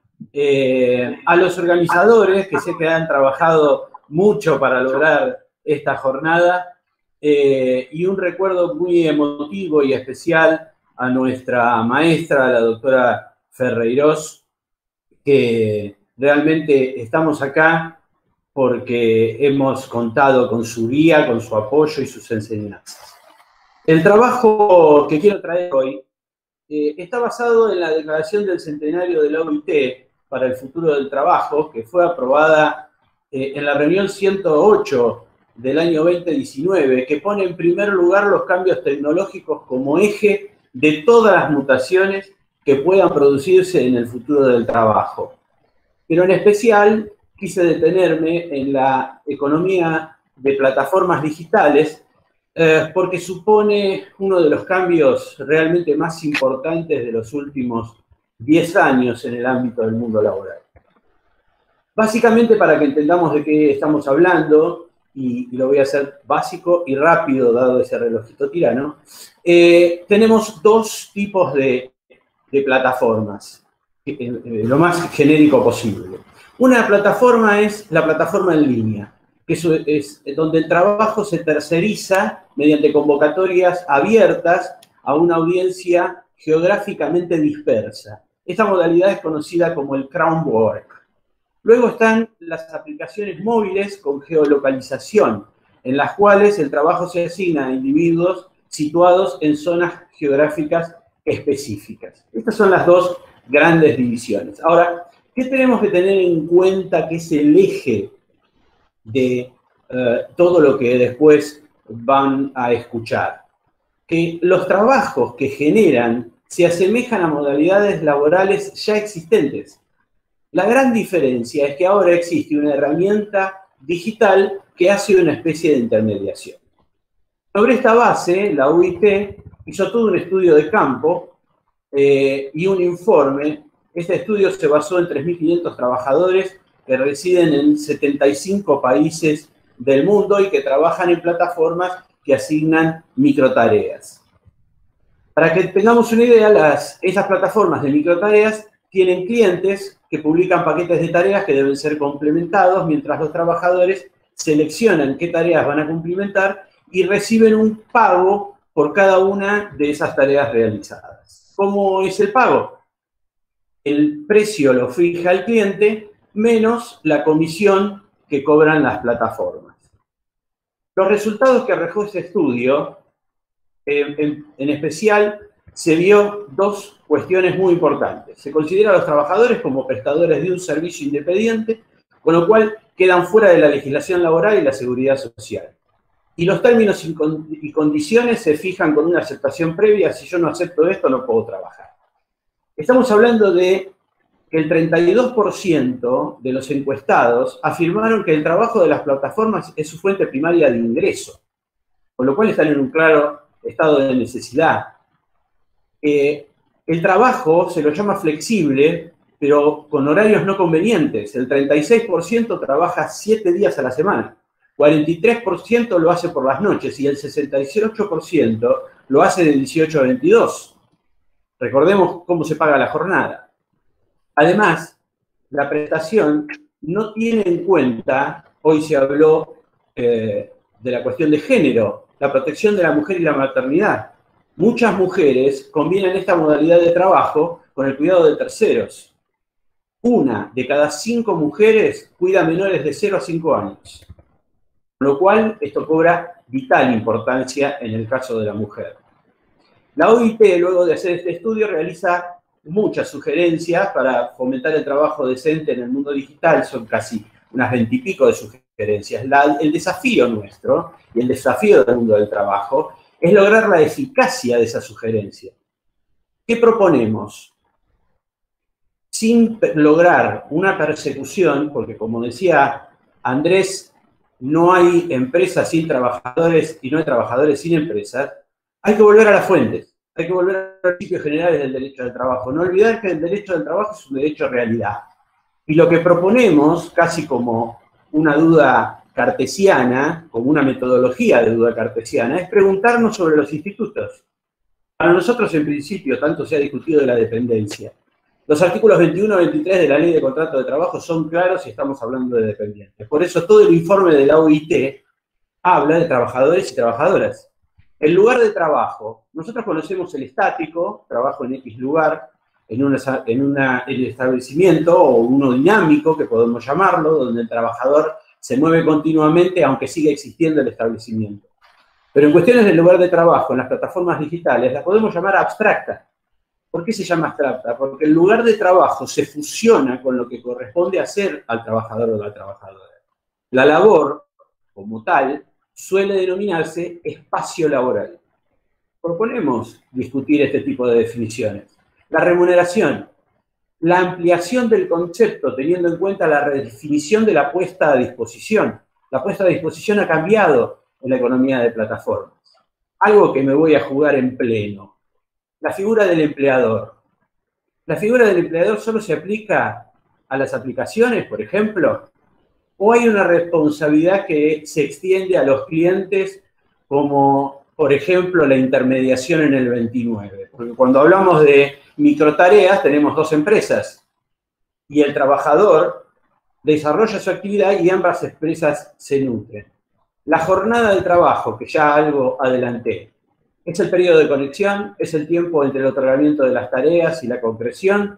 a los organizadores que sé que han trabajado mucho para lograr esta jornada, y un recuerdo muy emotivo y especial a nuestra maestra, la doctora Ferreirós, que realmente estamos acá porque hemos contado con su guía, con su apoyo y sus enseñanzas. El trabajo que quiero traer hoy está basado en la declaración del centenario de la OIT para el futuro del trabajo, que fue aprobada en la reunión 108 del año 2019, que pone en primer lugar los cambios tecnológicos como eje de todas las mutaciones que puedan producirse en el futuro del trabajo. Pero en especial quise detenerme en la economía de plataformas digitales, porque supone uno de los cambios realmente más importantes de los últimos 10 años en el ámbito del mundo laboral. Básicamente, para que entendamos de qué estamos hablando, y lo voy a hacer básico y rápido, dado ese relojito tirano, tenemos dos tipos de plataformas, lo más genérico posible. Una plataforma es la plataforma en línea, que es donde el trabajo se terceriza mediante convocatorias abiertas a una audiencia geográficamente dispersa. Esta modalidad es conocida como el crowd work. Luego están las aplicaciones móviles con geolocalización, en las cuales el trabajo se asigna a individuos situados en zonas geográficas específicas. Estas son las dos grandes divisiones. Ahora, ¿qué tenemos que tener en cuenta que es el eje de todo lo que después van a escuchar? Que los trabajos que generan se asemejan a modalidades laborales ya existentes. La gran diferencia es que ahora existe una herramienta digital que hace una especie de intermediación. Sobre esta base, la UIT hizo todo un estudio de campo y un informe. Este estudio se basó en 3.500 trabajadores que residen en 75 países del mundo y que trabajan en plataformas que asignan microtareas. Para que tengamos una idea, esas plataformas de microtareas tienen clientes que publican paquetes de tareas que deben ser complementados, mientras los trabajadores seleccionan qué tareas van a cumplimentar y reciben un pago por cada una de esas tareas realizadas. ¿Cómo es el pago? El precio lo fija el cliente menos la comisión que cobran las plataformas. Los resultados que arrojó este estudio, en especial, se vio dos cuestiones muy importantes. Se considera a los trabajadores como prestadores de un servicio independiente, con lo cual quedan fuera de la legislación laboral y la seguridad social. Y los términos y condiciones se fijan con una aceptación previa. Si yo no acepto esto, no puedo trabajar. Estamos hablando de que el 32% de los encuestados afirmaron que el trabajo de las plataformas es su fuente primaria de ingreso, con lo cual están en un claro estado de necesidad. El trabajo se lo llama flexible, pero con horarios no convenientes. El 36% trabaja 7 días a la semana. 43% lo hace por las noches y el 68% lo hace de 18 a 22. Recordemos cómo se paga la jornada. Además, la prestación no tiene en cuenta, hoy se habló de la cuestión de género, la protección de la mujer y la maternidad. Muchas mujeres combinan esta modalidad de trabajo con el cuidado de terceros. 1 de cada 5 mujeres cuida menores de 0 a 5 años. Con lo cual, esto cobra vital importancia en el caso de la mujer. La OIT, luego de hacer este estudio, realiza muchas sugerencias para fomentar el trabajo decente en el mundo digital. Son casi unas 20 y pico de sugerencias. El desafío nuestro, y el desafío del mundo del trabajo, es lograr la eficacia de esa sugerencia. ¿Qué proponemos? Sin lograr una persecución, porque como decía Andrés, no hay empresas sin trabajadores y no hay trabajadores sin empresas, hay que volver a las fuentes, hay que volver a los principios generales del derecho del trabajo. No olvidar que el derecho del trabajo es un derecho realidad. Y lo que proponemos, casi como una duda cartesiana, como una metodología de duda cartesiana, es preguntarnos sobre los institutos. Para nosotros, en principio, tanto se ha discutido de la dependencia. Los artículos 21 y 23 de la Ley de Contrato de Trabajo son claros y estamos hablando de dependientes. Por eso todo el informe de la OIT habla de trabajadores y trabajadoras. El lugar de trabajo, nosotros conocemos el estático, trabajo en X lugar, en el establecimiento, o uno dinámico, que podemos llamarlo, donde el trabajador se mueve continuamente aunque siga existiendo el establecimiento. Pero en cuestiones del lugar de trabajo, en las plataformas digitales, las podemos llamar abstracta. ¿Por qué se llama abstracta? Porque el lugar de trabajo se fusiona con lo que corresponde hacer al trabajador o la trabajadora. La labor, como tal, suele denominarse espacio laboral. Proponemos discutir este tipo de definiciones. La remuneración, la ampliación del concepto teniendo en cuenta la redefinición de la puesta a disposición. La puesta a disposición ha cambiado en la economía de plataformas. Algo que me voy a jugar en pleno. La figura del empleador. ¿La figura del empleador solo se aplica a las aplicaciones, por ejemplo? ¿O hay una responsabilidad que se extiende a los clientes como, por ejemplo, la intermediación en el 29? Porque cuando hablamos de microtareas tenemos 2 empresas y el trabajador desarrolla su actividad y ambas empresas se nutren. La jornada de trabajo, que ya algo adelanté, es el periodo de conexión, es el tiempo entre el otorgamiento de las tareas y la concreción.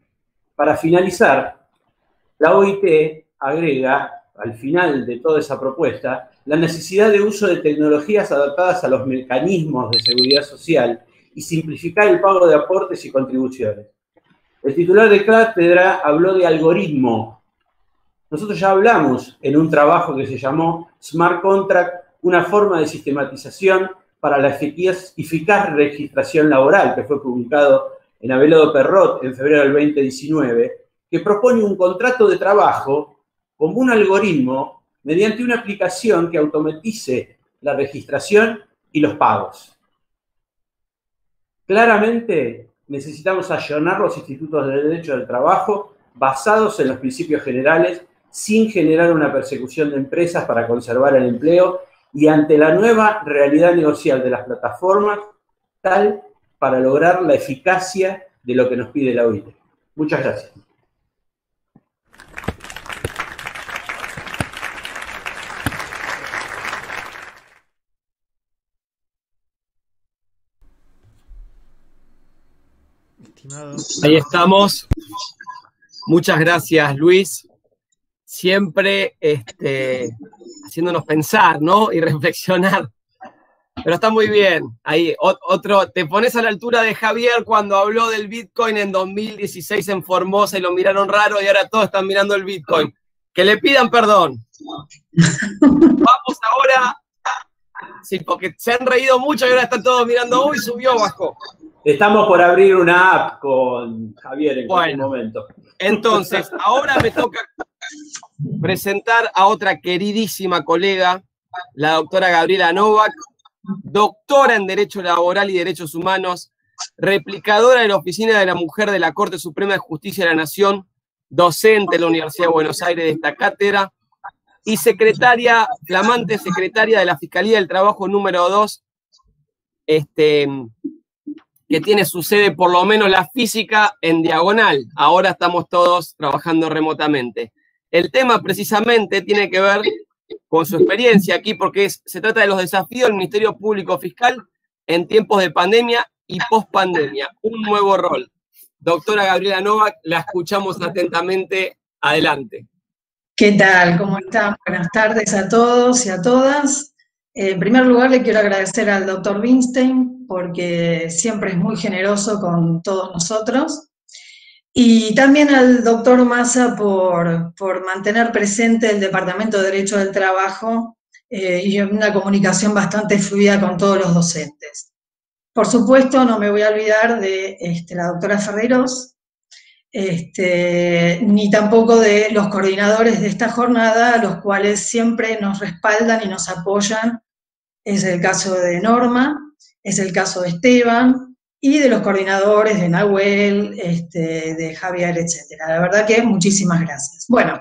Para finalizar, la OIT agrega, al final de toda esa propuesta, la necesidad de uso de tecnologías adaptadas a los mecanismos de seguridad social y simplificar el pago de aportes y contribuciones. El titular de cátedra habló de algoritmo. Nosotros ya hablamos en un trabajo que se llamó Smart Contract, una forma de sistematización para la eficaz registración laboral, que fue publicado en Abelardo Perrot en febrero del 2019, que propone un contrato de trabajo como un algoritmo mediante una aplicación que automatice la registración y los pagos. Claramente necesitamos allanar los institutos de derecho del trabajo basados en los principios generales, sin generar una persecución de empresas para conservar el empleo y ante la nueva realidad negocial de las plataformas, tal para lograr la eficacia de lo que nos pide la OIT. Muchas gracias. Ahí estamos. Muchas gracias, Luis. Siempre haciéndonos pensar, ¿no? Y reflexionar. Pero está muy bien. Ahí, te pones a la altura de Javier cuando habló del Bitcoin en 2016 en Formosa y lo miraron raro y ahora todos están mirando el Bitcoin. Que le pidan perdón. Vamos ahora. Sí, porque se han reído mucho y ahora están todos mirando, uy, subió, bajó. Estamos por abrir una app con Javier en cualquier momento. Entonces, ahora me toca presentar a otra queridísima colega, la doctora Gabriela Novak, doctora en Derecho Laboral y Derechos Humanos, replicadora de la Oficina de la Mujer de la Corte Suprema de Justicia de la Nación, docente en la Universidad de Buenos Aires de esta cátedra, y secretaria, flamante secretaria de la Fiscalía del Trabajo número 2, que tiene su sede, por lo menos la física, en Diagonal. Ahora estamos todos trabajando remotamente. El tema precisamente tiene que ver con su experiencia aquí, porque se trata de los desafíos del Ministerio Público Fiscal en tiempos de pandemia y pospandemia, un nuevo rol. Doctora Gabriela Novak, la escuchamos atentamente. Adelante. ¿Qué tal? ¿Cómo están? Buenas tardes a todos y a todas. En primer lugar, le quiero agradecer al doctor Winstein, porque siempre es muy generoso con todos nosotros. Y también al doctor Massa por mantener presente el Departamento de Derecho del Trabajo y una comunicación bastante fluida con todos los docentes. Por supuesto, no me voy a olvidar de la doctora Ferreiros, ni tampoco de los coordinadores de esta jornada, a los cuales siempre nos respaldan y nos apoyan. Es el caso de Norma, es el caso de Esteban, y de los coordinadores de Nahuel, de Javier, etc. La verdad que muchísimas gracias. Bueno,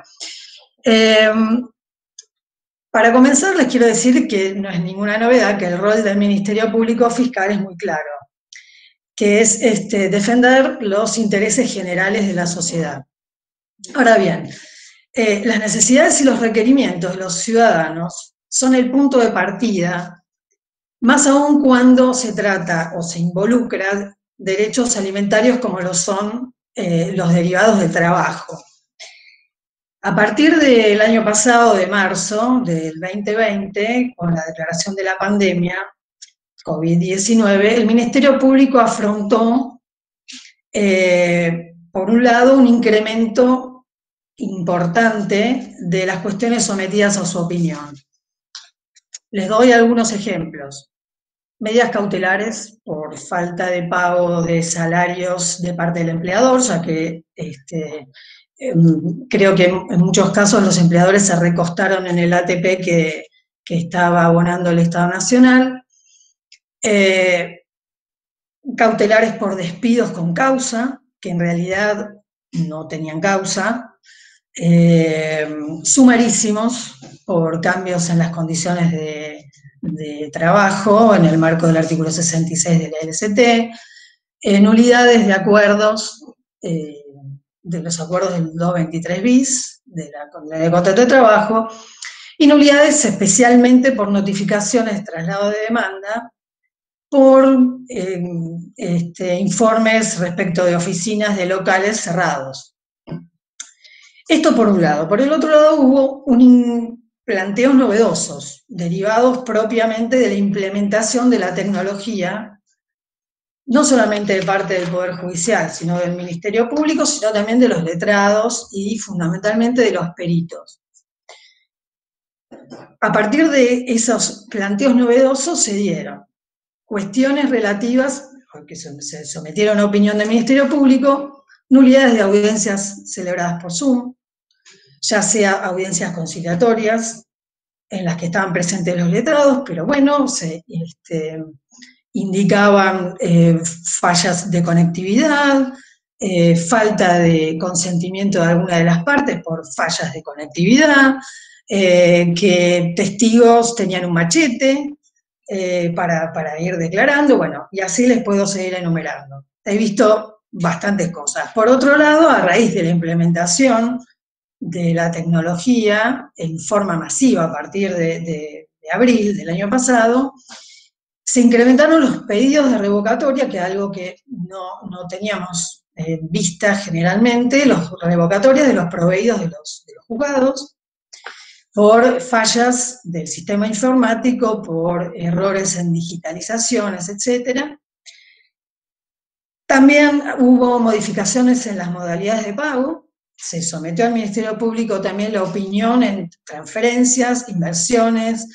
para comenzar les quiero decir que no es ninguna novedad que el rol del Ministerio Público Fiscal es muy claro, que es defender los intereses generales de la sociedad. Ahora bien, las necesidades y los requerimientos de los ciudadanos son el punto de partida, más aún cuando se trata o se involucra derechos alimentarios como lo son los derivados del trabajo. A partir del año pasado, de marzo del 2020, con la declaración de la pandemia COVID-19, el Ministerio Público afrontó, por un lado, un incremento importante de las cuestiones sometidas a su opinión. Les doy algunos ejemplos. Medidas cautelares por falta de pago de salarios de parte del empleador, ya que creo que en muchos casos los empleadores se recostaron en el ATP que estaba abonando el Estado Nacional. Cautelares por despidos con causa, que en realidad no tenían causa. Sumarísimos por cambios en las condiciones de trabajo en el marco del artículo 66 de la LST, nulidades de acuerdos, de los acuerdos del 223 bis, de la de contrato de trabajo, y nulidades especialmente por notificaciones de traslado de demanda, por informes respecto de oficinas de locales cerrados. Esto por un lado. Por el otro lado hubo planteos novedosos, derivados propiamente de la implementación de la tecnología, no solamente de parte del Poder Judicial, sino del Ministerio Público, sino también de los letrados y fundamentalmente de los peritos. A partir de esos planteos novedosos se dieron cuestiones relativas, que se sometieron a opinión del Ministerio Público, nulidades de audiencias celebradas por Zoom, ya sea audiencias conciliatorias, en las que estaban presentes los letrados, pero bueno, se indicaban fallas de conectividad, falta de consentimiento de alguna de las partes por fallas de conectividad, que testigos tenían un machete para ir declarando, bueno, y así les puedo seguir enumerando. He visto bastantes cosas. Por otro lado, a raíz de la implementación de la tecnología en forma masiva a partir de abril del año pasado, se incrementaron los pedidos de revocatoria, que es algo que no teníamos vista generalmente, los revocatorias de los proveídos de los juzgados, por fallas del sistema informático, por errores en digitalizaciones, etc. También hubo modificaciones en las modalidades de pago. Se sometió al Ministerio Público también la opinión en transferencias, inversiones,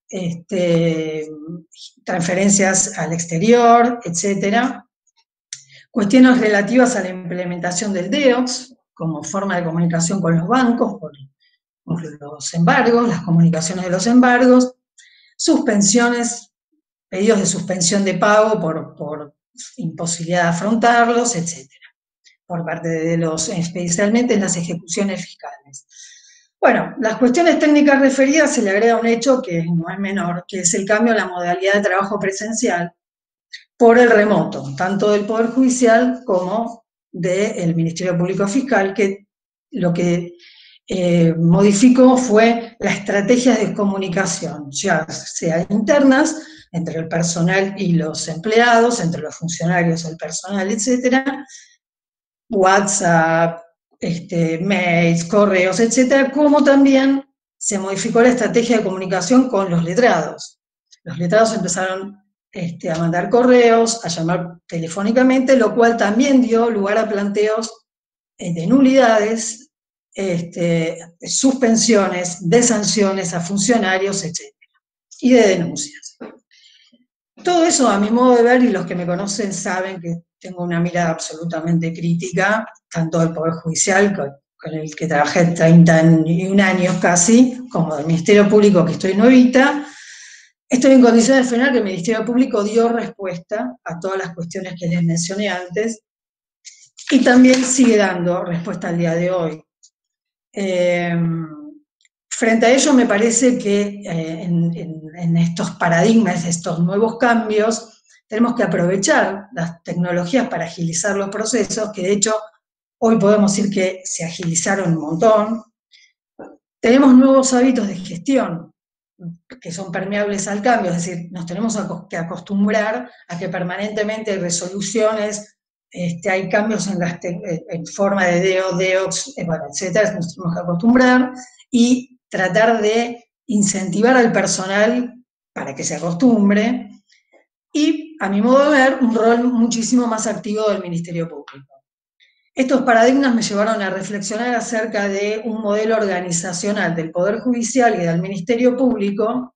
transferencias al exterior, etc. Cuestiones relativas a la implementación del DEOX como forma de comunicación con los bancos, por los embargos, las comunicaciones de los embargos, suspensiones, pedidos de suspensión de pago por imposibilidad de afrontarlos, etc. por parte de especialmente en las ejecuciones fiscales. Bueno, las cuestiones técnicas referidas se le agrega un hecho que no es menor, que es el cambio en la modalidad de trabajo presencial por el remoto, tanto del Poder Judicial como del Ministerio Público Fiscal, que lo que modificó fue las estrategias de comunicación, ya sea internas, entre el personal y los empleados, entre los funcionarios, el personal, etcétera, WhatsApp, mails, correos, etcétera, como también se modificó la estrategia de comunicación con los letrados. Los letrados empezaron a mandar correos, a llamar telefónicamente, lo cual también dio lugar a planteos de nulidades, suspensiones, de sanciones a funcionarios, etc. Y de denuncias. Todo eso, a mi modo de ver, y los que me conocen saben que tengo una mirada absolutamente crítica, tanto del Poder Judicial, con el que trabajé 31 años casi, como del Ministerio Público, que estoy nuevita. Estoy en condiciones de afirmar que el Ministerio Público dio respuesta a todas las cuestiones que les mencioné antes, y también sigue dando respuesta al día de hoy. Frente a ello, me parece que en estos paradigmas, estos nuevos cambios, tenemos que aprovechar las tecnologías para agilizar los procesos, que de hecho hoy podemos decir que se agilizaron un montón. Tenemos nuevos hábitos de gestión que son permeables al cambio, es decir, nos tenemos que acostumbrar a que permanentemente hay resoluciones, hay cambios en forma de DEOX, bueno, etcétera, nos tenemos que acostumbrar y tratar de incentivar al personal para que se acostumbre, y, a mi modo de ver, un rol muchísimo más activo del Ministerio Público. Estos paradigmas me llevaron a reflexionar acerca de un modelo organizacional del Poder Judicial y del Ministerio Público,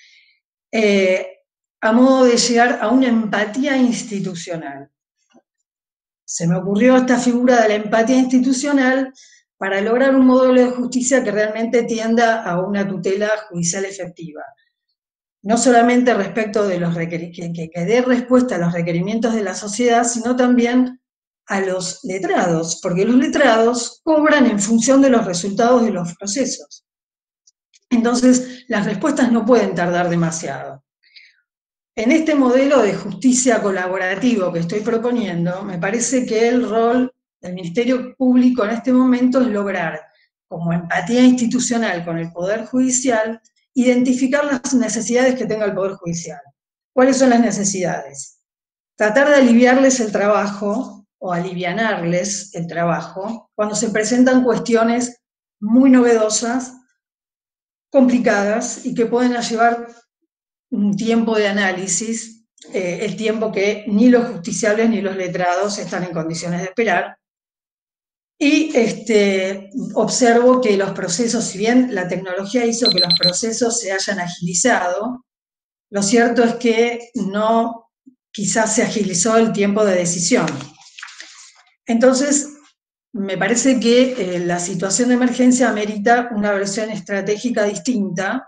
a modo de llegar a una empatía institucional. Se me ocurrió esta figura de la empatía institucional para lograr un modelo de justicia que realmente tienda a una tutela judicial efectiva. No solamente respecto de que dé respuesta a los requerimientos de la sociedad, sino también a los letrados, porque los letrados cobran en función de los resultados de los procesos. Entonces, las respuestas no pueden tardar demasiado. En este modelo de justicia colaborativo que estoy proponiendo, me parece que el rol del Ministerio Público en este momento es lograr, como empatía institucional con el Poder Judicial, identificar las necesidades que tenga el Poder Judicial. ¿Cuáles son las necesidades? Tratar de aliviarles el trabajo, o alivianarles el trabajo, cuando se presentan cuestiones muy novedosas, complicadas, y que pueden llevar un tiempo de análisis, el tiempo que ni los justiciables ni los letrados están en condiciones de esperar. Y observo que los procesos, si bien la tecnología hizo que los procesos se hayan agilizado, lo cierto es que no, quizás se agilizó el tiempo de decisión. Entonces, me parece que la situación de emergencia amerita una versión estratégica distinta,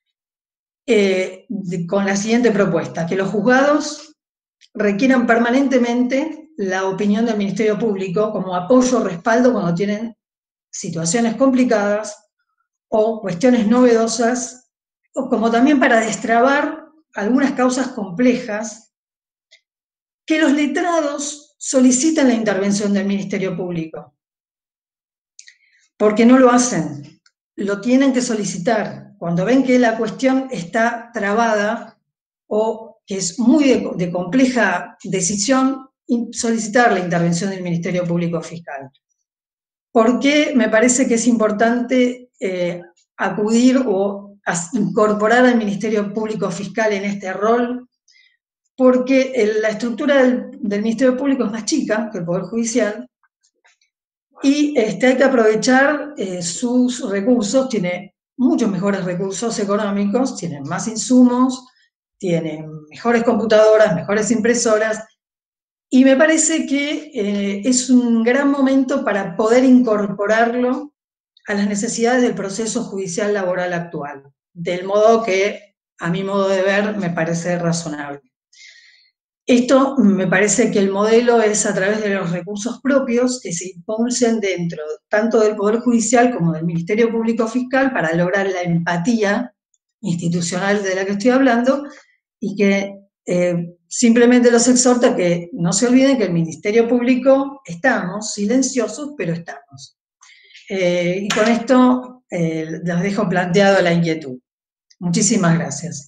con la siguiente propuesta: que los juzgados requieran permanentemente la opinión del Ministerio Público como apoyo o respaldo cuando tienen situaciones complicadas o cuestiones novedosas, o como también para destrabar algunas causas complejas, que los letrados soliciten la intervención del Ministerio Público. Porque no lo hacen, lo tienen que solicitar. Cuando ven que la cuestión está trabada o que es muy de compleja decisión, solicitar la intervención del Ministerio Público Fiscal. ¿Por qué me parece que es importante acudir o incorporar al Ministerio Público Fiscal en este rol? Porque la estructura del Ministerio Público es más chica que el Poder Judicial, y hay que aprovechar sus recursos. Tiene muchos mejores recursos económicos, tienen más insumos, tienen mejores computadoras, mejores impresoras, y me parece que es un gran momento para poder incorporarlo a las necesidades del proceso judicial laboral actual, del modo que, a mi modo de ver, me parece razonable. Esto me parece que el modelo es a través de los recursos propios que se impulsen dentro tanto del Poder Judicial como del Ministerio Público Fiscal para lograr la empatía institucional de la que estoy hablando, y que simplemente los exhorto a que no se olviden que el Ministerio Público estamos silenciosos, pero estamos. Y con esto les dejo planteado la inquietud. Muchísimas gracias.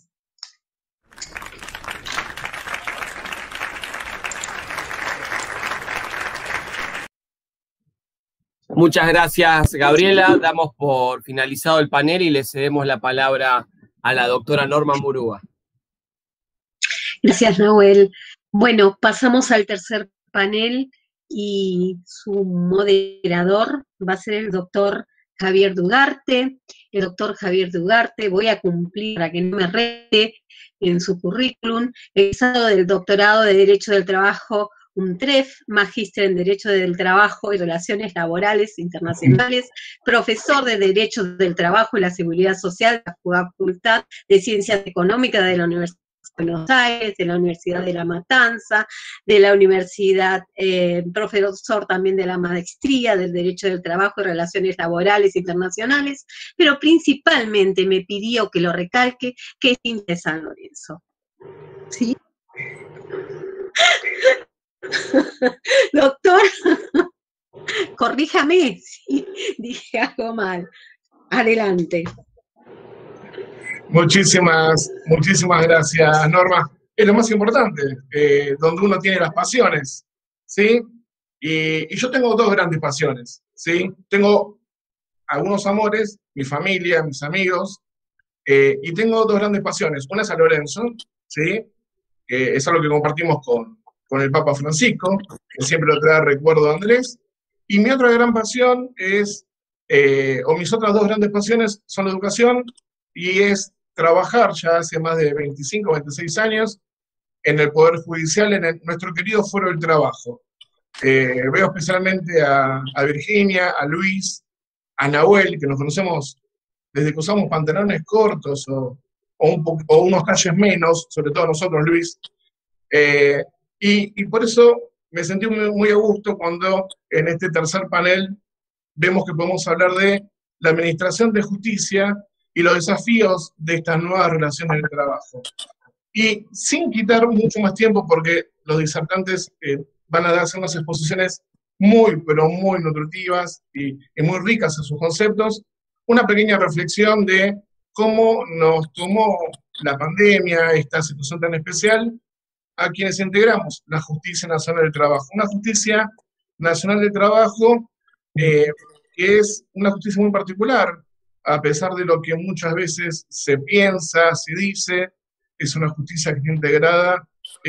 Muchas gracias, Gabriela. Damos por finalizado el panel y le cedemos la palabra a la doctora Norma Murúa. Gracias, Nahuel. Bueno, pasamos al tercer panel y su moderador va a ser el doctor Javier Dugarte. El doctor Javier Dugarte, voy a cumplir para que no me rete en su currículum, egresado del doctorado de Derecho del Trabajo UNTREF, magíster en Derecho del Trabajo y Relaciones Laborales Internacionales, profesor de Derecho del Trabajo y la Seguridad Social de la Facultad de Ciencias Económicas de la Universidad de Buenos Aires, de la Universidad de La Matanza, de la Universidad, profesor también de la Maestría del Derecho del Trabajo y Relaciones Laborales Internacionales, pero principalmente me pidió que lo recalque, que es de San Lorenzo. ¿Sí? Doctor, corríjame si dije algo mal. Adelante. Muchísimas gracias, Norma. Es lo más importante, donde uno tiene las pasiones, ¿sí? Y yo tengo dos grandes pasiones, ¿sí? Tengo algunos amores, mi familia, mis amigos, y tengo dos grandes pasiones. Una es San Lorenzo, ¿sí? Es algo que compartimos con el Papa Francisco, que siempre lo trae recuerdo a Andrés. Y mi otra gran pasión es, o mis otras dos grandes pasiones son la educación, y es trabajar ya hace más de 25, 26 años en el Poder Judicial, en nuestro querido Foro del Trabajo. Veo especialmente a Virginia, a Luis, a Nahuel, que nos conocemos desde que usamos pantalones cortos o unos talles menos, sobre todo nosotros, Luis. Y por eso me sentí muy a gusto cuando en este tercer panel vemos que podemos hablar de la administración de justicia y los desafíos de estas nuevas relaciones de trabajo. Y sin quitar mucho más tiempo, porque los disertantes van a darse unas exposiciones pero muy nutritivas y muy ricas en sus conceptos, una pequeña reflexión de cómo nos tomó la pandemia, esta situación tan especial, a quienes integramos la Justicia Nacional del Trabajo. Una Justicia Nacional del Trabajo que es una justicia muy particular, a pesar de lo que muchas veces se piensa, se dice, es una justicia que está integrada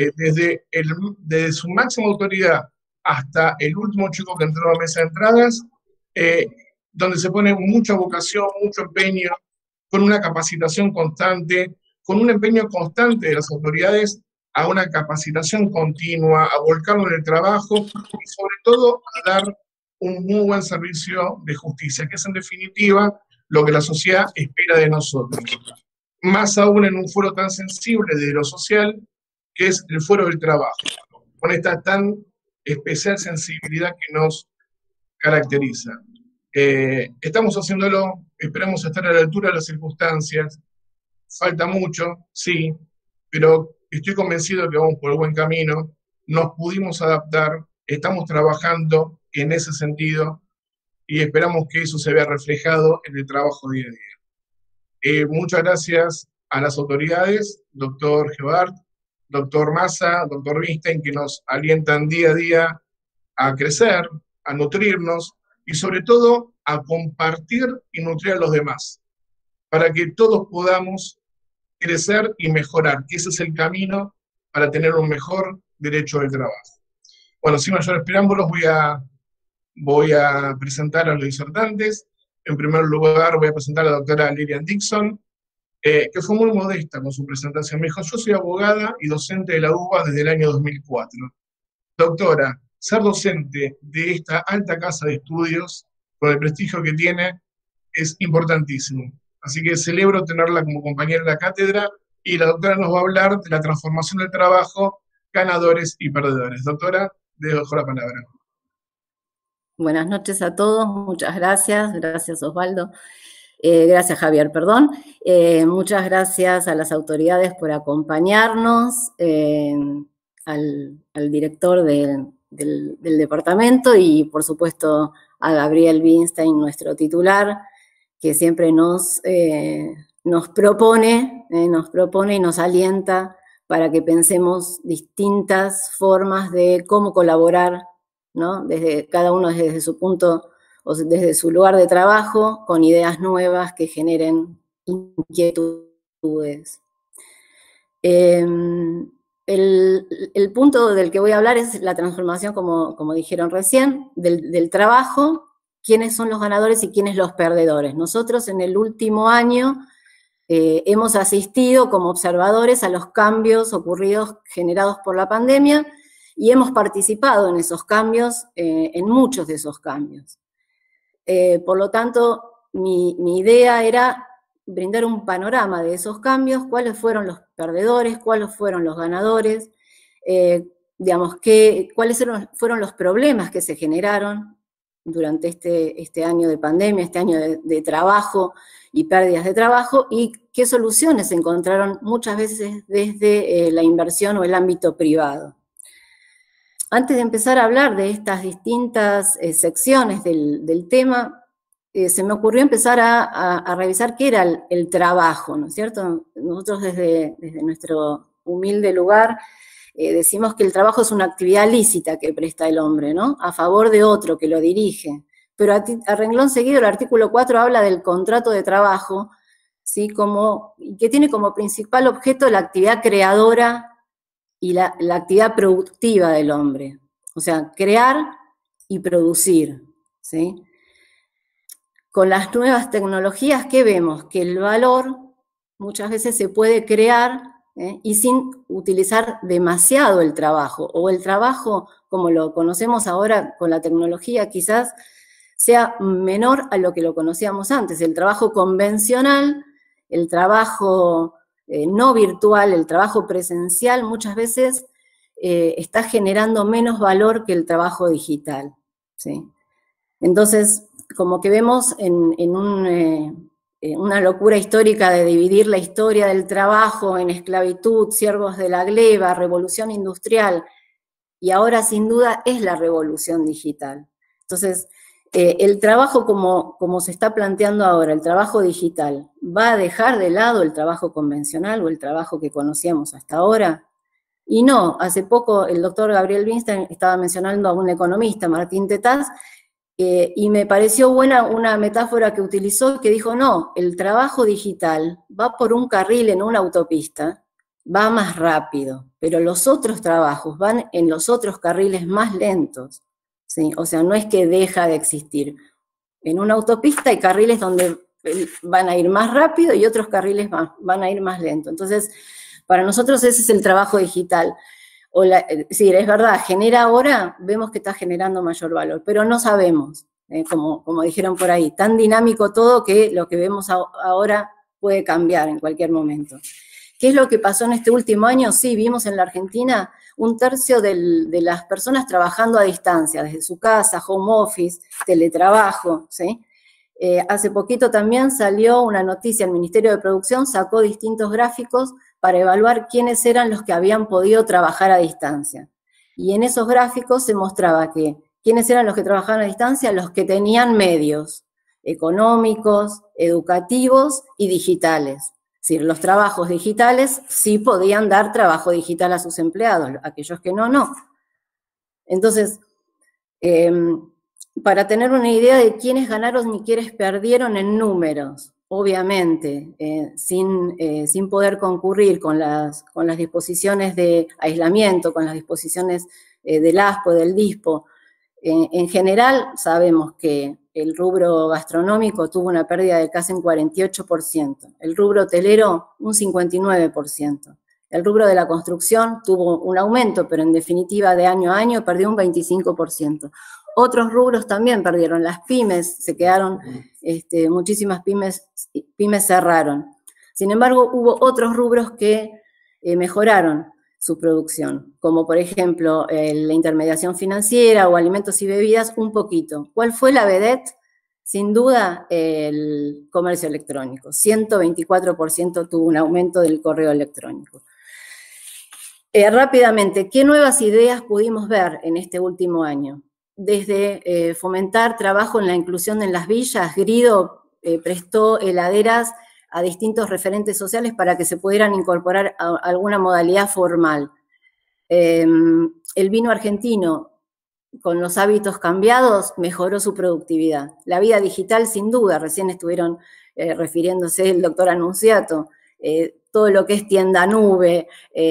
desde su máxima autoridad hasta el último chico que entró a mesa de entradas, donde se pone mucha vocación, mucho empeño, con una capacitación constante, con un empeño constante de las autoridades a una capacitación continua, a volcarlo en el trabajo y sobre todo a dar un muy buen servicio de justicia, que es en definitiva lo que la sociedad espera de nosotros. Más aún en un foro tan sensible de lo social, que es el foro del trabajo, con esta tan especial sensibilidad que nos caracteriza. Estamos haciéndolo, esperamos estar a la altura de las circunstancias, falta mucho, sí, pero estoy convencido de que vamos por el buen camino, nos pudimos adaptar, estamos trabajando en ese sentido, y esperamos que eso se vea reflejado en el trabajo día a día. Muchas gracias a las autoridades, doctor Gebart, doctor Massa, doctor Winstein, que nos alientan día a día a crecer, a nutrirnos y sobre todo a compartir y nutrir a los demás, para que todos podamos crecer y mejorar, que ese es el camino para tener un mejor derecho del trabajo. Bueno, sin mayores preámbulos voy a presentar a los disertantes. En primer lugar voy a presentar a la doctora Lilian Dixon, que fue muy modesta con su presentación. Me dijo, yo soy abogada y docente de la UBA desde el año 2004. Doctora, ser docente de esta alta casa de estudios, con el prestigio que tiene, es importantísimo. Así que celebro tenerla como compañera en la cátedra, y la doctora nos va a hablar de la transformación del trabajo ganadores y perdedores. Doctora, le dejo la palabra. Buenas noches a todos, muchas gracias. Gracias, Osvaldo. Gracias, Javier, perdón. Muchas gracias a las autoridades por acompañarnos, al director del departamento y, por supuesto, a Gabriel Binstein, nuestro titular, que siempre nos propone y nos alienta para que pensemos distintas formas de cómo colaborar, ¿no? Desde cada uno desde su punto o desde su lugar de trabajo, con ideas nuevas que generen inquietudes. El punto del que voy a hablar es la transformación, como dijeron recién, del trabajo, quiénes son los ganadores y quiénes los perdedores. Nosotros en el último año hemos asistido como observadores a los cambios ocurridos generados por la pandemia y hemos participado en esos cambios, en muchos de esos cambios. Por lo tanto, mi idea era brindar un panorama de esos cambios, cuáles fueron los perdedores, cuáles fueron los ganadores, digamos, cuáles fueron los problemas que se generaron durante este año de pandemia, este año de trabajo y pérdidas de trabajo, y qué soluciones se encontraron muchas veces desde la inversión o el ámbito privado. Antes de empezar a hablar de estas distintas secciones del tema, se me ocurrió empezar a revisar qué era el trabajo, ¿no es cierto? Nosotros desde nuestro humilde lugar decimos que el trabajo es una actividad lícita que presta el hombre, ¿no? A favor de otro que lo dirige. Pero a renglón seguido el artículo 4 habla del contrato de trabajo, ¿sí? Que tiene como principal objeto la actividad creadora y la actividad productiva del hombre. O sea, crear y producir, ¿sí? Con las nuevas tecnologías, ¿qué vemos? Que el valor muchas veces se puede crear y sin utilizar demasiado el trabajo, o el trabajo, como lo conocemos ahora con la tecnología, quizás sea menor a lo que lo conocíamos antes. El trabajo convencional, el trabajo no virtual, el trabajo presencial, muchas veces está generando menos valor que el trabajo digital, ¿sí? Entonces, como que vemos en una locura histórica de dividir la historia del trabajo en esclavitud, siervos de la gleba, revolución industrial, y ahora sin duda es la revolución digital. Entonces, el trabajo como se está planteando ahora, el trabajo digital, ¿va a dejar de lado el trabajo convencional o el trabajo que conocíamos hasta ahora? Y no, hace poco el doctor Gabriel Binstein estaba mencionando a un economista, Martín Tetaz, y me pareció buena una metáfora que utilizó, que dijo, no, el trabajo digital va por un carril en una autopista, va más rápido, pero los otros trabajos van en los otros carriles más lentos, ¿sí? O sea, no es que deja de existir. En una autopista hay carriles donde van a ir más rápido y otros carriles van a ir más lento. Entonces, para nosotros ese es el trabajo digital. Sí, es verdad, genera ahora, vemos que está generando mayor valor, pero no sabemos, como dijeron por ahí, tan dinámico todo que lo que vemos ahora puede cambiar en cualquier momento. ¿Qué es lo que pasó en este último año? Sí, vimos en la Argentina 1/3 de las personas trabajando a distancia, desde su casa, home office, teletrabajo, ¿sí? Hace poquito también salió una noticia, el Ministerio de Producción sacó distintos gráficos para evaluar quiénes eran los que habían podido trabajar a distancia. Y en esos gráficos se mostraba que quiénes eran los que trabajaban a distancia, los que tenían medios económicos, educativos y digitales. Es decir, los trabajos digitales sí podían dar trabajo digital a sus empleados, aquellos que no, no. Entonces, para tener una idea de quiénes ganaron y quiénes perdieron en números, obviamente, sin poder concurrir con las disposiciones de aislamiento, con las disposiciones del ASPO, del DISPO, en general sabemos que el rubro gastronómico tuvo una pérdida de casi un 48%, el rubro hotelero un 59%, el rubro de la construcción tuvo un aumento, pero en definitiva de año a año perdió un 25%. Otros rubros también perdieron, las pymes se quedaron, muchísimas pymes cerraron. Sin embargo, hubo otros rubros que mejoraron. su producción, como por ejemplo la intermediación financiera o alimentos y bebidas, un poquito. ¿Cuál fue la vedette? Sin duda, el comercio electrónico. 124% tuvo un aumento del correo electrónico. Rápidamente, ¿qué nuevas ideas pudimos ver en este último año? Desde fomentar trabajo en la inclusión en las villas, Grido prestó heladeras a distintos referentes sociales para que se pudieran incorporar a alguna modalidad formal. El vino argentino, con los hábitos cambiados, mejoró su productividad. La vida digital, sin duda, recién estuvieron refiriéndose el doctor Anunciato, todo lo que es tienda nube,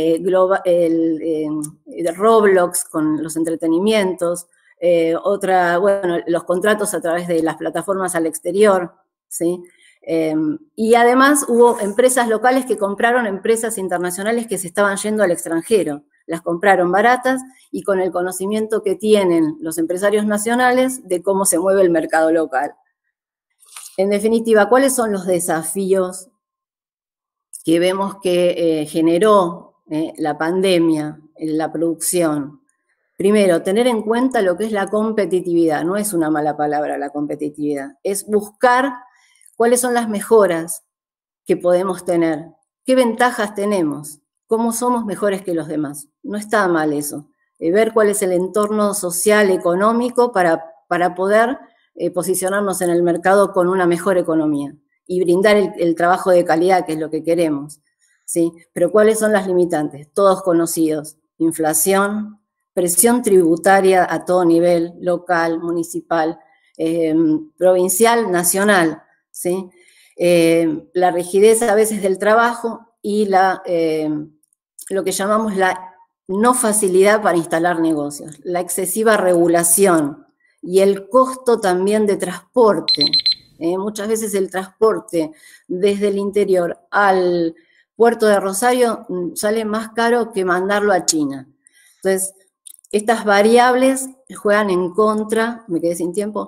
Roblox con los entretenimientos, bueno, los contratos a través de las plataformas al exterior, ¿sí? Y además hubo empresas locales que compraron empresas internacionales que se estaban yendo al extranjero. Las compraron baratas y con el conocimiento que tienen los empresarios nacionales de cómo se mueve el mercado local. En definitiva, ¿cuáles son los desafíos que vemos que generó la pandemia en la producción? Primero, tener en cuenta lo que es la competitividad. No es una mala palabra la competitividad, es buscar cuáles son las mejoras que podemos tener, qué ventajas tenemos, cómo somos mejores que los demás. No está mal eso. Ver cuál es el entorno social, económico, para poder posicionarnos en el mercado con una mejor economía y brindar el trabajo de calidad, que es lo que queremos, ¿sí? Pero ¿cuáles son las limitantes? Todos conocidos: inflación, presión tributaria a todo nivel, local, municipal, provincial, nacional, ¿sí? La rigidez a veces del trabajo y lo que llamamos la no facilidad para instalar negocios, la excesiva regulación y el costo también de transporte. Muchas veces el transporte desde el interior al puerto de Rosario sale más caro que mandarlo a China. Entonces, estas variables juegan en contra, me quedé sin tiempo,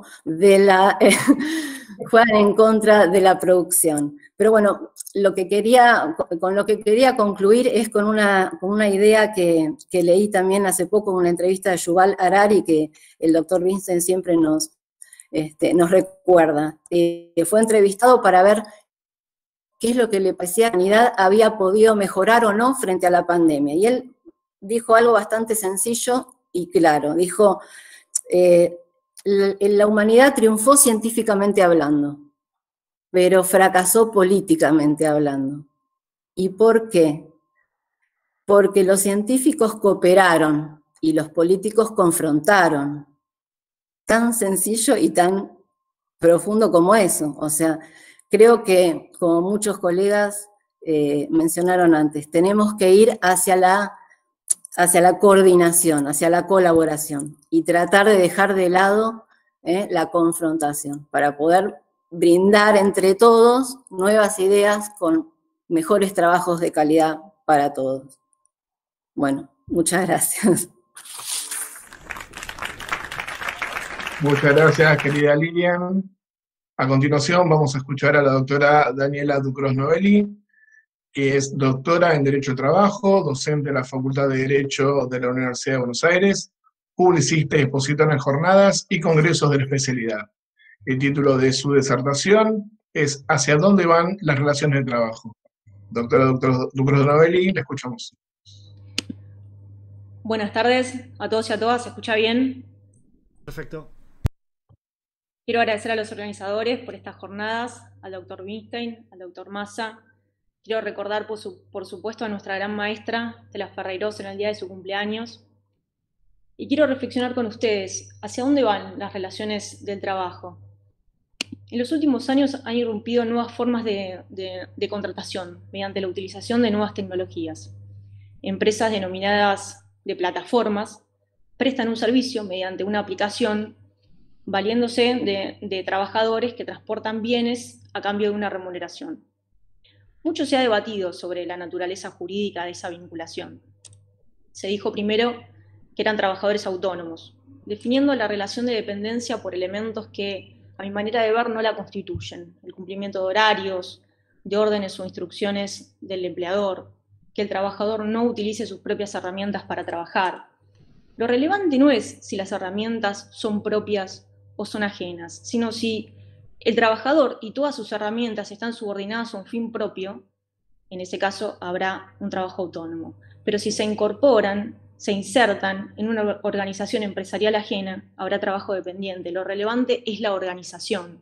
juegan en contra de la producción. Pero bueno, con lo que quería concluir es con una idea que leí también hace poco en una entrevista de Yuval Harari, que el doctor Vincent siempre nos recuerda. Fue entrevistado para ver qué es lo que le parecía que la humanidad había podido mejorar o no frente a la pandemia. Y él dijo algo bastante sencillo y claro. Dijo, la humanidad triunfó científicamente hablando, pero fracasó políticamente hablando. ¿Y por qué? Porque los científicos cooperaron y los políticos confrontaron. Tan sencillo y tan profundo como eso. O sea, creo que, como muchos colegas mencionaron antes, tenemos que ir hacia la coordinación, hacia la colaboración y tratar de dejar de lado la confrontación para poder brindar entre todos nuevas ideas con mejores trabajos de calidad para todos. Bueno, muchas gracias. Muchas gracias, querida Lilian. A continuación vamos a escuchar a la doctora Daniela Ducros Novelli, que es doctora en Derecho del Trabajo, docente de la Facultad de Derecho de la Universidad de Buenos Aires, publicista y expositora en jornadas y congresos de la especialidad. El título de su disertación es ¿Hacia dónde van las relaciones de trabajo? Doctora Ducros Novelli, la escuchamos. Buenas tardes a todos y a todas, ¿se escucha bien? Perfecto. Quiero agradecer a los organizadores por estas jornadas, al doctor Winstein, al doctor Massa. Quiero recordar, por supuesto, a nuestra gran maestra, Estela Ferreirós, en el día de su cumpleaños. Y quiero reflexionar con ustedes, ¿hacia dónde van las relaciones del trabajo? En los últimos años han irrumpido nuevas formas de contratación mediante la utilización de nuevas tecnologías. Empresas denominadas de plataformas prestan un servicio mediante una aplicación valiéndose de trabajadores que transportan bienes a cambio de una remuneración. Mucho se ha debatido sobre la naturaleza jurídica de esa vinculación. Se dijo primero que eran trabajadores autónomos, definiendo la relación de dependencia por elementos que, a mi manera de ver, no la constituyen: el cumplimiento de horarios, de órdenes o instrucciones del empleador, que el trabajador no utilice sus propias herramientas para trabajar. Lo relevante no es si las herramientas son propias o son ajenas, sino si el trabajador y todas sus herramientas están subordinadas a un fin propio. En ese caso habrá un trabajo autónomo. Pero si se incorporan, se insertan en una organización empresarial ajena, habrá trabajo dependiente. Lo relevante es la organización.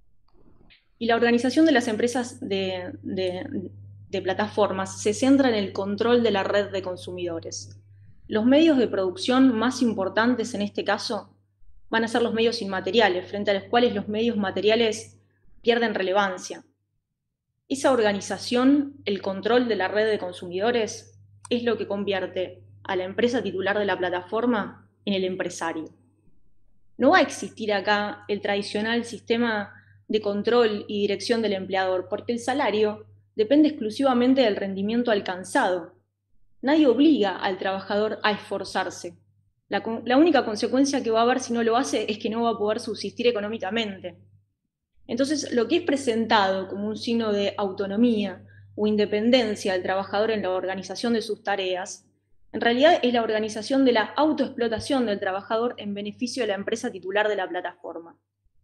Y la organización de las empresas de plataformas se centra en el control de la red de consumidores. Los medios de producción más importantes en este caso van a ser los medios inmateriales, frente a los cuales los medios materiales pierden relevancia. Esa organización, el control de la red de consumidores, es lo que convierte a la empresa titular de la plataforma en el empresario. No va a existir acá el tradicional sistema de control y dirección del empleador, porque el salario depende exclusivamente del rendimiento alcanzado. Nadie obliga al trabajador a esforzarse. La única consecuencia que va a haber si no lo hace es que no va a poder subsistir económicamente. Entonces, lo que es presentado como un signo de autonomía o independencia del trabajador en la organización de sus tareas, en realidad es la organización de la autoexplotación del trabajador en beneficio de la empresa titular de la plataforma.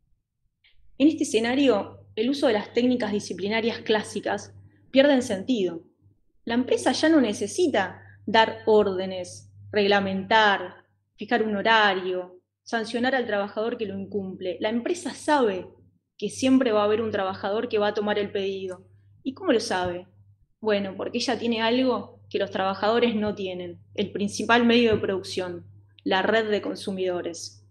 En este escenario, el uso de las técnicas disciplinarias clásicas pierde sentido. La empresa ya no necesita dar órdenes, reglamentar, fijar un horario, sancionar al trabajador que lo incumple. La empresa sabe que siempre va a haber un trabajador que va a tomar el pedido. ¿Y cómo lo sabe? Bueno, porque ella tiene algo que los trabajadores no tienen, el principal medio de producción, la red de consumidores.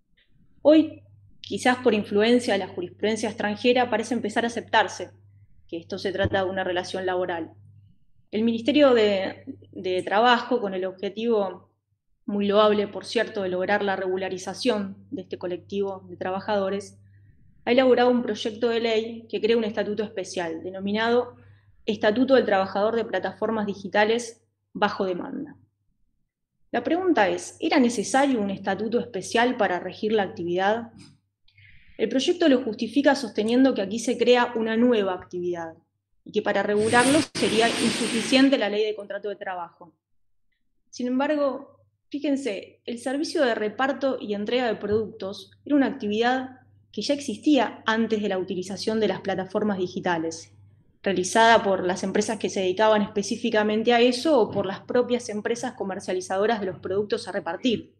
Hoy, quizás por influencia de la jurisprudencia extranjera, parece empezar a aceptarse que esto se trata de una relación laboral. El Ministerio de Trabajo, con el objetivo muy loable, por cierto, de lograr la regularización de este colectivo de trabajadores, ha elaborado un proyecto de ley que crea un estatuto especial, denominado Estatuto del Trabajador de Plataformas Digitales bajo demanda. La pregunta es, ¿era necesario un estatuto especial para regir la actividad? El proyecto lo justifica sosteniendo que aquí se crea una nueva actividad y que para regularlo sería insuficiente la ley de contrato de trabajo. Sin embargo, fíjense, el servicio de reparto y entrega de productos era una actividad que ya existía antes de la utilización de las plataformas digitales, realizada por las empresas que se dedicaban específicamente a eso o por las propias empresas comercializadoras de los productos a repartir.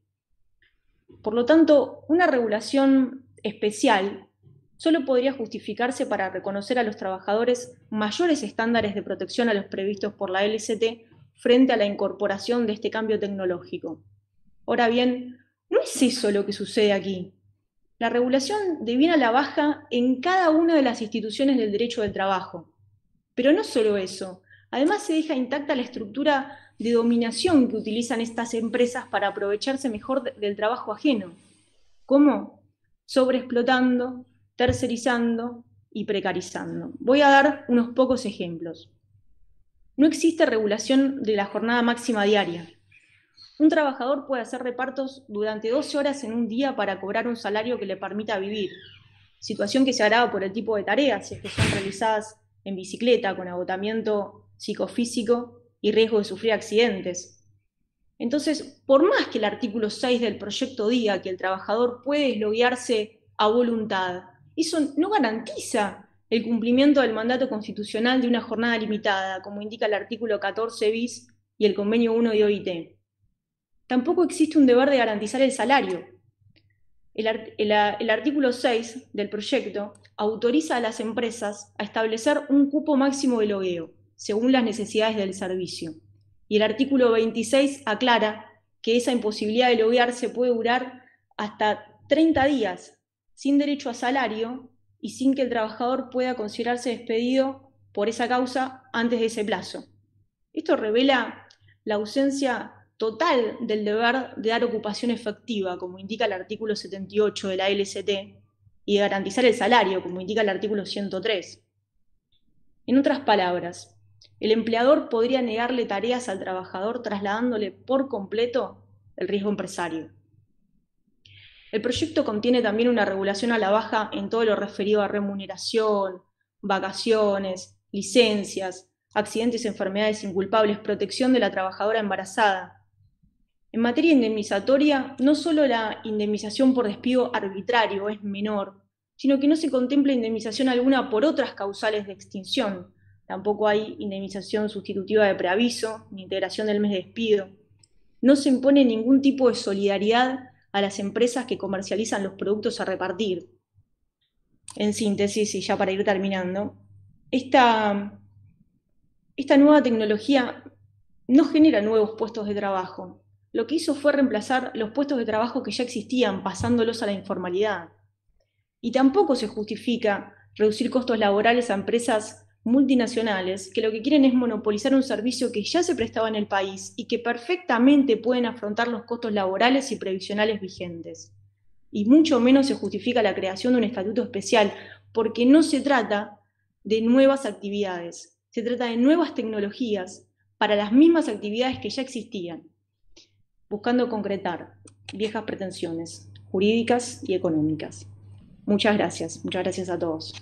Por lo tanto, una regulación especial solo podría justificarse para reconocer a los trabajadores mayores estándares de protección a los previstos por la LST frente a la incorporación de este cambio tecnológico. Ahora bien, no es eso lo que sucede aquí. La regulación deviene a la baja en cada una de las instituciones del derecho del trabajo. Pero no solo eso, además se deja intacta la estructura de dominación que utilizan estas empresas para aprovecharse mejor del trabajo ajeno. ¿Cómo? Sobreexplotando, tercerizando y precarizando. Voy a dar unos pocos ejemplos. No existe regulación de la jornada máxima diaria. Un trabajador puede hacer repartos durante 12 horas en un día para cobrar un salario que le permita vivir, situación que se agrava por el tipo de tareas, si es que son realizadas en bicicleta, con agotamiento psicofísico y riesgo de sufrir accidentes. Entonces, por más que el artículo 6 del proyecto diga que el trabajador puede desloguearse a voluntad, eso no garantiza el cumplimiento del mandato constitucional de una jornada limitada, como indica el artículo 14 bis y el convenio 1 de OIT. Tampoco existe un deber de garantizar el salario. El artículo 6 del proyecto autoriza a las empresas a establecer un cupo máximo de logueo, según las necesidades del servicio. Y el artículo 26 aclara que esa imposibilidad de loguearse puede durar hasta 30 días, sin derecho a salario y sin que el trabajador pueda considerarse despedido por esa causa antes de ese plazo. Esto revela la ausencia total del deber de dar ocupación efectiva, como indica el artículo 78 de la LST, y de garantizar el salario, como indica el artículo 103. En otras palabras, el empleador podría negarle tareas al trabajador trasladándole por completo el riesgo empresario. El proyecto contiene también una regulación a la baja en todo lo referido a remuneración, vacaciones, licencias, accidentes, enfermedades inculpables, protección de la trabajadora embarazada. En materia indemnizatoria, no solo la indemnización por despido arbitrario es menor, sino que no se contempla indemnización alguna por otras causales de extinción. Tampoco hay indemnización sustitutiva de preaviso, ni integración del mes de despido. No se impone ningún tipo de solidaridad a las empresas que comercializan los productos a repartir. En síntesis, y ya para ir terminando, esta nueva tecnología no genera nuevos puestos de trabajo. Lo que hizo fue reemplazar los puestos de trabajo que ya existían, pasándolos a la informalidad. Y tampoco se justifica reducir costos laborales a empresas multinacionales que lo que quieren es monopolizar un servicio que ya se prestaba en el país y que perfectamente pueden afrontar los costos laborales y previsionales vigentes. Y mucho menos se justifica la creación de un estatuto especial, porque no se trata de nuevas actividades, se trata de nuevas tecnologías para las mismas actividades que ya existían, buscando concretar viejas pretensiones jurídicas y económicas. Muchas gracias a todos.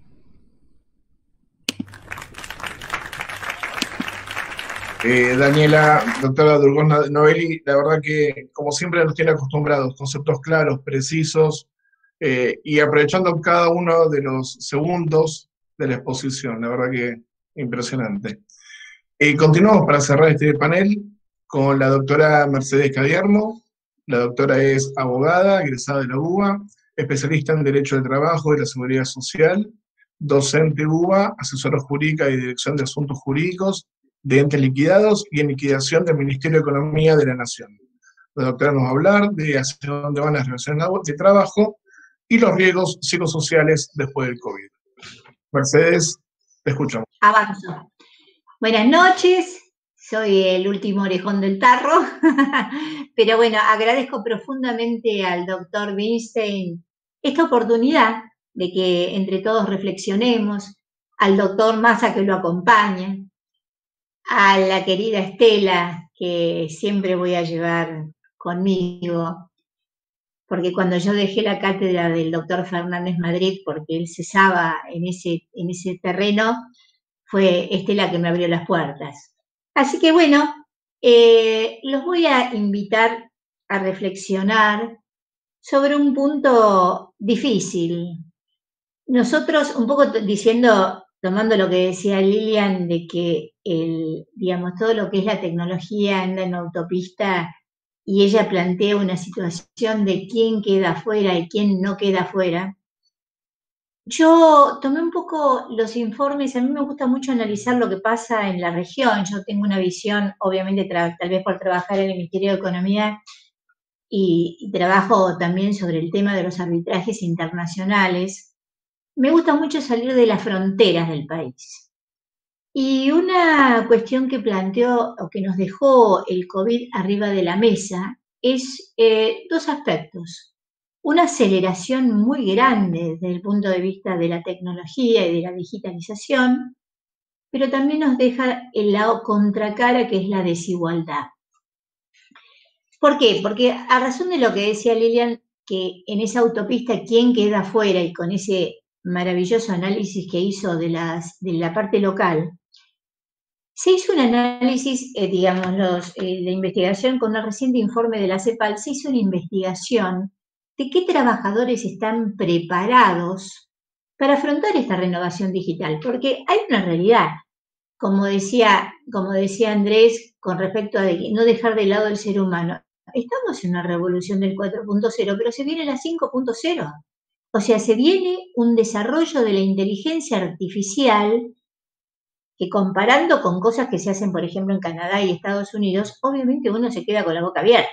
Daniela, doctora Durgón Novelli, la verdad que como siempre nos tiene acostumbrados, conceptos claros, precisos, y aprovechando cada uno de los segundos de la exposición, la verdad que impresionante. Continuamos para cerrar este panel con la doctora Mercedes Cadiermo. La doctora es abogada, egresada de la UBA, especialista en Derecho del Trabajo y la Seguridad Social, docente UBA, asesora jurídica y dirección de asuntos jurídicos de entes liquidados y en liquidación del Ministerio de Economía de la Nación. La doctora nos va a hablar de hacia dónde van las relaciones de trabajo y los riesgos psicosociales después del COVID. Mercedes, te escuchamos. Avanzo. Buenas noches, soy el último orejón del tarro, pero bueno, agradezco profundamente al doctor Winstein esta oportunidad de que entre todos reflexionemos, al doctor Massa que lo acompaña, a la querida Estela, que siempre voy a llevar conmigo, porque cuando yo dejé la cátedra del doctor Fernández Madrid, porque él cesaba en ese terreno, fue Estela que me abrió las puertas. Así que bueno, los voy a invitar a reflexionar sobre un punto difícil. Nosotros, un poco tomando lo que decía Lilian, de que todo lo que es la tecnología anda en autopista, y ella plantea una situación de quién queda afuera y quién no queda afuera. Yo tomé un poco los informes, a mí me gusta mucho analizar lo que pasa en la región. Yo tengo una visión, obviamente, tal vez por trabajar en el Ministerio de Economía, y trabajo también sobre el tema de los arbitrajes internacionales. Me gusta mucho salir de las fronteras del país. Y una cuestión que planteó o que nos dejó el COVID arriba de la mesa es dos aspectos. Una aceleración muy grande desde el punto de vista de la tecnología y de la digitalización, pero también nos deja el lado contracara, que es la desigualdad. ¿Por qué? Porque a razón de lo que decía Lilian, que en esa autopista quién queda afuera, y con ese maravilloso análisis que hizo de la parte local, se hizo un análisis, la investigación con el reciente informe de la CEPAL, se hizo una investigación de qué trabajadores están preparados para afrontar esta renovación digital, porque hay una realidad, como decía Andrés, con respecto a no dejar de lado el ser humano. Estamos en una revolución del 4.0, pero se viene la 5.0. O sea, se viene un desarrollo de la inteligencia artificial que, comparando con cosas que se hacen, por ejemplo, en Canadá y Estados Unidos, obviamente uno se queda con la boca abierta.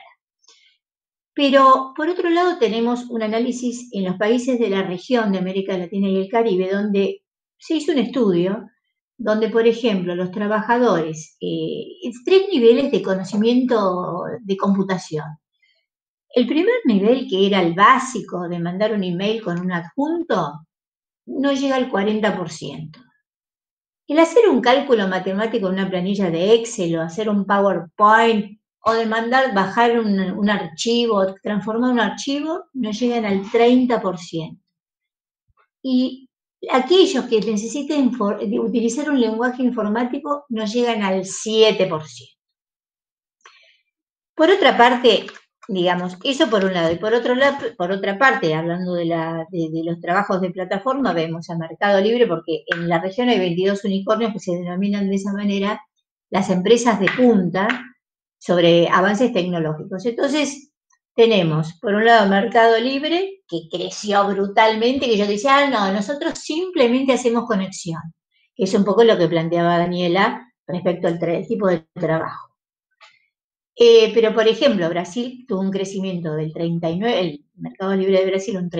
Pero, por otro lado, tenemos un análisis en los países de la región de América Latina y el Caribe, donde se hizo un estudio, donde, por ejemplo, los trabajadores, 3 niveles de conocimiento de computación. El primer nivel, que era el básico de mandar un email con un adjunto, no llega al 40%. El hacer un cálculo matemático en una planilla de Excel, o hacer un PowerPoint, o de bajar un archivo, transformar un archivo, no llegan al 30%. Y aquellos que necesiten utilizar un lenguaje informático no llegan al 7%. Por otra parte, digamos, eso por un lado, y por otra parte, hablando de los trabajos de plataforma, vemos a Mercado Libre, porque en la región hay 22 unicornios que se denominan de esa manera las empresas de punta sobre avances tecnológicos. Entonces, tenemos, por un lado, Mercado Libre, que creció brutalmente, que yo decía, no, nosotros simplemente hacemos conexión, que es un poco lo que planteaba Daniela respecto al tipo de trabajo. Pero, por ejemplo, Brasil tuvo un crecimiento del 39%, el Mercado Libre de Brasil un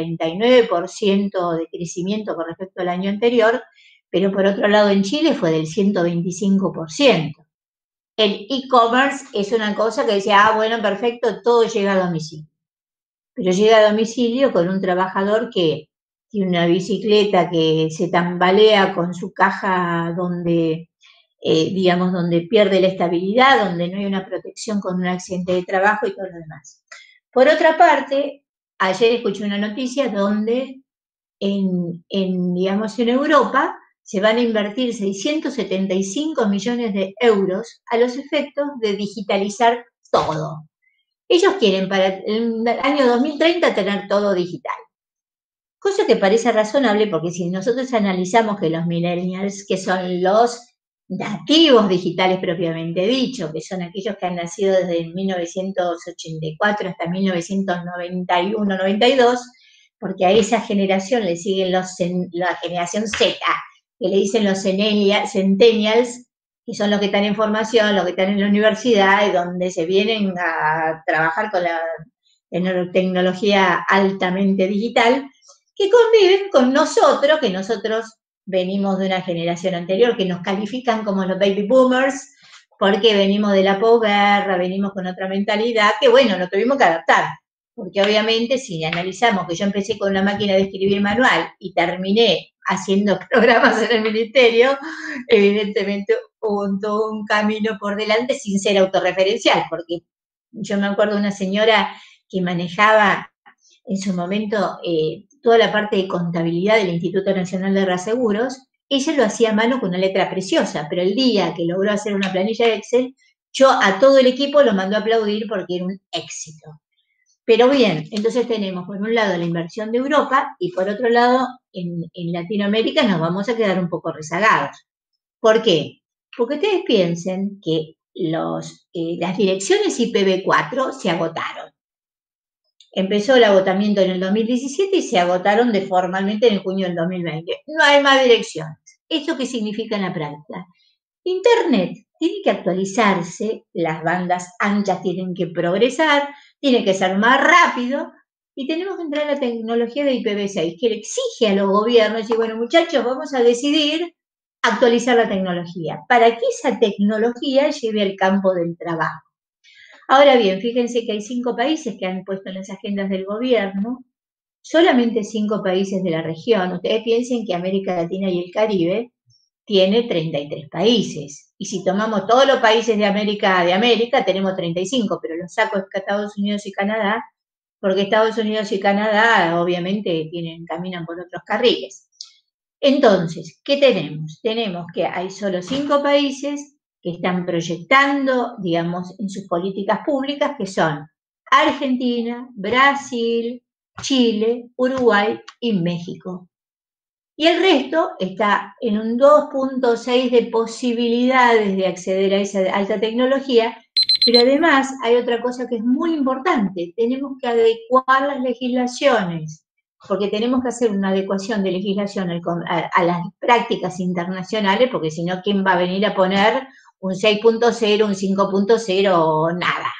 39% de crecimiento con respecto al año anterior, pero por otro lado en Chile fue del 125%. El e-commerce es una cosa que decía, bueno, perfecto, todo llega a domicilio. Pero llega a domicilio con un trabajador que tiene una bicicleta que se tambalea con su caja donde, digamos, donde pierde la estabilidad, donde no hay una protección con un accidente de trabajo y todo lo demás. Por otra parte, ayer escuché una noticia donde digamos, en Europa se van a invertir 675 millones de euros a los efectos de digitalizar todo. Ellos quieren para el año 2030 tener todo digital. Cosa que parece razonable porque si nosotros analizamos que los millennials, que son los nativos digitales propiamente dicho, que son aquellos que han nacido desde 1984 hasta 1991-92, porque a esa generación le siguen la generación Z, que le dicen los centennials, que son los que están en formación, los que están en la universidad, y donde se vienen a trabajar con la tecnología altamente digital, que conviven con nosotros, que nosotros venimos de una generación anterior, que nos califican como los baby boomers, porque venimos de la posguerra, venimos con otra mentalidad, que bueno, nos tuvimos que adaptar. Porque obviamente si analizamos que yo empecé con una máquina de escribir manual y terminé haciendo programas en el ministerio, evidentemente hubo todo un camino por delante sin ser autorreferencial, porque yo me acuerdo de una señora que manejaba en su momento toda la parte de contabilidad del Instituto Nacional de Reaseguros. Ella lo hacía a mano con una letra preciosa, pero el día que logró hacer una planilla de Excel, yo a todo el equipo lo mandó a aplaudir porque era un éxito. Pero bien, entonces tenemos por un lado la inversión de Europa y por otro lado en Latinoamérica nos vamos a quedar un poco rezagados. ¿Por qué? Porque ustedes piensen que las direcciones IPv4 se agotaron. Empezó el agotamiento en el 2017 y se agotaron formalmente en junio del 2020. No hay más direcciones. ¿Esto qué significa en la práctica? Internet tiene que actualizarse, las bandas anchas tienen que progresar, tiene que ser más rápido y tenemos que entrar a la tecnología de IPv6 que le exige a los gobiernos y bueno, muchachos, vamos a decidir actualizar la tecnología para que esa tecnología lleve al campo del trabajo. Ahora bien, fíjense que hay 5 países que han puesto en las agendas del gobierno, solamente 5 países de la región. Ustedes piensen que América Latina y el Caribe tiene 33 países. Y si tomamos todos los países de América, tenemos 35, pero los saco es Estados Unidos y Canadá, porque Estados Unidos y Canadá obviamente caminan por otros carriles. Entonces, ¿qué tenemos? Tenemos que hay solo 5 países que están proyectando, digamos, en sus políticas públicas, que son Argentina, Brasil, Chile, Uruguay y México. Y el resto está en un 2.6 de posibilidades de acceder a esa alta tecnología, pero además hay otra cosa que es muy importante, tenemos que adecuar las legislaciones, porque tenemos que hacer una adecuación de legislación a las prácticas internacionales, porque si no, ¿quién va a venir a poner un 6.0, un 5.0 o nada?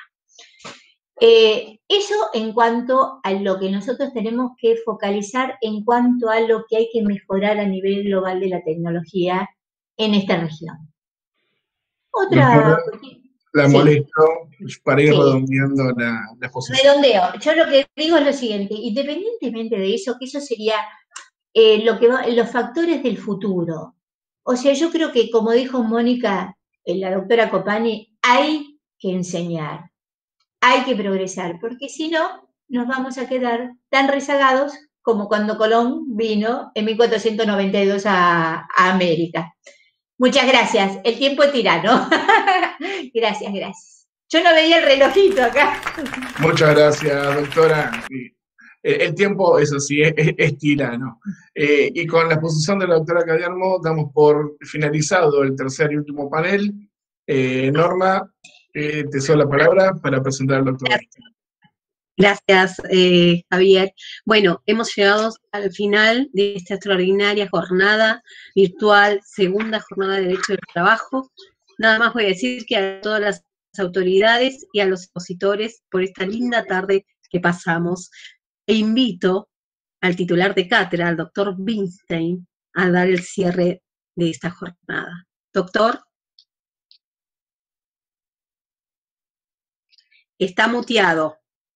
Eso en cuanto a lo que nosotros tenemos que focalizar en cuanto a lo que hay que mejorar a nivel global de la tecnología en esta región. La molesto para ir redondeando la posición. Redondeo. Yo lo que digo es lo siguiente, independientemente de eso, que eso sería los factores del futuro. O sea, yo creo que, como dijo Mónica, la doctora Copani, hay que enseñar. Hay que progresar, porque si no, nos vamos a quedar tan rezagados como cuando Colón vino en 1492 a América. Muchas gracias. El tiempo es tirano. Gracias, gracias. Yo no veía el relojito acá. Muchas gracias, doctora. El tiempo, eso sí, es tirano. Y con la exposición de la doctora Cadermo, damos por finalizado el tercer y último panel. Norma, te cedo la palabra para presentar al doctor. Gracias, Javier. Bueno, hemos llegado al final de esta extraordinaria jornada virtual, segunda jornada de Derecho del Trabajo. Nada más voy a decir que a todas las autoridades y a los expositores por esta linda tarde que pasamos. E invito al titular de cátedra, al doctor Winstein, a dar el cierre de esta jornada. Doctor. Está muteado.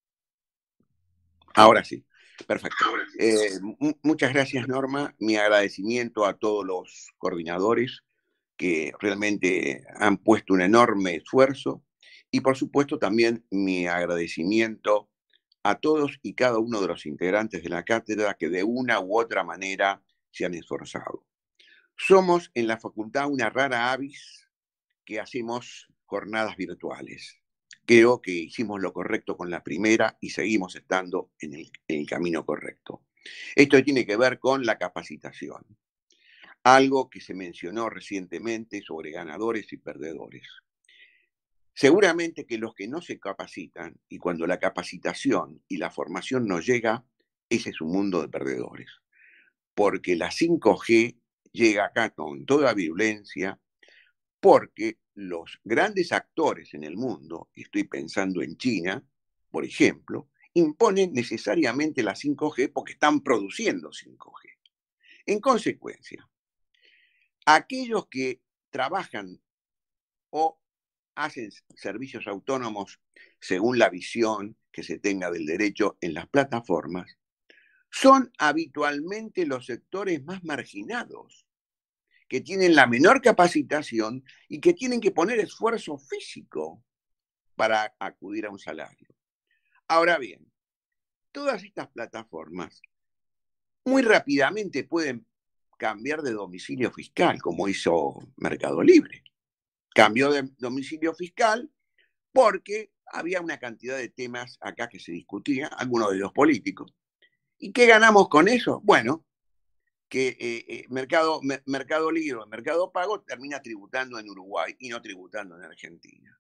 Ahora sí, perfecto. Muchas gracias, Norma. Mi agradecimiento a todos los coordinadores que realmente han puesto un enorme esfuerzo y, por supuesto, también mi agradecimiento a todos y cada uno de los integrantes de la cátedra que de una u otra manera se han esforzado. Somos en la facultad una rara avis que hacemos jornadas virtuales. Creo que hicimos lo correcto con la primera y seguimos estando en el camino correcto. Esto tiene que ver con la capacitación. Algo que se mencionó recientemente sobre ganadores y perdedores. Seguramente que los que no se capacitan, y cuando la capacitación y la formación no llega, ese es un mundo de perdedores. Porque la 5G llega acá con toda virulencia, porque los grandes actores en el mundo, estoy pensando en China, por ejemplo, imponen necesariamente la 5G porque están produciendo 5G. En consecuencia, aquellos que trabajan o hacen servicios autónomos según la visión que se tenga del derecho en las plataformas, son habitualmente los sectores más marginados, que tienen la menor capacitación y que tienen que poner esfuerzo físico para acudir a un salario. Ahora bien, todas estas plataformas muy rápidamente pueden cambiar de domicilio fiscal, como hizo Mercado Libre. Cambió de domicilio fiscal porque había una cantidad de temas acá que se discutían, algunos de los políticos. ¿Y qué ganamos con eso? Bueno, que Mercado Libre o Mercado Pago termina tributando en Uruguay y no tributando en Argentina.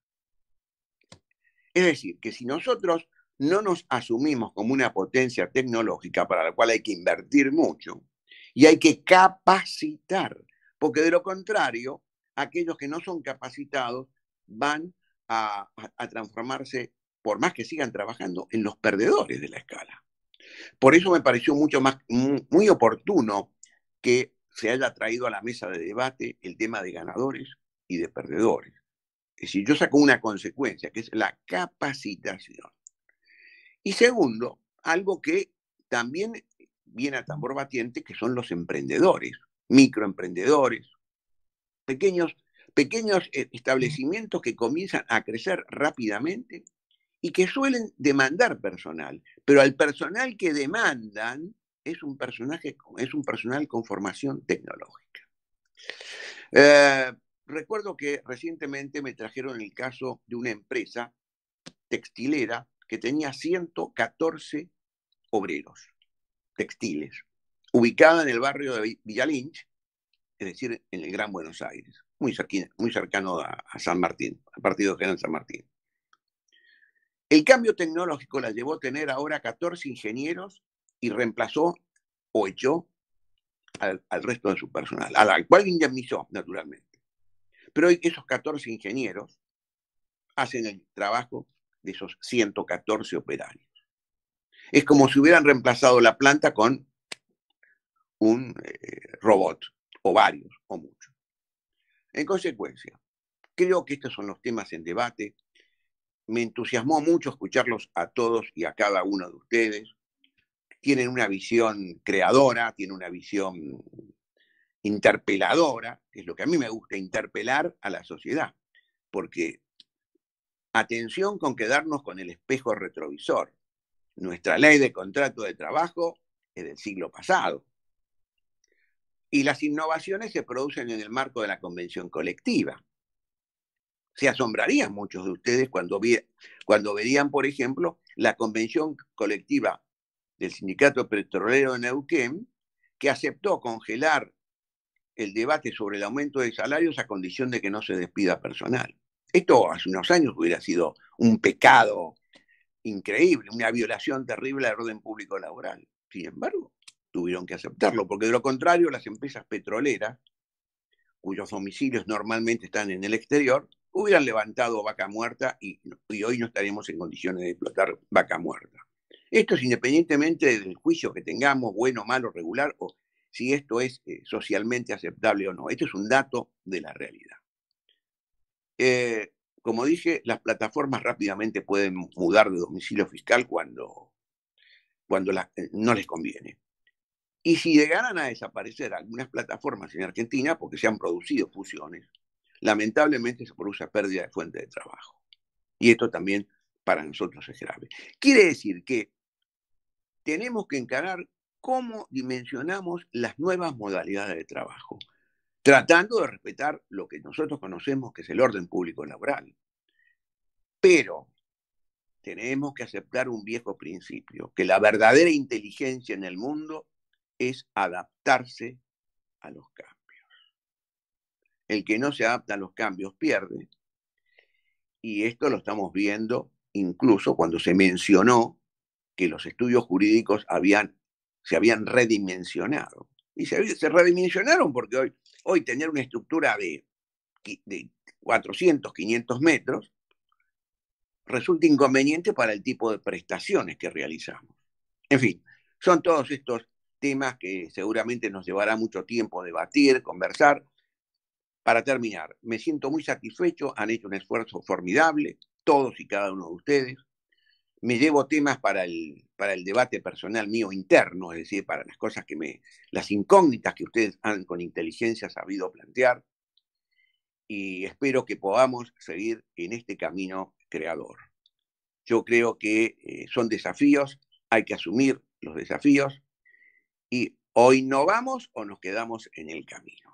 Es decir, que si nosotros no nos asumimos como una potencia tecnológica para la cual hay que invertir mucho y hay que capacitar, porque de lo contrario, aquellos que no son capacitados van a transformarse, por más que sigan trabajando, en los perdedores de la escala. Por eso me pareció muy oportuno que se haya traído a la mesa de debate el tema de ganadores y de perdedores. Es decir, yo saco una consecuencia, que es la capacitación. Y segundo, algo que también viene a tambor batiente, que son los emprendedores, microemprendedores, pequeños establecimientos que comienzan a crecer rápidamente y que suelen demandar personal, pero al personal que demandan es un personal con formación tecnológica. Recuerdo que recientemente me trajeron el caso de una empresa textilera que tenía 114 obreros textiles, ubicada en el barrio de Villa Lynch, es decir, en el Gran Buenos Aires, muy cercano a San Martín, al Partido General San Martín. El cambio tecnológico la llevó a tener ahora 14 ingenieros y reemplazó o echó al resto de su personal, al cual indemnizó, naturalmente. Pero hoy esos 14 ingenieros hacen el trabajo de esos 114 operarios. Es como si hubieran reemplazado la planta con un robot, o varios, o muchos. En consecuencia, creo que estos son los temas en debate. Me entusiasmó mucho escucharlos a todos y a cada uno de ustedes. Tienen una visión creadora, tienen una visión interpeladora, que es lo que a mí me gusta, interpelar a la sociedad. Porque atención con quedarnos con el espejo retrovisor. Nuestra ley de contrato de trabajo del siglo pasado. Y las innovaciones se producen en el marco de la convención colectiva. Se asombrarían muchos de ustedes cuando verían, por ejemplo, la convención colectiva del Sindicato Petrolero de Neuquén, que aceptó congelar el debate sobre el aumento de salarios a condición de que no se despida personal. Esto hace unos años hubiera sido un pecado increíble, una violación terrible al orden público laboral. Sin embargo, tuvieron que aceptarlo, porque de lo contrario las empresas petroleras, cuyos domicilios normalmente están en el exterior, hubieran levantado vaca muerta y hoy no estaríamos en condiciones de explotar vaca muerta. Esto es independientemente del juicio que tengamos, bueno, malo, regular, o si esto es socialmente aceptable o no. Esto es un dato de la realidad. Como dije, las plataformas rápidamente pueden mudar de domicilio fiscal cuando no les conviene. Y si llegaran a desaparecer algunas plataformas en Argentina, porque se han producido fusiones, lamentablemente se produce pérdida de fuente de trabajo. Y esto también para nosotros es grave. Quiere decir que tenemos que encarar cómo dimensionamos las nuevas modalidades de trabajo, tratando de respetar lo que nosotros conocemos que es el orden público laboral. Pero tenemos que aceptar un viejo principio, que la verdadera inteligencia en el mundo es adaptarse a los cambios. El que no se adapta a los cambios pierde. Y esto lo estamos viendo incluso cuando se mencionó que los estudios jurídicos se habían redimensionado. Y se redimensionaron porque hoy tener una estructura de 400, 500 metros resulta inconveniente para el tipo de prestaciones que realizamos. En fin, son todos estos temas que seguramente nos llevará mucho tiempo debatir, conversar. Para terminar, me siento muy satisfecho, han hecho un esfuerzo formidable, todos y cada uno de ustedes. Me llevo temas para el debate personal mío interno, es decir, para las cosas las incógnitas que ustedes han con inteligencia sabido plantear. Y espero que podamos seguir en este camino creador. Yo creo que son desafíos, hay que asumir los desafíos y o innovamos o nos quedamos en el camino.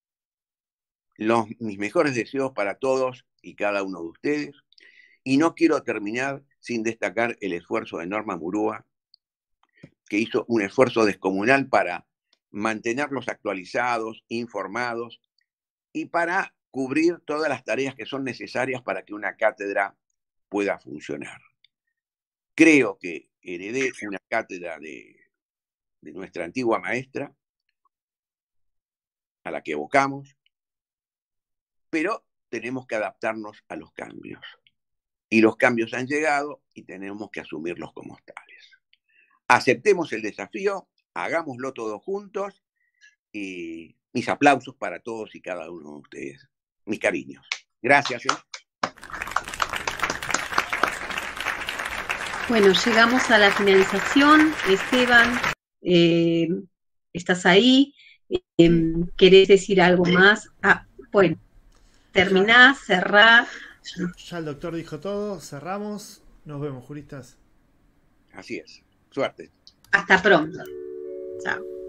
Mis mejores deseos para todos y cada uno de ustedes. Y no quiero terminar sin destacar el esfuerzo de Norma Murúa, que hizo un esfuerzo descomunal para mantenerlos actualizados, informados y para cubrir todas las tareas que son necesarias para que una cátedra pueda funcionar. Creo que heredé una cátedra de nuestra antigua maestra, a la que evocamos, pero tenemos que adaptarnos a los cambios. Y los cambios han llegado y tenemos que asumirlos como tales. Aceptemos el desafío, hagámoslo todos juntos y mis aplausos para todos y cada uno de ustedes. Mis cariños. Gracias. Bueno, llegamos a la finalización. Esteban, ¿estás ahí? ¿Querés decir algo más? Bueno, terminá, cerrá. Ya el doctor dijo todo, cerramos. Nos vemos, juristas. Así es. Suerte. Hasta pronto. Chao.